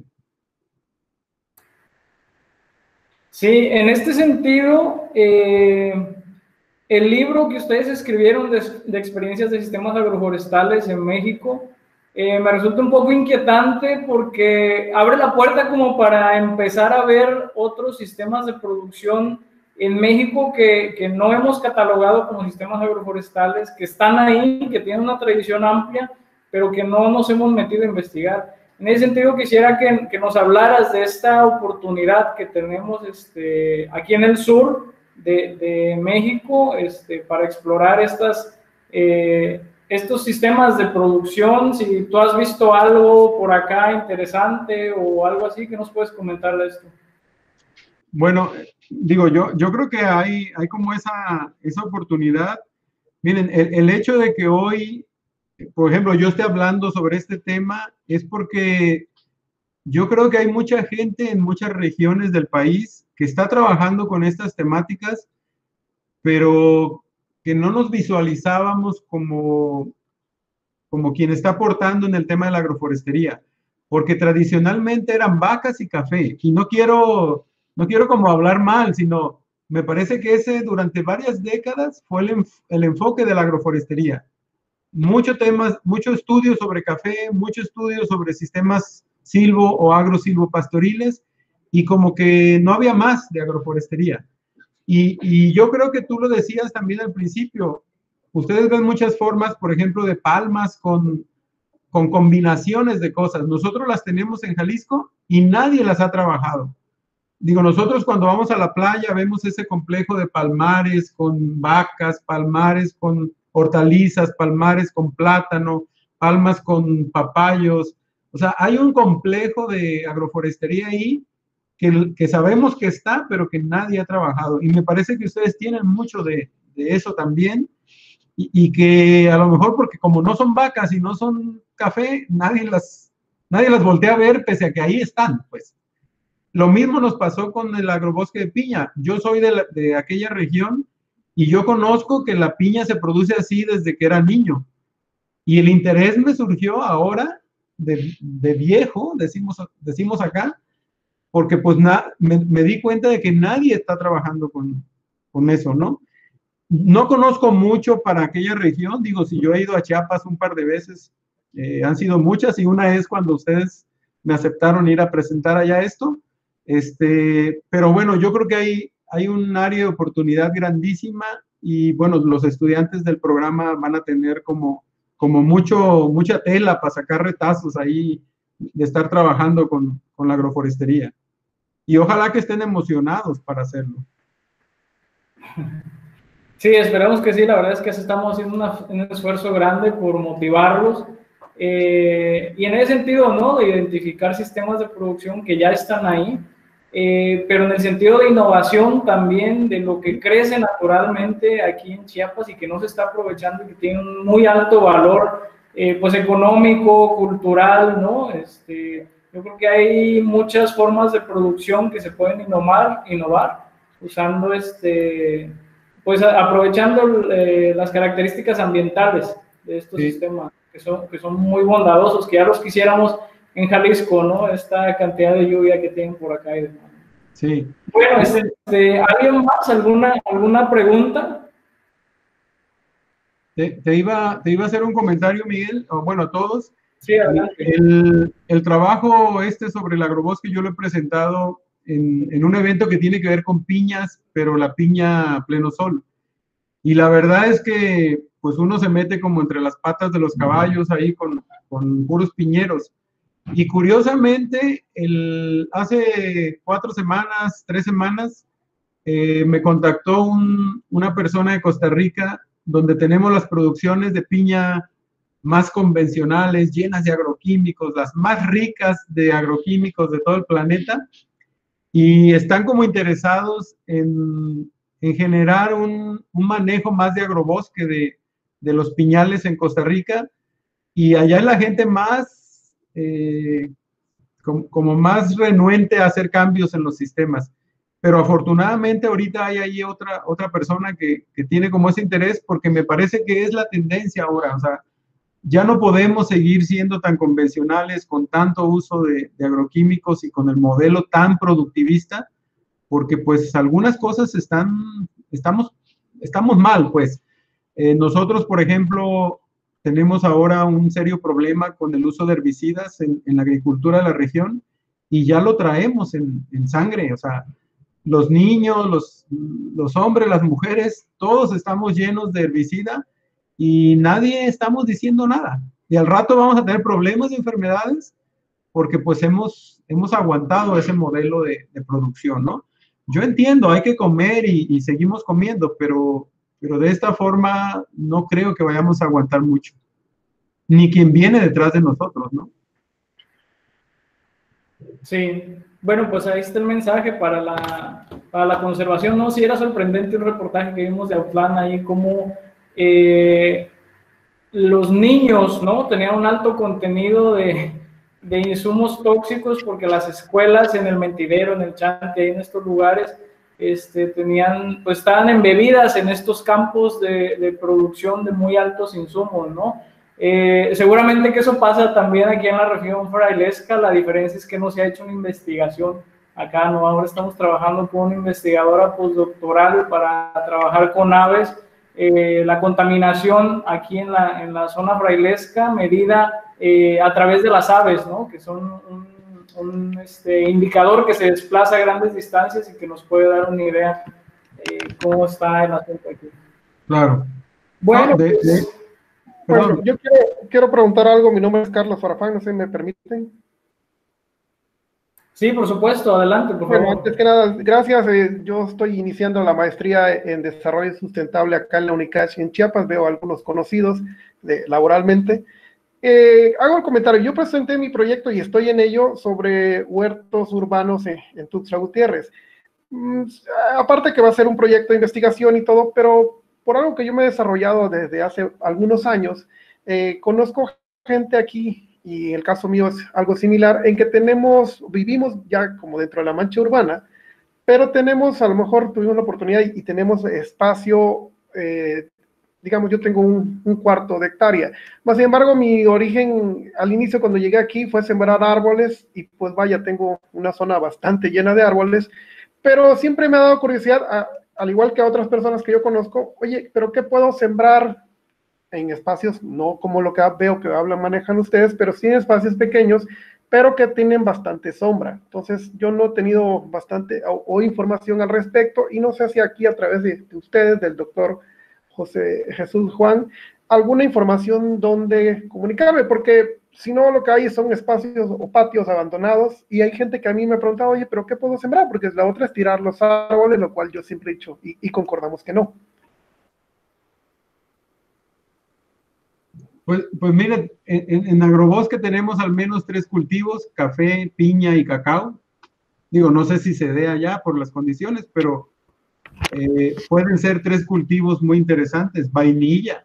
Sí, en este sentido, eh, el libro que ustedes escribieron de, de experiencias de sistemas agroforestales en México, eh, me resulta un poco inquietante porque abre la puerta como para empezar a ver otros sistemas de producción en México que, que no hemos catalogado como sistemas agroforestales, que están ahí, que tienen una tradición amplia, pero que no nos hemos metido a investigar. En ese sentido, quisiera que, que nos hablaras de esta oportunidad que tenemos este, aquí en el sur de, de México este, para explorar estas, eh, estos sistemas de producción. Si tú has visto algo por acá interesante o algo así, ¿qué nos puedes comentar de esto? Bueno, digo, yo, yo creo que hay, hay como esa, esa oportunidad. Miren, el, el hecho de que hoy, por ejemplo, yo esté hablando sobre este tema es porque yo creo que hay mucha gente en muchas regiones del país que está trabajando con estas temáticas, pero que no nos visualizábamos como, como quien está aportando en el tema de la agroforestería, porque tradicionalmente eran vacas y café, y no quiero, no quiero como hablar mal, sino me parece que ese durante varias décadas fue el, el enfoque de la agroforestería. mucho temas, mucho estudio sobre café, mucho estudio sobre sistemas silvo o agrosilvopastoriles, y como que no había más de agroforestería. Y, y yo creo que tú lo decías también al principio, ustedes ven muchas formas, por ejemplo, de palmas con, con combinaciones de cosas. Nosotros las tenemos en Jalisco y nadie las ha trabajado. Digo, nosotros cuando vamos a la playa vemos ese complejo de palmares con vacas, palmares con hortalizas, palmares con plátano, palmas con papayos. O sea, hay un complejo de agroforestería ahí que, que sabemos que está, pero que nadie ha trabajado. Y me parece que ustedes tienen mucho de, de eso también. Y, y que a lo mejor porque como no son vacas y no son café, nadie las, nadie las voltea a ver, pese a que ahí están, pues. Lo mismo nos pasó con el agrobosque de piña. Yo soy de, la, de aquella región y yo conozco que la piña se produce así desde que era niño. Y el interés me surgió ahora de, de viejo, decimos, decimos acá, porque pues na, me, me di cuenta de que nadie está trabajando con, con eso, ¿no? No conozco mucho para aquella región. Digo, si yo he ido a Chiapas un par de veces, eh, han sido muchas, y una es cuando ustedes me aceptaron ir a presentar allá esto. Este, pero bueno, yo creo que hay, hay un área de oportunidad grandísima y bueno, los estudiantes del programa van a tener como, como mucho, mucha tela para sacar retazos ahí de estar trabajando con, con la agroforestería. Y ojalá que estén emocionados para hacerlo. Sí, esperamos que sí. La verdad es que estamos haciendo una, un esfuerzo grande por motivarlos. Eh, y en ese sentido, ¿no? De identificar sistemas de producción que ya están ahí. Eh, pero en el sentido de innovación también, de lo que crece naturalmente aquí en Chiapas y que no se está aprovechando y que tiene un muy alto valor, eh, pues económico, cultural, ¿no? Este, yo creo que hay muchas formas de producción que se pueden innovar, innovar usando, este, pues aprovechando eh, las características ambientales de estos sí. sistemas, que son, que son muy bondadosos, que ya los quisiéramos en Jalisco, ¿no? Esta cantidad de lluvia que tienen por acá y demás. Sí. Bueno, este, ¿alguien más? ¿Alguna, alguna pregunta? Te, te, iba, te iba a hacer un comentario, Miguel, o bueno, a todos. Sí, adelante. El, el trabajo este sobre el agrobosque yo lo he presentado en, en un evento que tiene que ver con piñas, pero la piña a pleno sol. Y la verdad es que pues uno se mete como entre las patas de los caballos ahí con, con puros piñeros. Y curiosamente, el, hace cuatro semanas, tres semanas, eh, me contactó un, una persona de Costa Rica, donde tenemos las producciones de piña más convencionales, llenas de agroquímicos, las más ricas de agroquímicos de todo el planeta, y están como interesados en, en generar un, un manejo más de agrobosque de, de los piñales en Costa Rica, y allá es la gente más Eh, como, como más renuente a hacer cambios en los sistemas. Pero afortunadamente ahorita hay ahí otra, otra persona que, que tiene como ese interés, porque me parece que es la tendencia ahora. O sea, ya no podemos seguir siendo tan convencionales con tanto uso de, de agroquímicos y con el modelo tan productivista, porque pues algunas cosas están, estamos, estamos mal, pues. Eh, nosotros, por ejemplo, tenemos ahora un serio problema con el uso de herbicidas en, en la agricultura de la región, y ya lo traemos en, en sangre. O sea, los niños, los, los hombres, las mujeres, todos estamos llenos de herbicida y nadie estamos diciendo nada. Y al rato vamos a tener problemas de enfermedades porque pues hemos, hemos aguantado ese modelo de, de producción, ¿no? Yo entiendo, hay que comer y, y seguimos comiendo, pero... pero de esta forma no creo que vayamos a aguantar mucho, ni quien viene detrás de nosotros, ¿no? Sí, bueno, pues ahí está el mensaje para la, para la conservación, ¿no? Sí, era sorprendente un reportaje que vimos de Autlán ahí, como eh, los niños, ¿no? Tenían un alto contenido de, de insumos tóxicos, porque las escuelas en el Mentidero, en el Chante, en estos lugares, Este, tenían, pues estaban embebidas en estos campos de, de producción de muy altos insumos, ¿no? Eh, seguramente que eso pasa también aquí en la región frailesca. La diferencia es que no se ha hecho una investigación acá, ¿no? Ahora estamos trabajando con una investigadora postdoctoral para trabajar con aves eh, la contaminación aquí en la, en la zona frailesca, medida eh, a través de las aves, ¿no? Que son un, un este, indicador que se desplaza a grandes distancias y que nos puede dar una idea de eh, cómo está el asunto aquí. Claro. Bueno, no, de, pues, de, bueno yo quiero, quiero preguntar algo. Mi nombre es Carlos Farfán, no sé si me permiten. Sí, por supuesto, adelante, por bueno, favor. Antes que nada, gracias. Eh, yo estoy iniciando la maestría en desarrollo sustentable acá en la UNICACH en Chiapas. Veo a algunos conocidos de, laboralmente. Eh, hago el comentario. Yo presenté mi proyecto y estoy en ello sobre huertos urbanos en, en Tuxtla Gutiérrez. Mm, aparte que va a ser un proyecto de investigación y todo, pero por algo que yo me he desarrollado desde hace algunos años, eh, conozco gente aquí, y el caso mío es algo similar, en que tenemos, vivimos ya como dentro de la mancha urbana, pero tenemos, a lo mejor tuvimos la oportunidad y, y tenemos espacio, eh, digamos, yo tengo un, un cuarto de hectárea. Más sin embargo, mi origen al inicio cuando llegué aquí fue sembrar árboles, y pues vaya, tengo una zona bastante llena de árboles, pero siempre me ha dado curiosidad, a, al igual que a otras personas que yo conozco, oye, pero ¿qué puedo sembrar en espacios, no como lo que veo que hablan, manejan ustedes, pero sí en espacios pequeños, pero que tienen bastante sombra? Entonces yo no he tenido bastante o, o información al respecto, y no sé si aquí a través de, de ustedes, del doctor José Jesús Juan, alguna información donde comunicarme, porque si no, lo que hay son espacios o patios abandonados, y hay gente que a mí me ha preguntado, oye, pero ¿qué puedo sembrar? Porque la otra es tirar los árboles, lo cual yo siempre he dicho, y, y concordamos que no. Pues, pues miren, en, en Agrobosque tenemos al menos tres cultivos: café, piña y cacao. Digo, no sé si se dé allá por las condiciones, pero eh, pueden ser tres cultivos muy interesantes. Vainilla.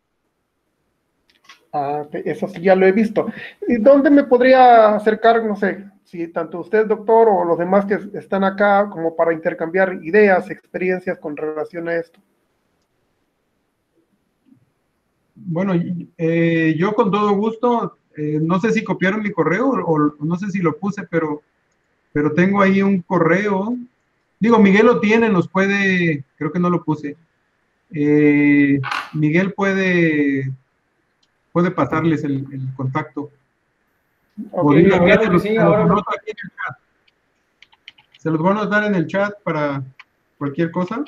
Ah, eso sí ya lo he visto. ¿Y dónde me podría acercar, no sé, si tanto usted, doctor, o los demás que están acá, como para intercambiar ideas, experiencias con relación a esto? Bueno, eh, yo con todo gusto, eh, no sé si copiaron mi correo o, o no sé si lo puse, pero, pero tengo ahí un correo. Digo, Miguel lo tiene, nos puede, creo que no lo puse. Eh, Miguel puede, puede pasarles el, el contacto. Okay, Una vez, se, los, sí, se, ahora... los aquí en el chat. Se los voy a anotar en el chat para cualquier cosa.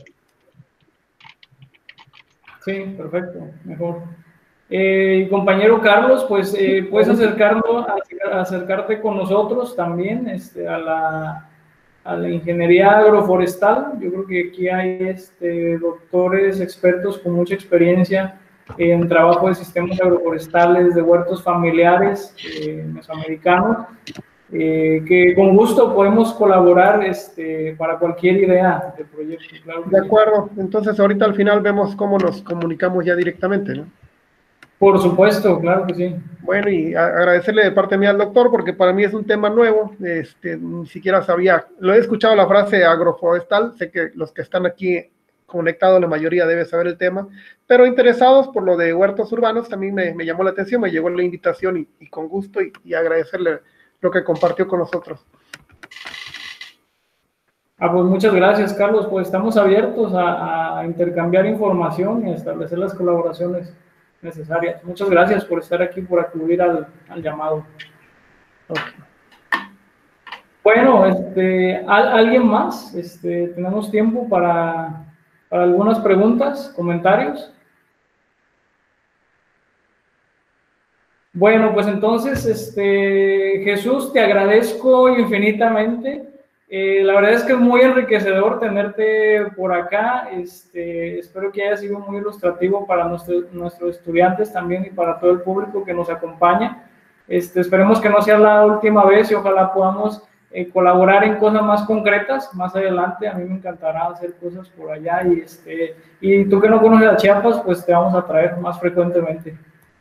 Sí, perfecto, mejor. Eh, compañero Carlos, pues eh, puedes acercarlo, acercarte con nosotros también este, a, la, a la ingeniería agroforestal. Yo creo que aquí hay este, doctores, expertos con mucha experiencia en trabajo de sistemas agroforestales, de huertos familiares eh, mesoamericanos, eh, que con gusto podemos colaborar este, para cualquier idea de proyecto. Claro de sí. acuerdo, entonces ahorita al final vemos cómo nos comunicamos ya directamente, ¿no? Por supuesto, claro que sí. Bueno, y agradecerle de parte mía al doctor, porque para mí es un tema nuevo, este, ni siquiera sabía, lo he escuchado la frase agroforestal, sé que los que están aquí conectados, la mayoría debe saber el tema, pero interesados por lo de huertos urbanos, también me, me llamó la atención, me llegó la invitación, y, y con gusto, y, y agradecerle lo que compartió con nosotros. Ah, pues muchas gracias, Carlos. Pues estamos abiertos a, a intercambiar información y a establecer las colaboraciones necesarias. Muchas gracias por estar aquí, por acudir al, al llamado. Okay. Bueno, este, ¿alguien más? Este, ¿tenemos tiempo para, para algunas preguntas, comentarios? Bueno, pues entonces, este, Jesús, te agradezco infinitamente. Eh, la verdad es que es muy enriquecedor tenerte por acá. Este, espero que haya sido muy ilustrativo para nuestro, nuestros estudiantes también y para todo el público que nos acompaña. Este, esperemos que no sea la última vez y ojalá podamos eh, colaborar en cosas más concretas más adelante. A mí me encantará hacer cosas por allá. Y, este, y tú que no conoces a Chiapas, pues te vamos a traer más frecuentemente.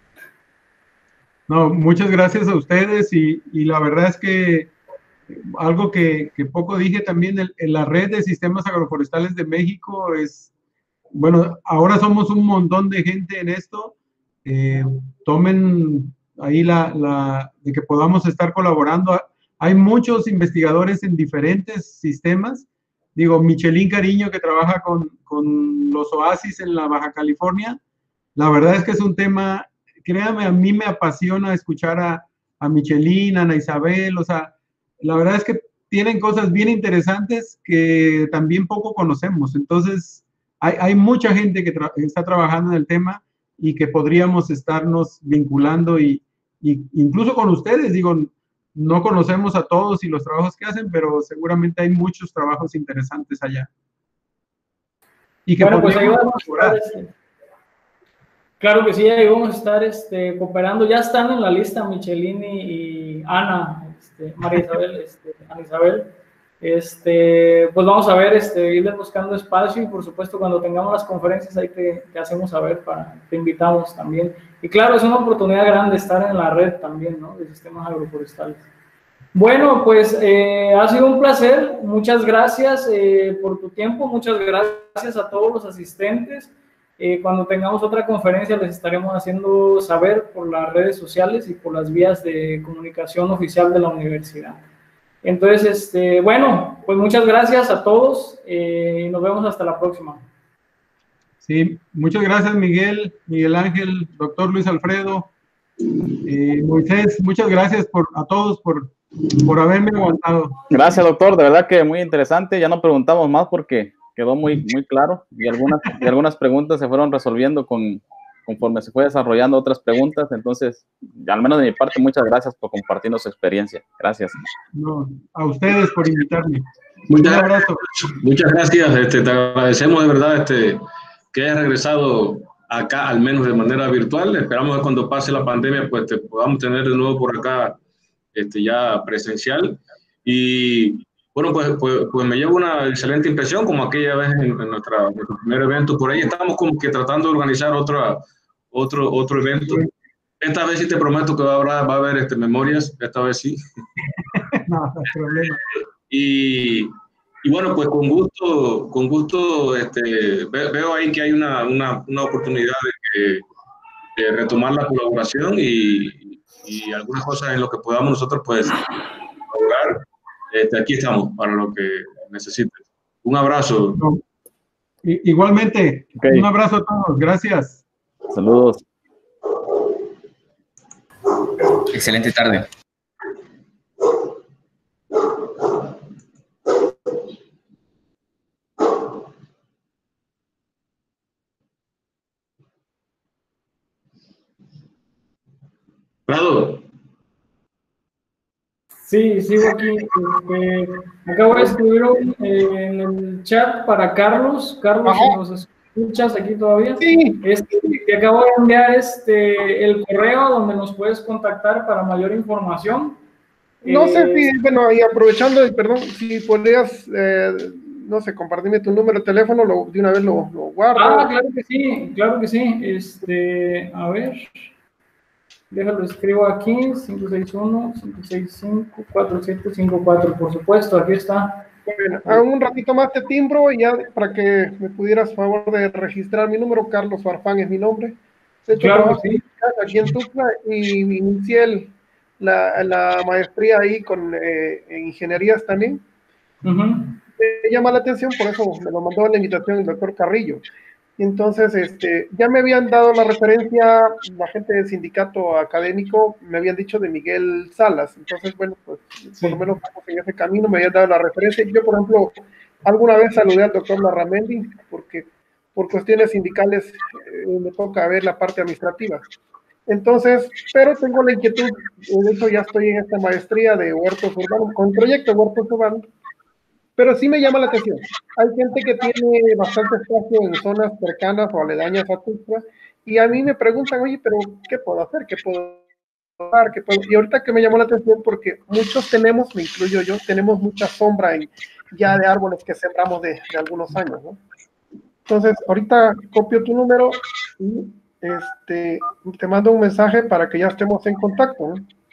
No, muchas gracias a ustedes, y, y la verdad es que algo que, que poco dije también, en, en la red de sistemas agroforestales de México es, bueno, ahora somos un montón de gente en esto. Eh, tomen ahí la, la, de que podamos estar colaborando. Hay muchos investigadores en diferentes sistemas. digo, Michelín Cariño, que trabaja con, con los oasis en la Baja California. La verdad es que es un tema, créame, a mí me apasiona escuchar a, a Michelín, a Ana Isabel, o sea, la verdad es que tienen cosas bien interesantes que también poco conocemos. Entonces, hay, hay mucha gente que tra está trabajando en el tema y que podríamos estarnos vinculando y, y incluso con ustedes, digo, no conocemos a todos y los trabajos que hacen, pero seguramente hay muchos trabajos interesantes allá. Y que bueno, pues ahí podríamos vamos a estar, este, claro que sí, ahí vamos a estar este, cooperando. Ya están en la lista Michelin y, y Ana, este, María Isabel, este, Ana Isabel. Este, pues vamos a ver, este, irles buscando espacio y por supuesto cuando tengamos las conferencias ahí te, te hacemos saber, para, te invitamos también. Y claro, es una oportunidad grande estar en la red también, ¿no? De sistemas agroforestales. Bueno, pues eh, ha sido un placer, muchas gracias eh, por tu tiempo, muchas gracias a todos los asistentes. Eh, cuando tengamos otra conferencia les estaremos haciendo saber por las redes sociales y por las vías de comunicación oficial de la universidad. Entonces, este, bueno, pues muchas gracias a todos eh, y nos vemos hasta la próxima. Sí, muchas gracias Miguel, Miguel Ángel, doctor Luis Alfredo, eh, Moisés, muchas gracias por, a todos por, por haberme aguantado. Gracias, doctor, de verdad que muy interesante. Ya no preguntamos más porque quedó muy, muy claro y algunas, y algunas preguntas se fueron resolviendo con, conforme se fue desarrollando otras preguntas. Entonces, al menos de mi parte, muchas gracias por compartirnos su experiencia. Gracias. No, a ustedes por invitarme. Muchas Un abrazo. Muchas gracias. Este, te agradecemos de verdad este, que hayas regresado acá, al menos de manera virtual. Esperamos que cuando pase la pandemia, pues te podamos tener de nuevo por acá este, ya presencial. Y bueno, pues, pues, pues me llevo una excelente impresión, como aquella vez en, en nuestra, nuestro primer evento por ahí. Estamos como que tratando de organizar otra, otro, otro evento. Esta vez sí te prometo que va a haber, va a haber este, memorias, esta vez sí. No, no hay problema. Y, y bueno, pues con gusto, con gusto este, ve, veo ahí que hay una, una, una oportunidad de, que, de retomar la colaboración y, y algunas cosas en lo que podamos nosotros pues colaborar. Este, aquí estamos para lo que necesites. Un abrazo. No. Igualmente, okay. Un abrazo a todos. Gracias. Saludos. Excelente tarde. Prado. Sí, sigo aquí. Este, acabo de escribir un, eh, en el chat para Carlos. Carlos, si nos escuchas aquí todavía. Sí. Este, te acabo de enviar este, el correo donde nos puedes contactar para mayor información. No eh, sé si, bueno, y aprovechando, perdón, si podrías, eh, no sé, compartirme tu número de teléfono, lo, de una vez lo, lo guardo. Ah, claro que sí, claro que sí. Este, a ver. Déjalo, escribo aquí, cinco seis uno, cinco seis cinco, cuatro siete cinco cuatro, por supuesto, aquí está. Bueno, a un ratito más te timbro y ya para que me pudieras favor de registrar mi número. Carlos Farfán es mi nombre. De hecho, claro que sí. Aquí en Tuxtla y inicié el, la, la maestría ahí con eh, en ingenierías también. Uh-huh. Me llama la atención, por eso me lo mandó la invitación el doctor Carrillo. Y entonces, este, ya me habían dado la referencia, la gente del sindicato académico, me habían dicho de Miguel Salas. Entonces, bueno, pues, sí. Por lo menos en ese camino me habían dado la referencia. Yo, por ejemplo, alguna vez saludé al doctor Larramendi, porque por cuestiones sindicales eh, me toca ver la parte administrativa. Entonces, pero tengo la inquietud, de hecho ya estoy en esta maestría de huertos urbanos, con proyecto de huertos urbanos, pero sí me llama la atención. Hay gente que tiene bastante espacio en zonas cercanas o aledañas a Tuxtla, y a mí me preguntan, oye, pero ¿qué puedo hacer? ¿Qué puedo hacer? ¿Qué puedo? Y ahorita que me llamó la atención, porque muchos tenemos, me incluyo yo, tenemos mucha sombra en, ya de árboles que sembramos de, de algunos años, ¿no? Entonces, ahorita copio tu número y este, te mando un mensaje para que ya estemos en contacto, ¿no?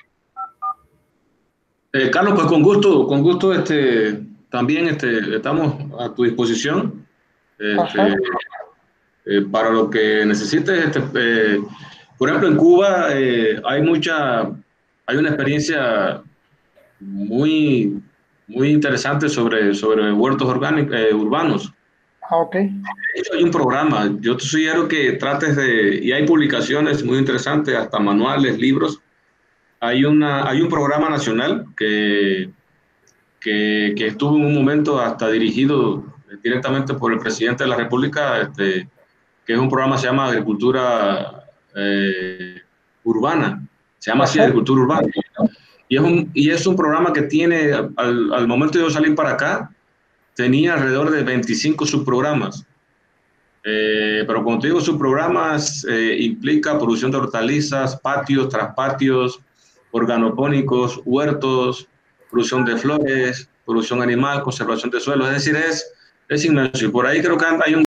Eh, Carlos, pues con gusto, con gusto, este... También este, estamos a tu disposición este, eh, para lo que necesites. Este, eh, por ejemplo, en Cuba eh, hay mucha, hay una experiencia muy, muy interesante sobre, sobre huertos orgánicos, eh, urbanos. Ah, ok. De hecho, hay un programa, yo te sugiero que trates de, y hay publicaciones muy interesantes, hasta manuales, libros. Hay, una, hay un programa nacional que, que, que estuvo en un momento hasta dirigido directamente por el presidente de la República, este, que es un programa que se llama Agricultura eh, Urbana, se llama así, Ajá. Agricultura Urbana. Y es un, y es un programa que tiene, al, al momento de yo salir para acá, tenía alrededor de veinticinco subprogramas. Eh, pero cuando te digo subprogramas, eh, implica producción de hortalizas, patios, traspatios, organopónicos, huertos, producción de flores, producción animal, conservación de suelo. Es decir, es, es inmenso. Y por ahí creo que hay un